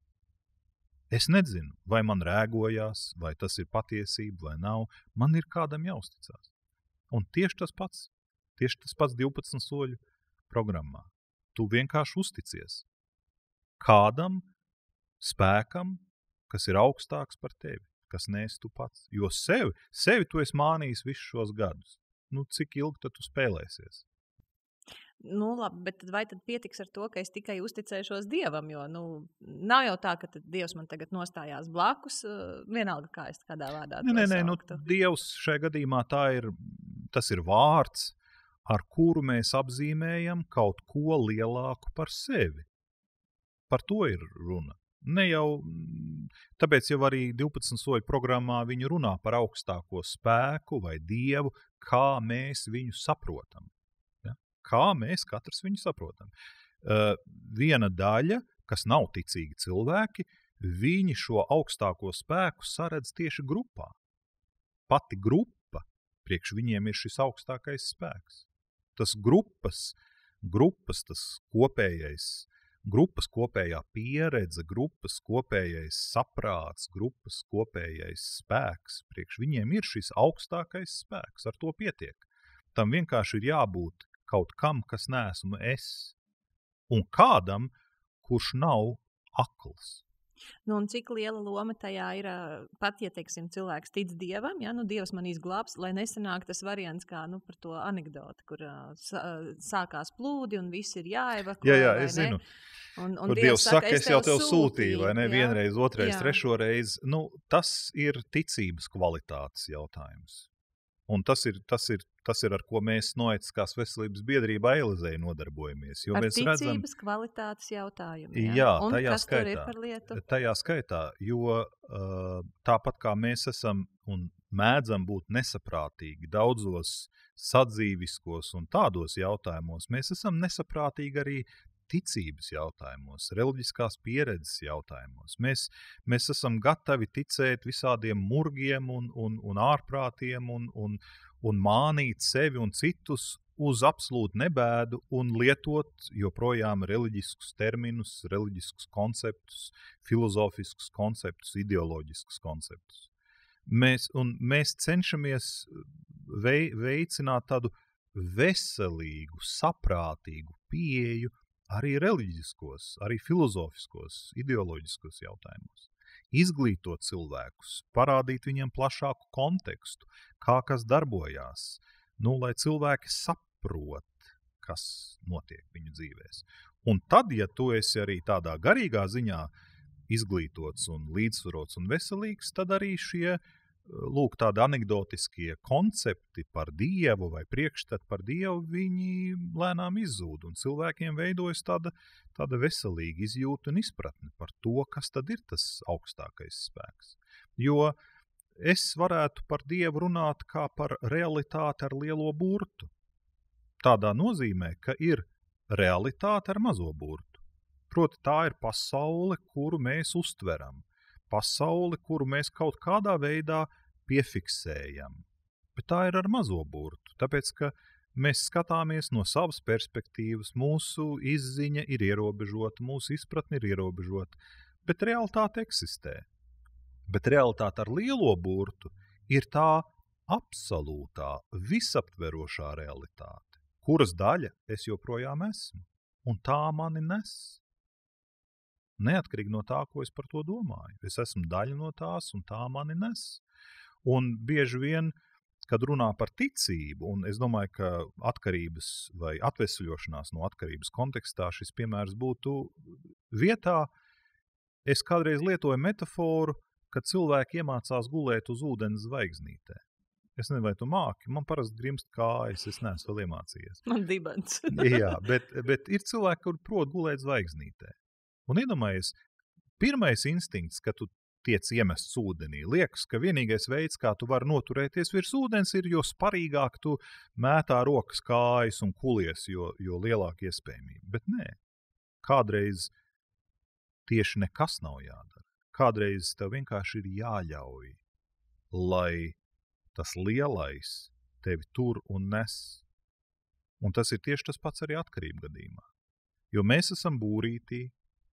Es nezinu, vai man rēgojās, vai tas ir patiesība, vai nav. Man ir kādam jāuzticās. Un tieši tas pats, tieši tas pats divpadsmit soļu programmā. Tu vienkārši uzticies kādam spēkam, kas ir augstāks par tevi, kas neesi tu pats. Jo sevi, sevi tu esi mānījis visus šos gadus. Nu, cik ilgi tad tu spēlēsies? Nu, labi, bet vai tad pietiks ar to, ka es tikai uzticēšos Dievam, jo, nu, nav jau tā, ka Dievs man tagad nostājās blakus, vienalga, kā es kādā vārdā to nē, nē, nu, Dievs šajā gadījumā tā ir, tas ir vārds, ar kuru mēs apzīmējam kaut ko lielāku par sevi. Par to ir runa. Ne jau, tāpēc jau arī divpadsmit soļu programmā viņi runā par augstāko spēku vai Dievu, kā mēs viņu saprotam. Ja? Kā mēs katrs viņu saprotam. Uh, viena daļa, kas nav ticīgi cilvēki, viņi šo augstāko spēku saredz tieši grupā. Pati grupa, priekš viņiem ir šis augstākais spēks. Tas grupas, grupas tas kopējais, grupas kopējā pieredze, grupas kopējais saprāts, grupas kopējais spēks. Priekš viņiem ir šis augstākais spēks, ar to pietiek. Tam vienkārši ir jābūt kaut kam, kas neesmu es, un kādam, kurš nav akls. Nu, un cik liela loma tajā ir, pat, ja, teiksim, cilvēks tic Dievam, ja, nu, Dievs man izglābs, lai nesanāk tas variants kā, nu, par to anekdoti, kur sākās plūdi un viss ir jāevakuē, jā, jā, vai es ne? zinu. Un, un kur Dievs Dievs saka, es jau tev sūtīju, sūtīju, vai ne, jā? vienreiz, otrais, Jā. trešo reizi. Nu, tas ir ticības kvalitātes jautājums. Un tas ir, tas ir, tas ir ar ko mēs Noētiskās veselības biedrībā Elizei nodarbojamies. Jo Ar mēs ticības redzam, kvalitātes jautājumu. Jā, jā, un tajā kas tur ir skaitā, par lietu? tajā skaitā, jo uh, tāpat kā mēs esam un mēdzam būt nesaprātīgi daudzos sadzīviskos un tādos jautājumos, mēs esam nesaprātīgi arī ticības jautājumos, reliģiskās pieredzes jautājumos. Mēs, mēs esam gatavi ticēt visādiem murgiem un, un, un ārprātiem un, un, un mānīt sevi un citus uz absolūtu nebēdu un lietot joprojām reliģiskus terminus, reliģiskus konceptus, filozofiskus konceptus, ideoloģiskus konceptus. Mēs, un mēs cenšamies vei, veicināt tādu veselīgu, saprātīgu pieeju arī reliģiskos, arī filozofiskos, ideoloģiskos jautājumos. Izglītot cilvēkus, parādīt viņiem plašāku kontekstu, kā kas darbojās, nu, lai cilvēki saprot, kas notiek viņu dzīvēs. Un tad, ja tu esi arī tādā garīgā ziņā izglītots un līdzsvarots un veselīgs, tad arī šie, lūk, tādi anekdotiskie koncepti par Dievu vai priekšstati par Dievu, viņi lēnām izzūd, un cilvēkiem veidojas tāda, tāda veselīga izjūta un izpratne par to, kas tad ir tas augstākais spēks. Jo es varētu par Dievu runāt kā par realitāti ar lielo burtu. Tādā nozīmē, ka ir realitāte ar mazo burtu. Proti tā ir pasaule, kuru mēs uztveram. Pasaule, kuru mēs kaut kādā veidā piefiksējam. Bet tā ir ar mazo burtu, tāpēc, ka mēs skatāmies no savas perspektīvas, mūsu izziņa ir ierobežota, mūsu izpratne ir ierobežota, bet realitāte eksistē. Bet realitāte ar lielo burtu ir tā absolūtā, visaptverošā realitāte, kuras daļa es joprojām esmu, un tā mani nes. Neatkarīgi no tā, ko es par to domāju. Es esmu daļa no tās, un tā mani nes. Un bieži vien, kad runā par ticību, un es domāju, ka atkarības vai atvesļošanās no atkarības kontekstā šis piemērs būtu vietā, es kādreiz lietoju metaforu, kad cilvēki iemācās gulēt uz ūdens zvaigznītē. Es nezinu, vai tu māki, man parasti grimst kājas, es neesmu vēl iemācījies. Man dibens. Jā, bet, bet ir cilvēki, kur prot gulēt zvaigznītē. Un iedomājies, pirmais instinkts, kad tu tiec iemests ūdenī, liekas, ka vienīgais veids, kā tu vari noturēties virs ūdens, ir, jo sparīgāk tu mētā rokas kājas un kulies, jo, jo lielāka iespējamība. Bet nē, kādreiz tieši nekas nav jādara. Kādreiz tev vienkārši ir jāļauj, lai tas lielais tevi tur un nes. Un tas ir tieši tas pats arī atkarību gadījumā. Jo mēs esam būrītī,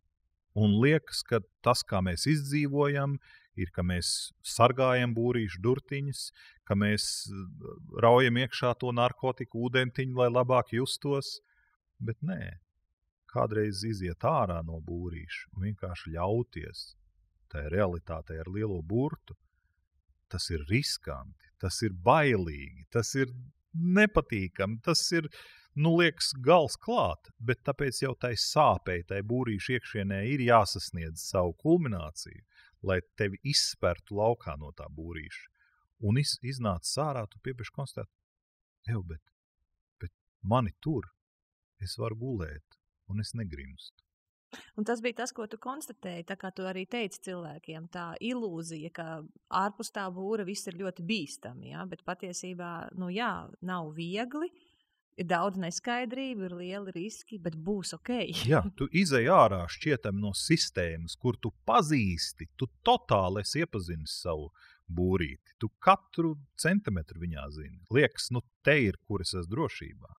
un liekas, ka tas, kā mēs izdzīvojam, ir, ka mēs sargājam būrīšu durtiņas, ka mēs raujam iekšā to narkotiku ūdentiņu, lai labāk justos. Bet nē, kādreiz iziet ārā no būrīša un vienkārši ļauties tai realitātei ar lielo burtu, tas ir riskanti, tas ir bailīgi, tas ir nepatīkami, tas ir, nu, liekas, gals klāt, bet tāpēc jau tai sāpei, tai būrīšu iekšienē ir jāsasniedz savu kulmināciju, lai tevi izspertu laukā no tā būrīša. Un iz, iznāc sārā, tu piepieši konstatēt, ev, bet, bet mani tur, es varu gulēt, un es negrimstu. Un tas bija tas, ko tu konstatēji, tā kā tu arī teici cilvēkiem, tā ilūzija, ka ārpus tā būra viss ir ļoti bīstami, ja? Bet patiesībā, nu jā, nav viegli, ir daudz neskaidrību, ir lieli riski, bet būs ok. Jā, tu izej ārā šķietam no sistēmas, kur tu pazīsti, tu totāli esi iepazinis savu būrīti. Tu katru centimetru viņā zini. Liekas, nu te ir, kur es esmu drošībā.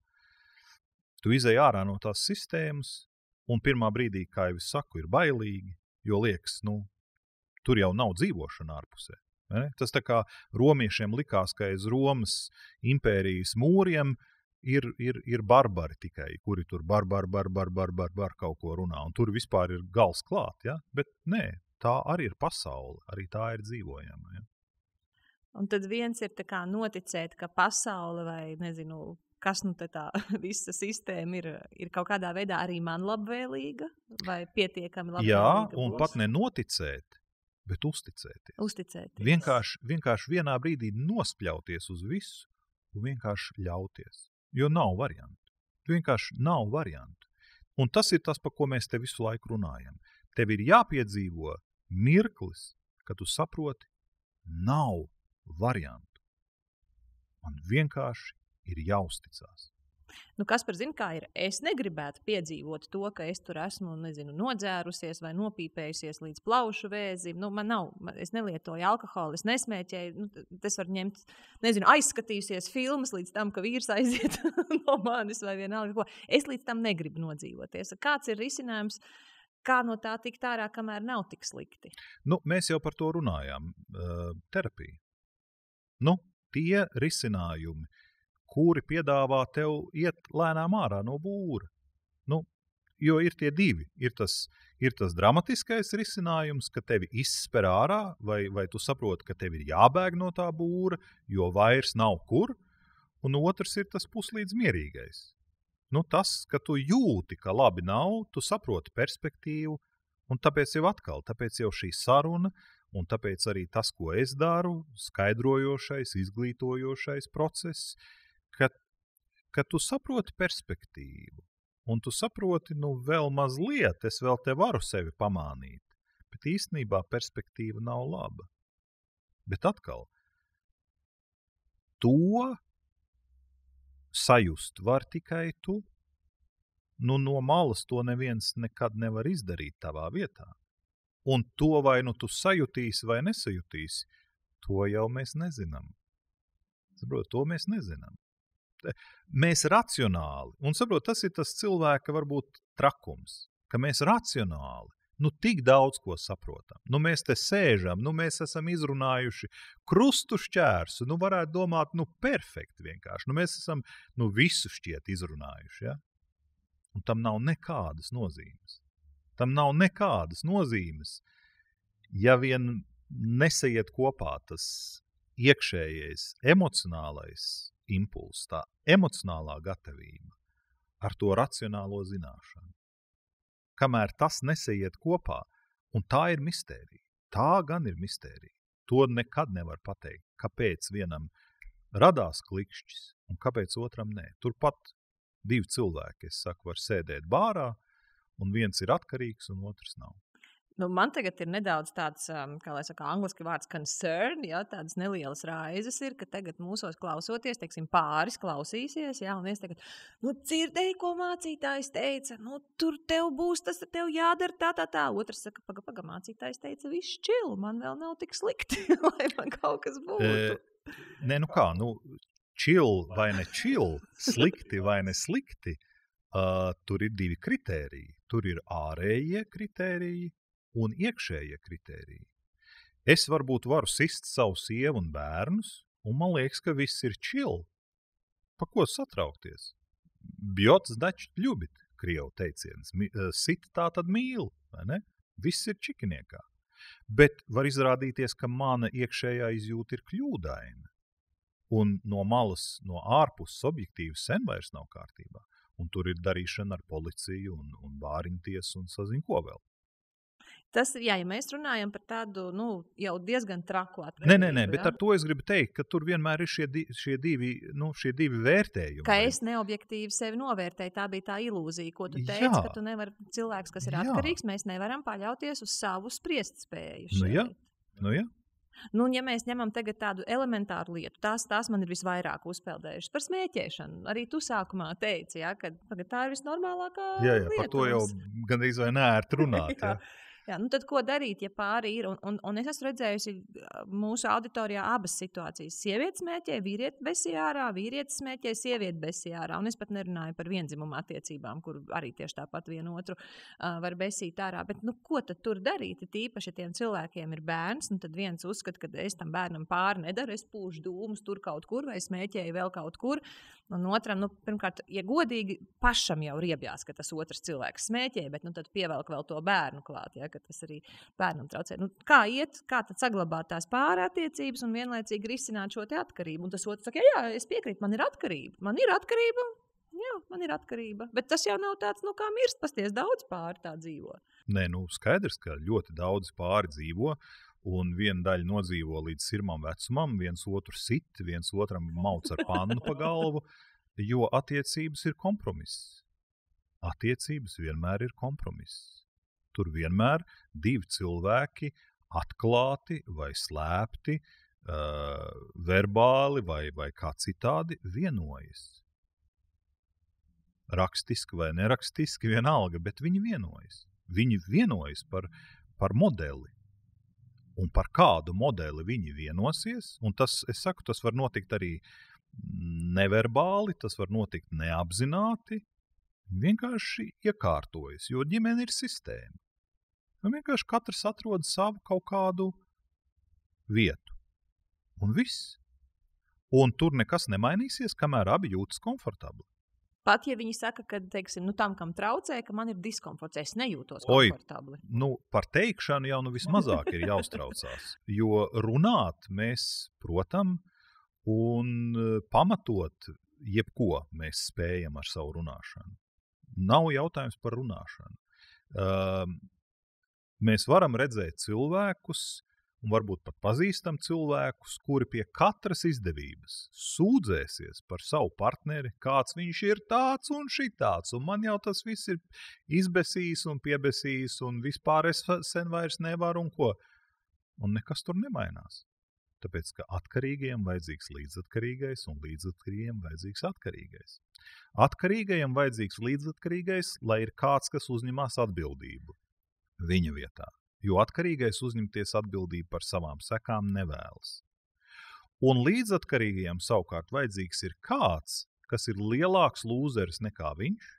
Tu izej ārā no tās sistēmas, un pirmā brīdī, kā jau es saku, ir bailīgi, jo liekas, nu, tur jau nav dzīvošana ārpusē. Ne? Tas tā kā romiešiem likās, ka aiz Romas impērijas mūriem ir, ir, ir barbari tikai, kuri tur barbar, barbar, barbar, bar kaut ko runā, un tur vispār ir gals klāt, ja? Bet nē, tā arī ir pasaule, arī tā ir dzīvojama. Ja? Un tad viens ir tā kā noticēt, ka pasaule vai, nezinu, kas nu te tā visa sistēma ir, ir kaut kādā veidā arī man labvēlīga vai pietiekami labvēlīga. Jā, un būs. pat nenoticēt, bet uzticēties. Uzticēties. Vienkārši, vienkārši vienā brīdī nospļauties uz visu un vienkārši ļauties. Jo nav variantu. Vienkārši nav variantu. Un tas ir tas, par ko mēs te visu laiku runājam. Tev ir jāpiedzīvo mirklis, kad tu saproti, nav variantu. Man vienkārši ir jāuzticās. Nu, kas par zinu, kā ir? Es negribētu piedzīvot to, ka es tur esmu, nezinu, nodzērusies vai nopīpējusies līdz plaušu vēzim. Nu, man nav, es nelietoju alkoholu, es nesmēķēju. Nu, es varu ņemt, nezinu, aizskatījusies filmas līdz tam, ka vīrs aiziet no manis vai vienalga. Es līdz tam negribu nodzīvoties. Kāds ir risinājums, kā no tā tikt ārā, kamēr nav tik slikti? Nu, mēs jau par to runājām. Uh, terapija. Nu, tie risinājumi, kuri piedāvā tev iet lēnām ārā no būra. Nu, jo ir tie divi. Ir tas, ir tas dramatiskais risinājums, ka tevi izsper ārā, vai, vai tu saproti, ka tev ir jābēg no tā būra, jo vairs nav kur. Un otrs ir tas puslīdz mierīgais. Nu, tas, ka tu jūti, ka labi nav, tu saproti perspektīvu, un tāpēc jau atkal, tāpēc jau šī saruna, un tāpēc arī tas, ko es daru, skaidrojošais, izglītojošais process, Ka, ka tu saproti perspektīvu, un tu saproti, nu, vēl mazliet, es vēl te varu sevi pamānīt, bet īstenībā perspektīva nav laba. Bet atkal, to sajust var tikai tu. Nu, no malas to neviens nekad nevar izdarīt tavā vietā. Un to vai nu tu sajutīsi vai nesajutīsi, to jau mēs nezinām. Saprot, to mēs nezinām. Mēs racionāli, un saprot, tas ir tas cilvēka varbūt trakums, ka mēs racionāli, nu tik daudz ko saprotam. Nu mēs te sēžam, nu mēs esam izrunājuši krustu šķērsu, nu varētu domāt, nu perfekti vienkārši. Nu mēs esam, nu visu šķiet izrunājuši, ja? Un tam nav nekādas nozīmes. Tam nav nekādas nozīmes, ja vien nesaiet kopā tas iekšējais emocionālais impulss, tā emocionālā gatavība ar to racionālo zināšanu. Kamēr tas nesaiet kopā, un tā ir mistērija. Tā gan ir mistērija. To nekad nevar pateikt, kāpēc vienam radās klikšķis un kāpēc otram nē. Turpat divi cilvēki, es saku, var sēdēt bārā, un viens ir atkarīgs, un otrs nav. Nu, man tagad ir nedaudz tāds, um, kā lai saka, angliski vārds concern, ja, tādas nelielas raizes ir, ka tagad mūsos klausoties, teiksim, pāris klausīsies, ja, un viens tagad, nu, dzirdēji, ko mācītājs teica, nu, tur tev būs, tas tev jādara tā, tā, tā. Otrs saka, paga, paga, mācītājs teica, viss čil, man vēl nav tik slikti, lai man kaut kas būtu. E, nē, nu kā, nu, čil vai ne čil, slikti vai ne slikti, uh, tur ir divi kritēriji. Tur ir ārējie kritēriji un iekšējie kritēriji. Es varbūt varu sist savu sievu un bērnus, un man liekas, ka viss ir čil. Pa ko satraukties? Bjots dačt ļubit, krievu teiciens. Sit tā tad mīl, vai ne? Viss ir čikiniekā. Bet var izrādīties, ka mana iekšējā izjūta ir kļūdaina. Un no malas, no ārpuses objektīvi sen vairs nav kārtībā. Un tur ir darīšana ar policiju un, un bāriņtiesu un sazin ko vēl. Tas ir, jā, ja mēs runājam par tādu, nu, jau diezgan traku atkarību. Nē, nē, nē, bet ar to es gribu teikt, ka tur vienmēr ir šie, di, šie, divi, nu, šie divi vērtējumi. Ka es neobjektīvi sevi novērtēju, tā bija tā ilūzija, ko tu teici, jā. Ka tu nevari, cilvēks, kas ir jā. Atkarīgs, mēs nevaram paļauties uz savu spriest spēju. Nu jā, nu jā. Nu, ja mēs ņemam tagad tādu elementāru lietu, tās, tās man ir visvairāk uzpeldējušas par smēķēšanu. Arī tu sākumā teici, ja, ka tā ir visnormālākā jā, jā, lieta. Par to jau gandrīz vai neērt runāt. jā. jā. Jā, nu tad ko darīt, ja pāri ir? Un, un, un es esmu redzējusi mūsu auditorijā abas situācijas. Sieviete smēķē, vīrieti besī ārā, vīrietis smēķē, sieviete besī ārā. Un es pat nerunāju par viendzimumu attiecībām, kur arī tieši tāpat vienu otru uh, var besīt ārā. Bet nu, ko tad tur darīt? Tīpaši, ja tiem cilvēkiem ir bērns, un tad viens uzskata, ka es tam bērnam pāri nedaru, es pūšu dūmus tur kaut kur vai smēķēju vēl kaut kur. Un otram, nu, pirmkārt, ja godīgi, pašam jau riebjās, ka tas otrs cilvēks smēķē, bet nu, tad pievelk vēl to bērnu klāt, ja, ka tas arī bērnam traucē. Nu, kā iet, kā tad saglabāt tās pārattiecības un vienlaicīgi risināt šo te atkarību? Un tas otrs saka, jā, jā, es piekrītu, man ir atkarība. Man ir atkarība, jā, man ir atkarība. Bet tas jau nav tāds, nu kā mirst, pasties daudz pāri tā dzīvo. Nē, nu skaidrs, ka ļoti daudz pāri dzīvo. Un viena daļa nodzīvo līdz sirmam vecumam, viens otru sit, viens otram mauc ar pannu pa galvu, jo attiecības ir kompromiss. Attiecības vienmēr ir kompromiss. Tur vienmēr divi cilvēki atklāti vai slēpti, uh, verbāli vai, vai kā citādi vienojas. Rakstiski vai nerakstiski vienalga, bet viņi vienojas. Viņi vienojas par, par modeli. Un par kādu modeli viņi vienosies, un tas, es saku, tas var notikt arī neverbāli, tas var notikt neapzināti, viņi vienkārši iekārtojas, jo ģimene ir sistēma. Un vienkārši katrs atrod savu kaut kādu vietu. Un viss. Un tur nekas nemainīsies, kamēr abi jūtas komfortabli. Pat ja viņi saka, ka, teiksim, nu tam, kam traucē, ka man ir diskomforts, es nejūtos komfortabli. Oi, nu, par teikšanu jau nu vismazāk ir jāuztraucās, jo runāt mēs, protam, un pamatot jebko mēs spējam ar savu runāšanu. Nav jautājums par runāšanu. Uh, mēs varam redzēt cilvēkus, un varbūt pat pazīstam cilvēkus, kuri pie katras izdevības sūdzēsies par savu partneri, kāds viņš ir tāds un šitāds, un man jau tas viss ir izbesījis un piebesījis, un vispār es sen vairs nevaru un ko. Un nekas tur nemainās. Tāpēc, ka atkarīgajam vajadzīgs līdzatkarīgais un līdzatkarīgajam vajadzīgs atkarīgais. Atkarīgajam vajadzīgs līdzatkarīgais, lai ir kāds, kas uzņemās atbildību viņa vietā, jo atkarīgais uzņemties atbildību par savām sekām nevēlas. Un līdzatkarīgajam savukārt vajadzīgs ir kāds, kas ir lielāks lūzeris nekā viņš,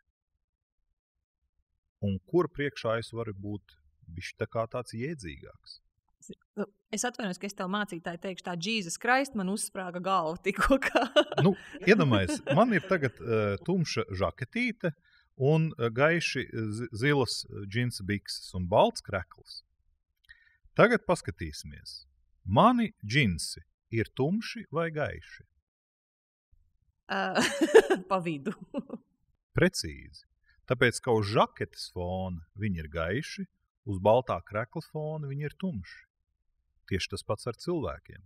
un kur priekšā es varu būt bišķi tā kā tāds jēdzīgāks. Es atvainojos, ka es tev mācītāji teikšu tā, Jesus Christ, man uzsprāga galva tikko kā. Nu, iedomājies, man ir tagad uh, tumša žaketīte un uh, gaiši zi- zilas džinsa bikses un balts krekls. Tagad paskatīsimies. Mani džinsi ir tumši vai gaiši? Uh, pa vidu. Precīzi. Tāpēc, ka uz žaketes fona viņi ir gaiši, uz baltā krekla fona viņi ir tumši. Tieši tas pats ar cilvēkiem.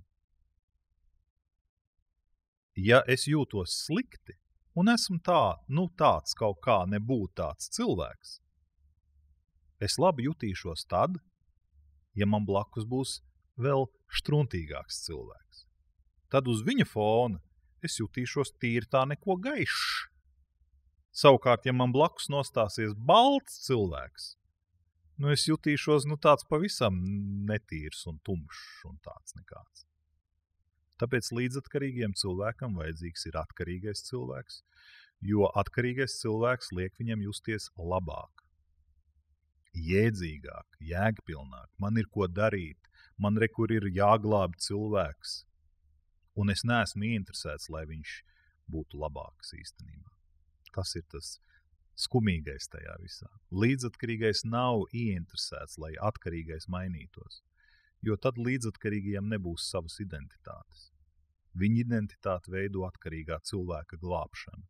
Ja es jūtos slikti un esmu tā, nu tāds kaut kā nebūt tāds cilvēks, es labi jutīšos tad, ja man blakus būs vēl štruntīgāks cilvēks. Tad uz viņa fona es jutīšos tīri tā neko gaišs. Savukārt, ja man blakus nostāsies balts cilvēks, nu es jutīšos nu, tāds pavisam netīrs un tumšs un tāds nekāds. Tāpēc līdzatkarīgiem cilvēkam vajadzīgs ir atkarīgais cilvēks, jo atkarīgais cilvēks liek viņam justies labāk, jēdzīgāk, jēgpilnāk. Man ir ko darīt, man re, kur ir jāglāb cilvēks, un es neesmu ieinteresēts, lai viņš būtu labāks īstenībā. Tas ir tas skumīgais tajā visā. Līdzatkarīgais nav ieinteresēts, lai atkarīgais mainītos, jo tad līdzatkarīgajam nebūs savas identitātes. Viņa identitāti veido atkarīgā cilvēka glābšana.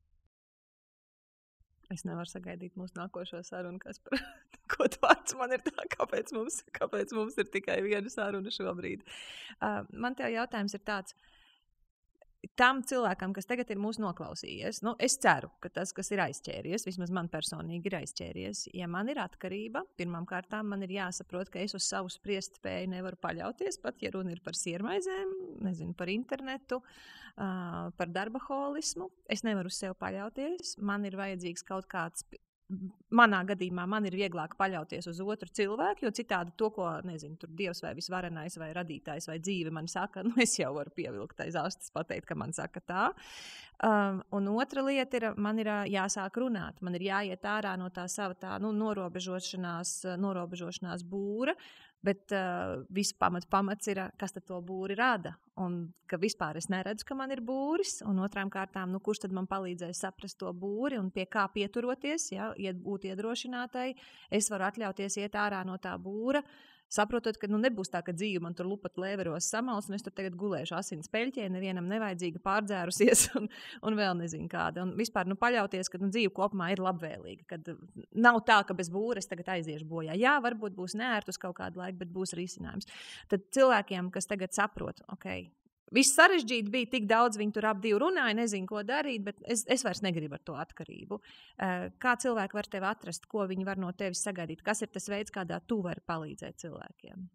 Es nevaru sagaidīt mūsu nākošo sarunu, kas par ko vārds man ir tā, kāpēc mums, kāpēc mums ir tikai viena saruna šobrīd. Uh, man tev jautājums ir tāds, tam cilvēkam, kas tagad ir mūs noklausījies, nu, es ceru, ka tas, kas ir aizķēries, vismaz man personīgi ir aizķēries, ja man ir atkarība, pirmām kārtām man ir jāsaprot, ka es uz savu spriestspēju nevaru paļauties, pat ja runa ir par siermaizēm, nezinu, par internetu, uh, par darbaholismu, es nevaru uz sevi paļauties, man ir vajadzīgs kaut kāds. Manā gadījumā man ir vieglāk paļauties uz otru cilvēku, jo citādi to, ko, nezinu, tur Dievs vai visvarenais vai radītājs vai dzīve man saka, nu es jau varu pievilkt aiz astes pateikt, ka man saka tā. Um, un otra lieta ir, man ir jāsāk runāt, man ir jāiet ārā no tā sava tā, nu, norobežošanās, norobežošanās būra, bet uh, viss pamat, pamats ir, kas tad to būri rada. Un ka vispār es neredzu, ka man ir būris. Un otrām kārtām, nu, kurš tad man palīdzēs saprast to būri un pie kā pieturoties, ja, iet, būt iedrošinātai. Es varu atļauties iet ārā no tā būra, saprotot, ka nu, nebūs tā, ka dzīve man tur lupat lēveros samals, un es tur tagad gulēšu asins peļķē, nevienam nevajadzīga pārdzērusies, un, un vēl nezinu kāda. Un vispār nu, paļauties, ka nu, dzīve kopumā ir labvēlīga, kad nav tā, ka bez būres tagad aiziešu bojā. Jā, varbūt būs neērt uz kaut kādu laiku, bet būs risinājums. Tad cilvēkiem, kas tagad saprot, ok, viss sarežģīti bija, tik daudz viņi tur ap divu runāja, nezinu, ko darīt, bet es, es vairs negribu ar to atkarību. Kā cilvēki var tevi atrast, ko viņi var no tevis sagaidīt? Kas ir tas veids, kādā tu vari palīdzēt cilvēkiem?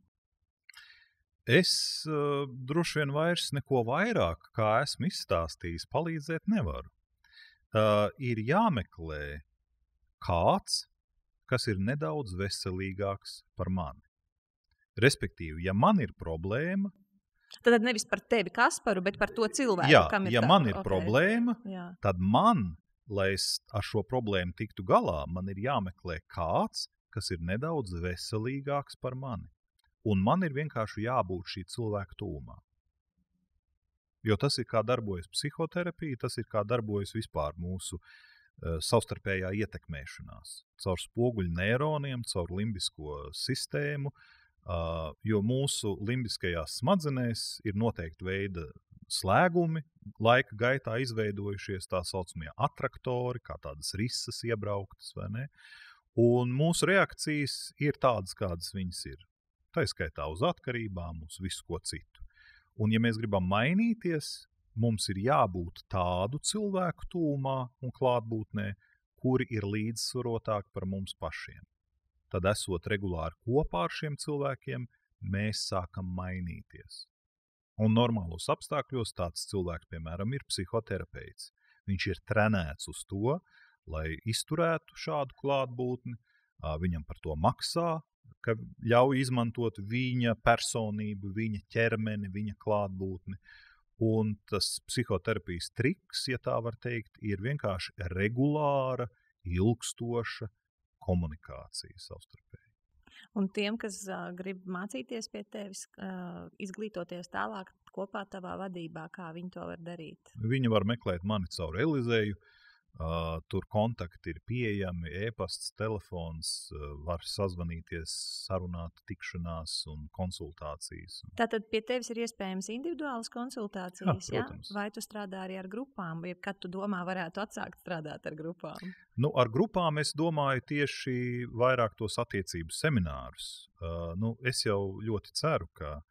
Es uh, droši vien vairs neko vairāk, kā esmu izstāstījis, palīdzēt nevaru. Uh, ir jāmeklē kāds, kas ir nedaudz veselīgāks par mani. Respektīvi, ja man ir problēma, tad nevis par tevi, Kasparu, bet par to cilvēku, jā, kam ir ja tā, man ir okay. problēma, jā. Tad man, lai es ar šo problēmu tiktu galā, man ir jāmeklē kāds, kas ir nedaudz veselīgāks par mani. Un man ir vienkārši jābūt šī cilvēka tūmā. Jo tas ir kā darbojas psihoterapija, tas ir kā darbojas vispār mūsu uh, savstarpējā ietekmēšanās. Caur spoguļu neironiem, caur limbisko sistēmu, Uh, jo mūsu limbiskajās smadzenēs ir noteikti veida slēgumi, laika gaitā izveidojušies tā saucamie atraktori, kā tādas risas iebrauktas, vai ne? Un mūsu reakcijas ir tādas, kādas viņas ir. Tā skaitā uz atkarībām, uz visu ko citu. Un ja mēs gribam mainīties, mums ir jābūt tādu cilvēku tūmā un klātbūtnē, kuri ir līdzsvarotāki par mums pašiem. Tad, esot regulāri kopā ar šiem cilvēkiem, mēs sākam mainīties. Un normālos apstākļos tāds cilvēks, piemēram, ir psihoterapeits. Viņš ir trenēts uz to, lai izturētu šādu klātbūtni, viņam par to maksā, ka ļauj izmantot viņa personību, viņa ķermeni, viņa klātbūtni. Un tas psihoterapijas triks, ja tā var teikt, ir vienkārši regulāra, ilgstoša komunikācija savstarpēji. Un tiem, kas uh, grib mācīties pie tevis, uh, izglītoties tālāk kopā tavā vadībā, kā viņi to var darīt? Viņi var meklēt mani caur Elizēju. Uh, tur kontakti ir pieejami, e-pasts, telefons, uh, var sazvanīties, sarunāt, tikšanās un konsultācijas. Tātad pie tevis ir iespējams individuālas konsultācijas, Jā, protams. Ja? Vai tu strādā arī ar grupām, vai kad tu domā varētu atsākt strādāt ar grupām? Nu, ar grupām es domāju tieši vairāk tos attiecību seminārus. Uh, nu, es jau ļoti ceru, ka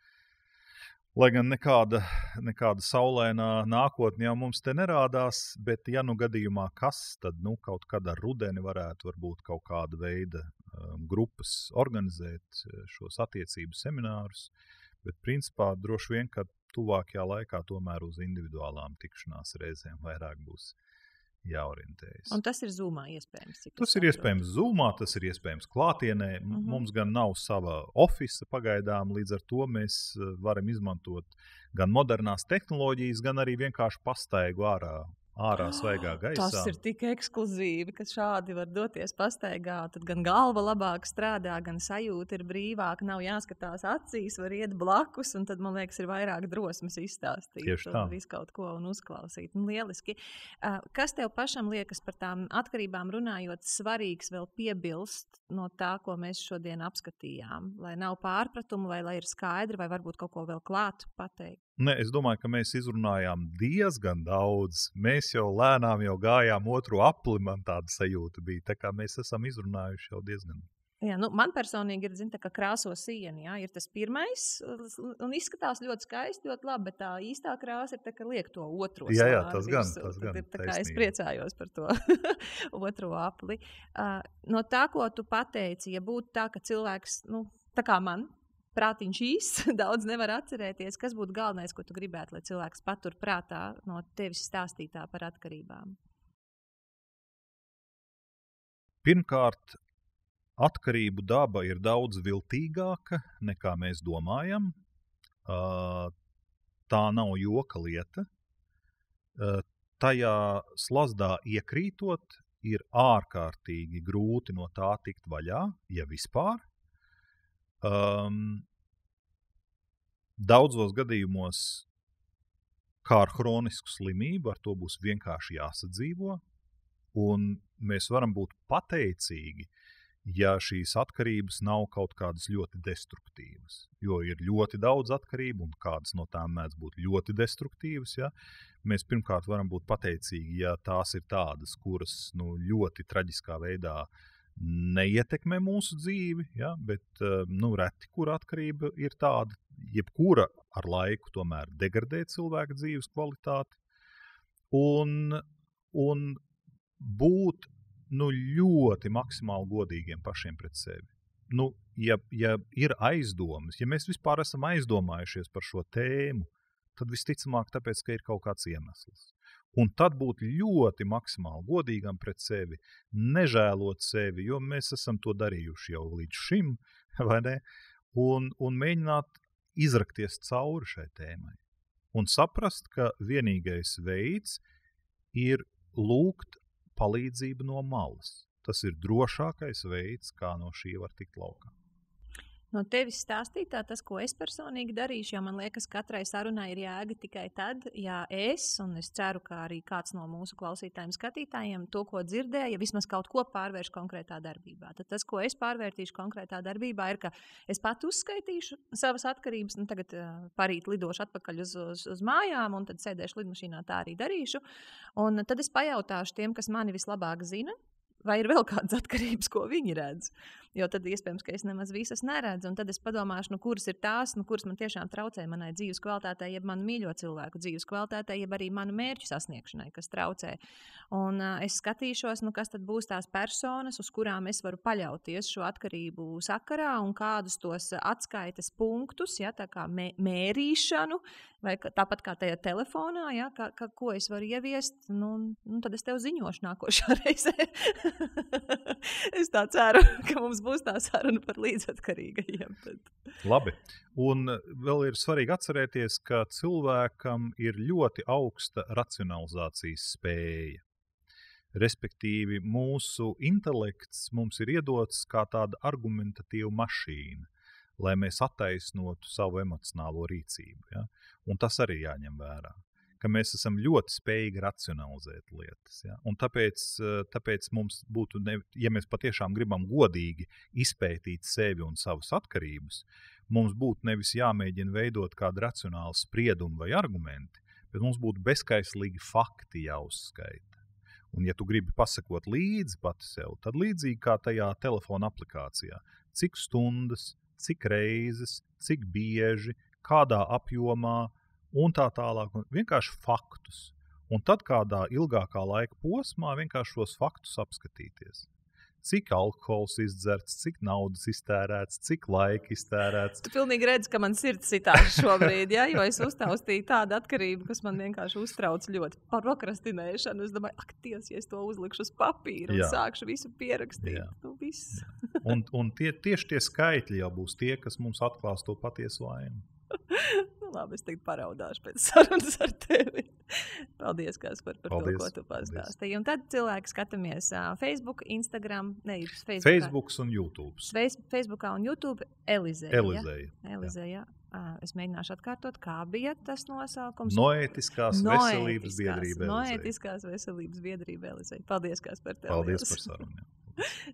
lai gan nekāda, nekāda saulainā nākotne jau mums te nerādās, bet ja nu gadījumā kas, tad nu, kaut kad ar rudeni varētu varbūt kaut kāda veida um, grupas organizēt šos attiecību seminārus, bet principā droši vien, ka tuvākajā laikā tomēr uz individuālām tikšanās reizēm vairāk būs jāorientējas. Un tas ir Zoomā iespējams? Tas ir iespējams Zoomā, tas ir iespējams klātienē. Uh-huh. Mums gan nav sava ofisa pagaidām, līdz ar to mēs varam izmantot gan modernās tehnoloģijas, gan arī vienkārši pastaigu ārā, ārā svaigā gaisā. Tas ir tik ekskluzīvi, ka šādi var doties pastaigā. Tad gan galva labāk strādā, gan sajūta ir brīvāka, nav jāskatās acīs, var iet blakus, un tad, man liekas, ir vairāk drosmes izstāstīt. Tieši tā. Visu kaut ko un uzklausīt. Un lieliski. Kas tev pašam liekas par tām atkarībām runājot svarīgs vēl piebilst no tā, ko mēs šodien apskatījām? Lai nav pārpratumu, vai lai ir skaidri, vai varbūt kaut ko vēl klāt pateikt? Ne, es domāju, ka mēs izrunājām diezgan daudz. Mēs jau lēnām jau gājām otru apli, man tāda sajūta bija. Tā kā mēs esam izrunājuši jau diezgan. Jā, nu, man personīgi ir, zin, tā kā krāso sieni, jā, ir tas pirmais, un izskatās ļoti skaisti, ļoti labi, bet tā īstā krāsa ir tā, ka liek to otro slāni. Jā, jā, tas gan, tas gan. Tā kā es priecājos par to otro apli. Uh, no tā, ko tu pateici, ja būtu tā, ka cilvēks, nu, tā kā man, prātiņš īsts, daudz nevar atcerēties, kas būtu galvenais, ko tu gribētu, lai cilvēks patur prātā no tevis stāstītā par atkarībām? Pirmkārt, atkarību daba ir daudz viltīgāka, nekā mēs domājam. Tā nav joka lieta. Tajā slazdā iekrītot ir ārkārtīgi grūti no tā tikt vaļā, ja vispār. Um, daudzos gadījumos, kā ar hronisku slimību, ar to būs vienkārši jāsadzīvo, un mēs varam būt pateicīgi, ja šīs atkarības nav kaut kādas ļoti destruktīvas, jo ir ļoti daudz atkarību, un kādas no tām mēdz būt ļoti destruktīvas, ja? Mēs pirmkārt varam būt pateicīgi, ja tās ir tādas, kuras nu, ļoti traģiskā veidā neietekmē mūsu dzīvi, ja, bet nu, reti, kura atkarība ir tāda, jebkura ar laiku tomēr degradē cilvēka dzīves kvalitāti un, un būt nu, ļoti maksimāli godīgiem pašiem pret sevi. Nu, ja, ja ir aizdomas, ja mēs vispār esam aizdomājušies par šo tēmu, tad visticamāk tāpēc, ka ir kaut kāds iemesls. Un tad būt ļoti maksimāli godīgam pret sevi, nežēlot sevi, jo mēs esam to darījuši jau līdz šim, vai ne? Un, un mēģināt izrakties cauri šai tēmai. Un saprast, ka vienīgais veids ir lūgt palīdzību no malas. Tas ir drošākais veids, kā no šī var tikt laukā. No tevis stāstītā tas, ko es personīgi darīšu, jo man liekas, katrai sarunai ir jēga tikai tad, ja es, un es ceru, ka arī kāds no mūsu klausītājiem, skatītājiem to, ko dzirdēja, vismaz kaut ko pārvērš konkrētā darbībā. Tad tas, ko es pārvērtīšu konkrētā darbībā, ir, ka es pat uzskaitīšu savas atkarības, un tagad uh, parīt lidošu atpakaļ uz, uz, uz mājām, un tad sēdēšu lidmašīnā, tā arī darīšu. Un tad es pajautāšu tiem, kas mani vislabāk zina, vai ir vēl kādas atkarības, ko viņi redz. Jo tad iespējams, ka es nemaz visas neredzu, un tad es padomāšu, nu, kuras ir tās, nu, kuras man tiešām traucē manai dzīves kvalitātei, jeb manu mīļo cilvēku dzīves kvalitātei, jeb arī manu mērķu sasniegšanai, kas traucē. Un uh, es skatīšos, nu, kas tad būs tās personas, uz kurām es varu paļauties šo atkarību sakarā, un kādus tos atskaites punktus, ja, tā kā mē, mērīšanu, vai ka, tāpat kā tajā telefonā, ja, ka, ka, ko es varu ieviest, nu, nu tad es tev ziņošu nākošā reizē. Es tā ceru, ka mums būs tā saruna par līdzatkarīgajiem. Tad. Labi. Un vēl ir svarīgi atcerēties, ka cilvēkam ir ļoti augsta racionalizācijas spēja. Respektīvi, mūsu intelekts mums ir iedots kā tāda argumentatīva mašīna, lai mēs attaisnotu savu emocionālo rīcību. Ja? Un tas arī jāņem vērā, ka mēs esam ļoti spējīgi racionalizēt lietas. Ja? Un tāpēc, tāpēc mums būtu, ne, ja mēs patiešām gribam godīgi izpētīt sevi un savas atkarības, mums būtu nevis jāmēģina veidot kādu racionālu spriedumu vai argumenti, bet mums būtu bezskaislīgi fakti jāuzskaita. Un ja tu gribi pasakot līdzi pati sev, tad līdzīgi kā tajā telefona aplikācijā, cik stundas, cik reizes, cik bieži, kādā apjomā, un tā tālāk, vienkārši faktus. Un tad kādā ilgākā laika posmā vienkārši šos faktus apskatīties. Cik alkohols izdzerts, cik naudas iztērēts, cik laika iztērēts. Tu pilnīgi redzi, ka man sirds sitās šobrīd, ja? Jo es uztaustīju tādu atkarību, kas man vienkārši uztrauc ļoti par prokrastinēšanu. Es domāju, ak, Dievs, ja es to uzlikšu uz papīra un Jā. Sākšu visu pierakstīt. Nu, viss. un un tie, tieši tie skaitļi jau būs tie, kas mums atklās to patiesu vainu. Nu, labi, es tagad paraudāšu pēc sarunas ar tevi. Paldies, Kaspar, par Paldies. To, ko tu pastāstīji. Un tad cilvēki skatāmies uh, Facebook, Instagram, ne, Facebookā. Facebooks un YouTube. Face, Facebookā un YouTube Elizēja. Elizēja. Ja? Elizēja. Uh, es mēģināšu atkārtot, kā bija tas nosaukums. Noētiskās veselības biedrība Elizēja. Noētiskās veselības biedrība Elizēja. Paldies, Kaspar, tev. Paldies par sarunu.